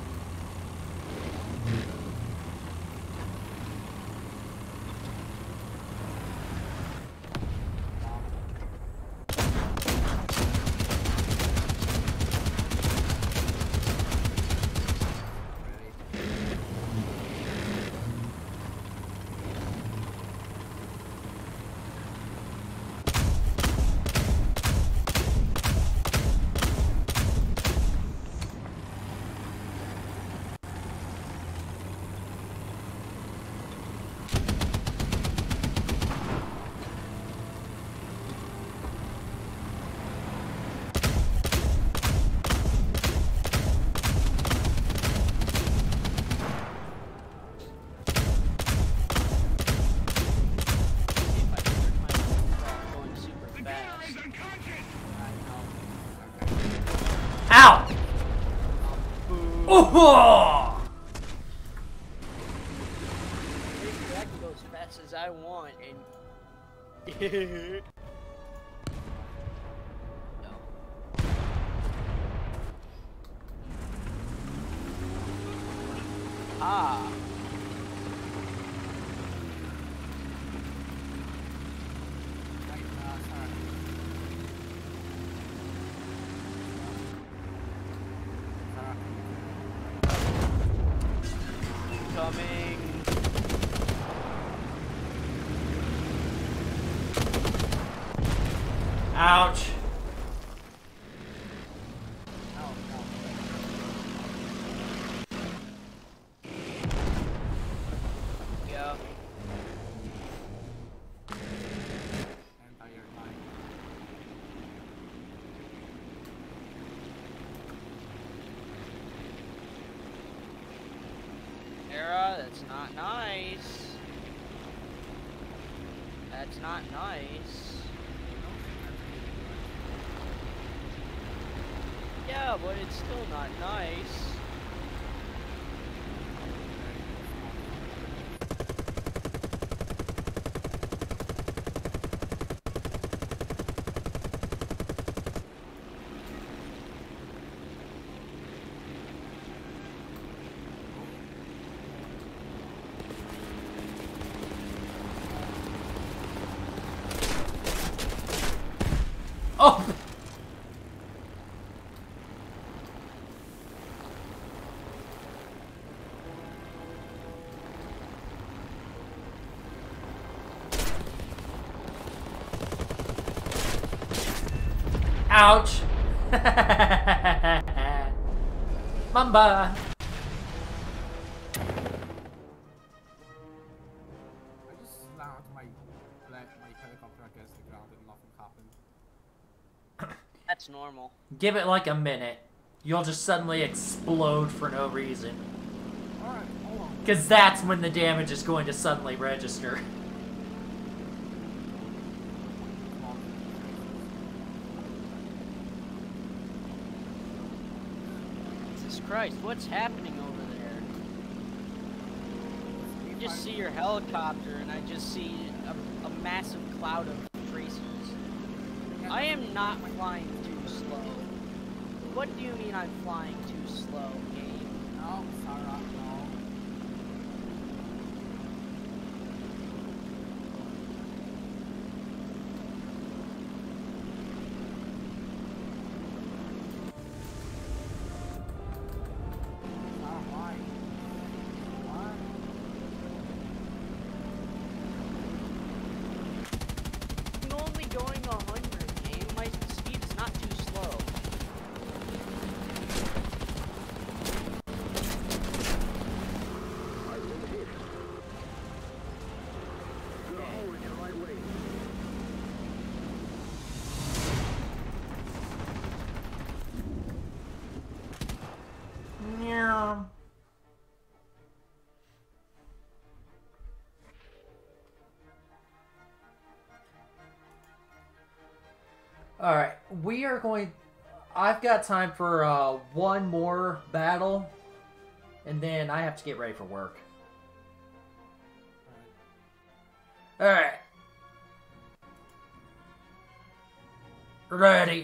See if I can work my way without going super The gunner fast. is unconscious. Ow! Oh! Basically, I can go as fast as I want and. No. Ah. Coming. Ouch. nice. That's not nice. Yeah, but it's still not nice. Oh! Ouch! Mamba! I just slammed my my helicopter against the ground and nothing happened. That's normal. Give it like a minute. You'll just suddenly explode for no reason. Alright, hold on. Because that's when the damage is going to suddenly register. Come on. Jesus Christ, what's happening over there? You just see your helicopter, and I just see a, a massive cloud of tracers. I am not flying too slow. What do you mean I'm flying too slow, game? No, Sarah, no. Sarah, why? Why? I'm only going a hundred, game. My speed is not too slow. Meow. Alright, we are going... I've got time for uh, one more battle, and then I have to get ready for work. Alright. Ready.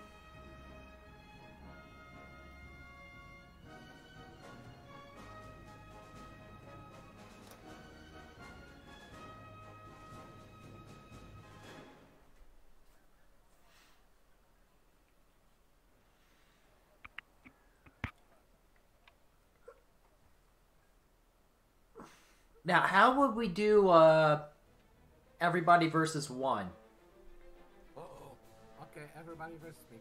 Now, how would we do uh, everybody versus one? Uh oh. Okay, everybody versus me.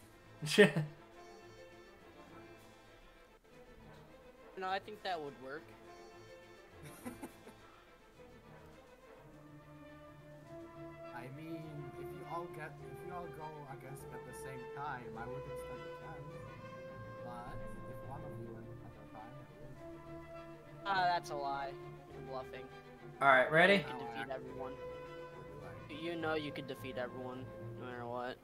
No, I think that would work. I mean, if you all get, if you all go against me at the same time, I wouldn't stand a chance. But if one of you went at a time, I would. Ah, that's a lie. You're bluffing. Alright, ready? You can defeat everyone. You know you could defeat everyone, no matter what.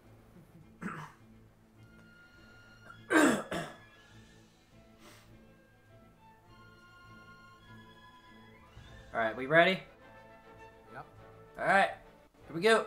Alright, we ready? Yep. Alright, here we go.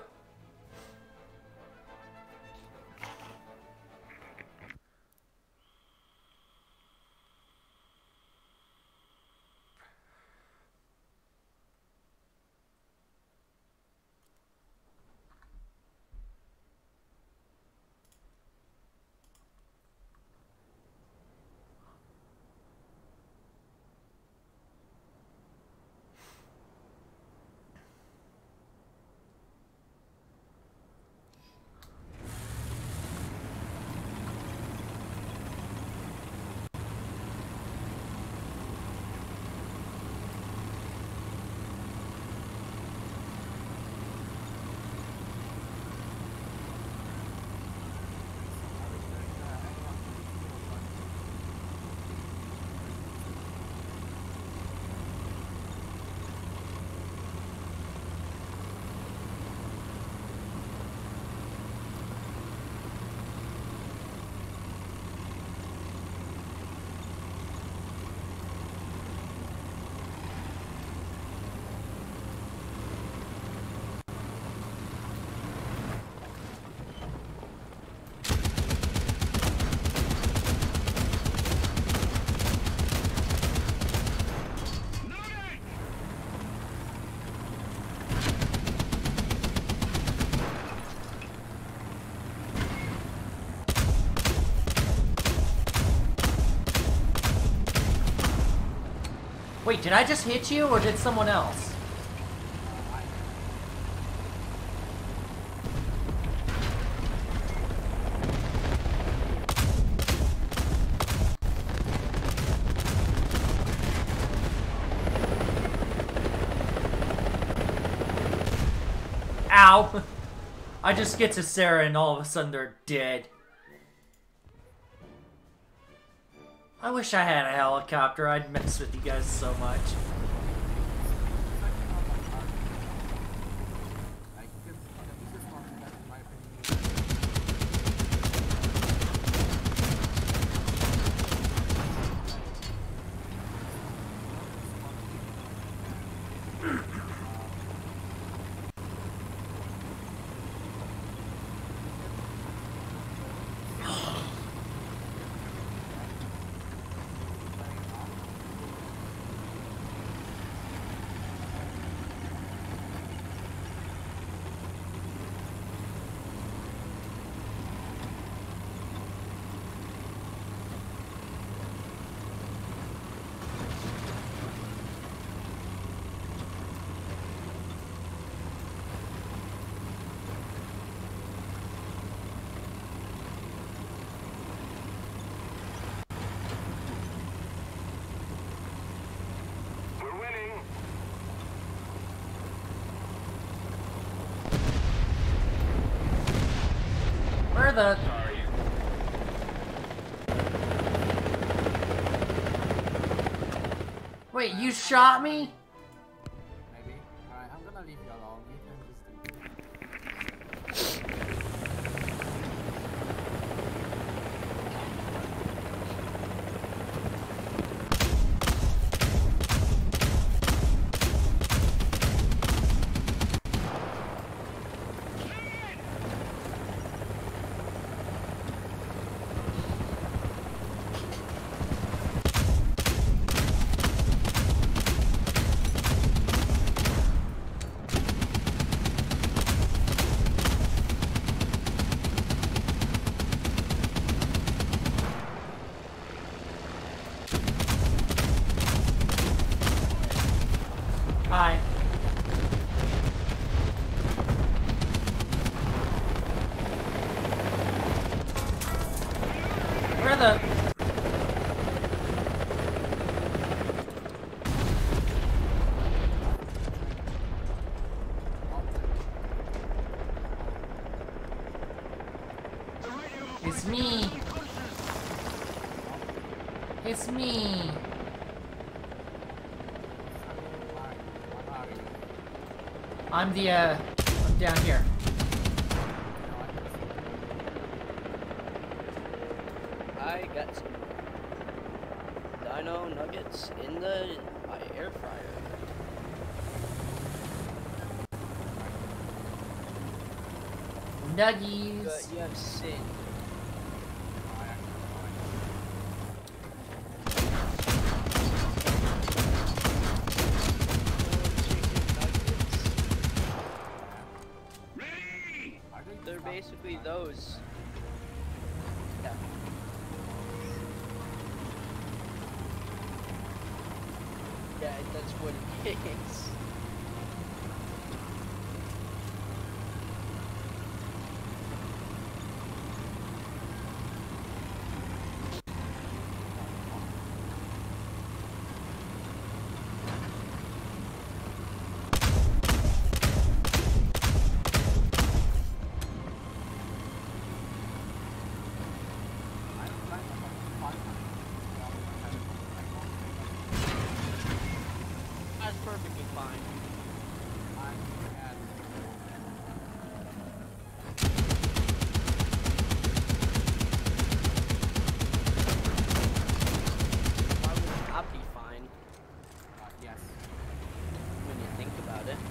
Wait, did I just hit you, or did someone else? Ow! I just get to Sarah and all of a sudden they're dead. I wish I had a helicopter. I'd mess with you guys so much. Where the... Wait, you shot me? Maybe. Alright, I'm gonna leave you alone. You can just do Hi. Where the... It's me. It's me. I'm the, uh, I'm down here. I got some dino nuggets in the my air fryer. Nuggies. But you have sin. They're basically those. Yeah. Yeah, that's what it is. That's perfectly fine. Why would it not be fine? Uh, yes. When you think about it.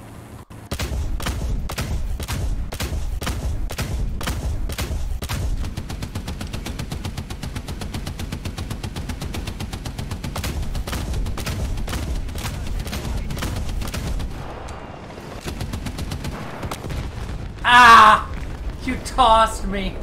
Ah! You tossed me.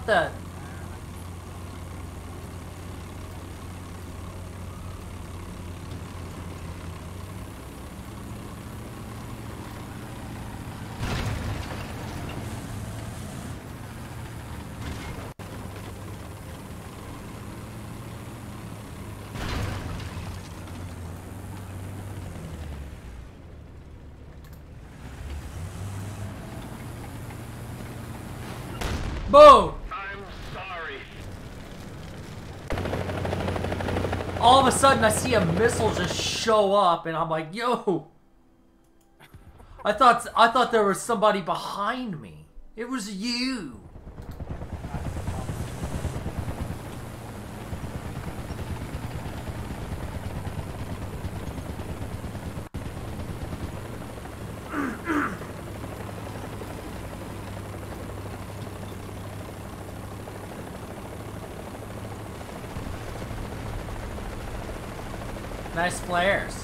What the? Boom! I'm sorry. All of a sudden, I see a missile just show up, and I'm like, "Yo!" I thought I thought there was somebody behind me. It was you. Nice flares.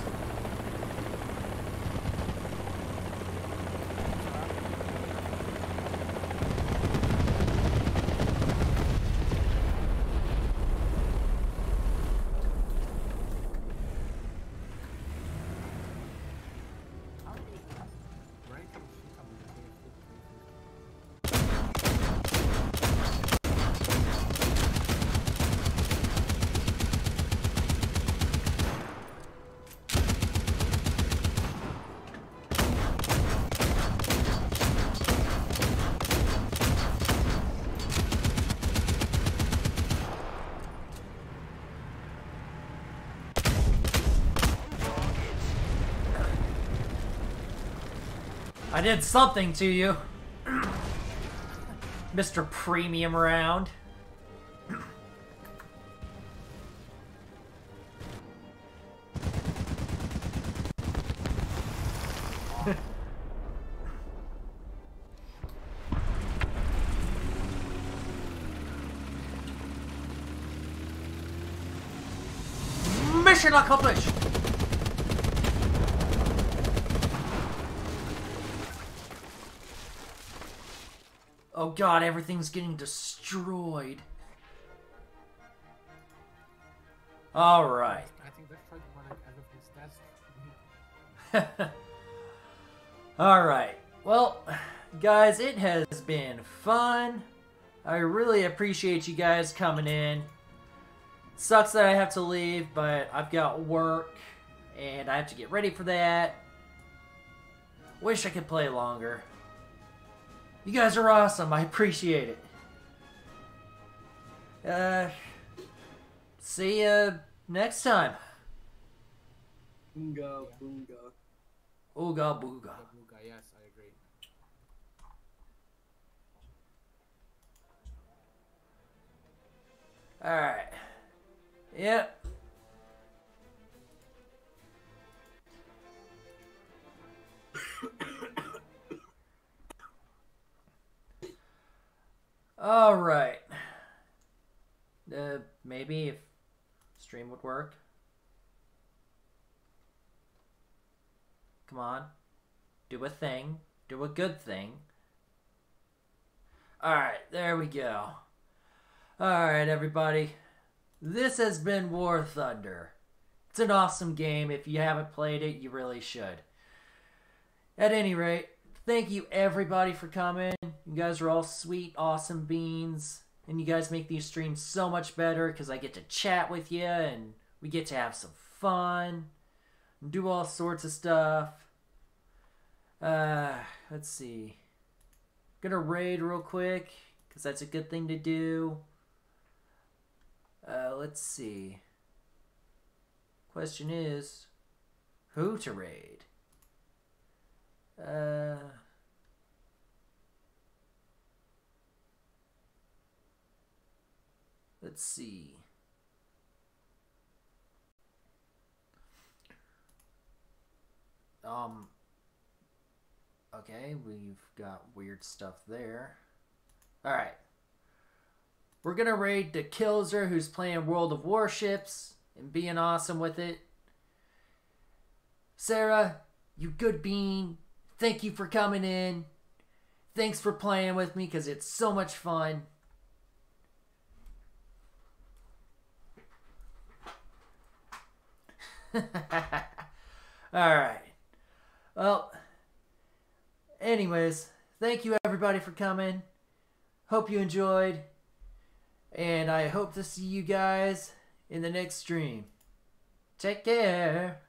I did something to you, Mister Premium Round. Mission accomplished! Oh god, everything's getting destroyed. Alright. I think that's probably one of everything's desk. Alright. Well, guys, it has been fun. I really appreciate you guys coming in. Sucks that I have to leave, but I've got work, and I have to get ready for that. Wish I could play longer. You guys are awesome. I appreciate it. Uh, see ya next time. Boonga, boonga. Ooga booga. Booga, yes, I agree. Alright. Yep. Alright. Uh, maybe if stream would work. Come on. Do a thing. Do a good thing. Alright, there we go. Alright, everybody. This has been War Thunder. It's an awesome game. If you haven't played it, you really should. At any rate, thank you everybody for coming. You guys are all sweet, awesome beans. And you guys make these streams so much better because I get to chat with you and we get to have some fun. And do all sorts of stuff. Uh, let's see. Gonna raid real quick because that's a good thing to do. Uh, let's see. Question is, who to raid? Uh, let's see. Um, okay, we've got weird stuff there. Alright. We're gonna raid the Killzer, who's playing World of Warships and being awesome with it. Sarah, you good bean. Thank you for coming in. Thanks for playing with me because it's so much fun. Alright. Well, anyways, thank you everybody for coming. Hope you enjoyed. And I hope to see you guys in the next stream. Take care.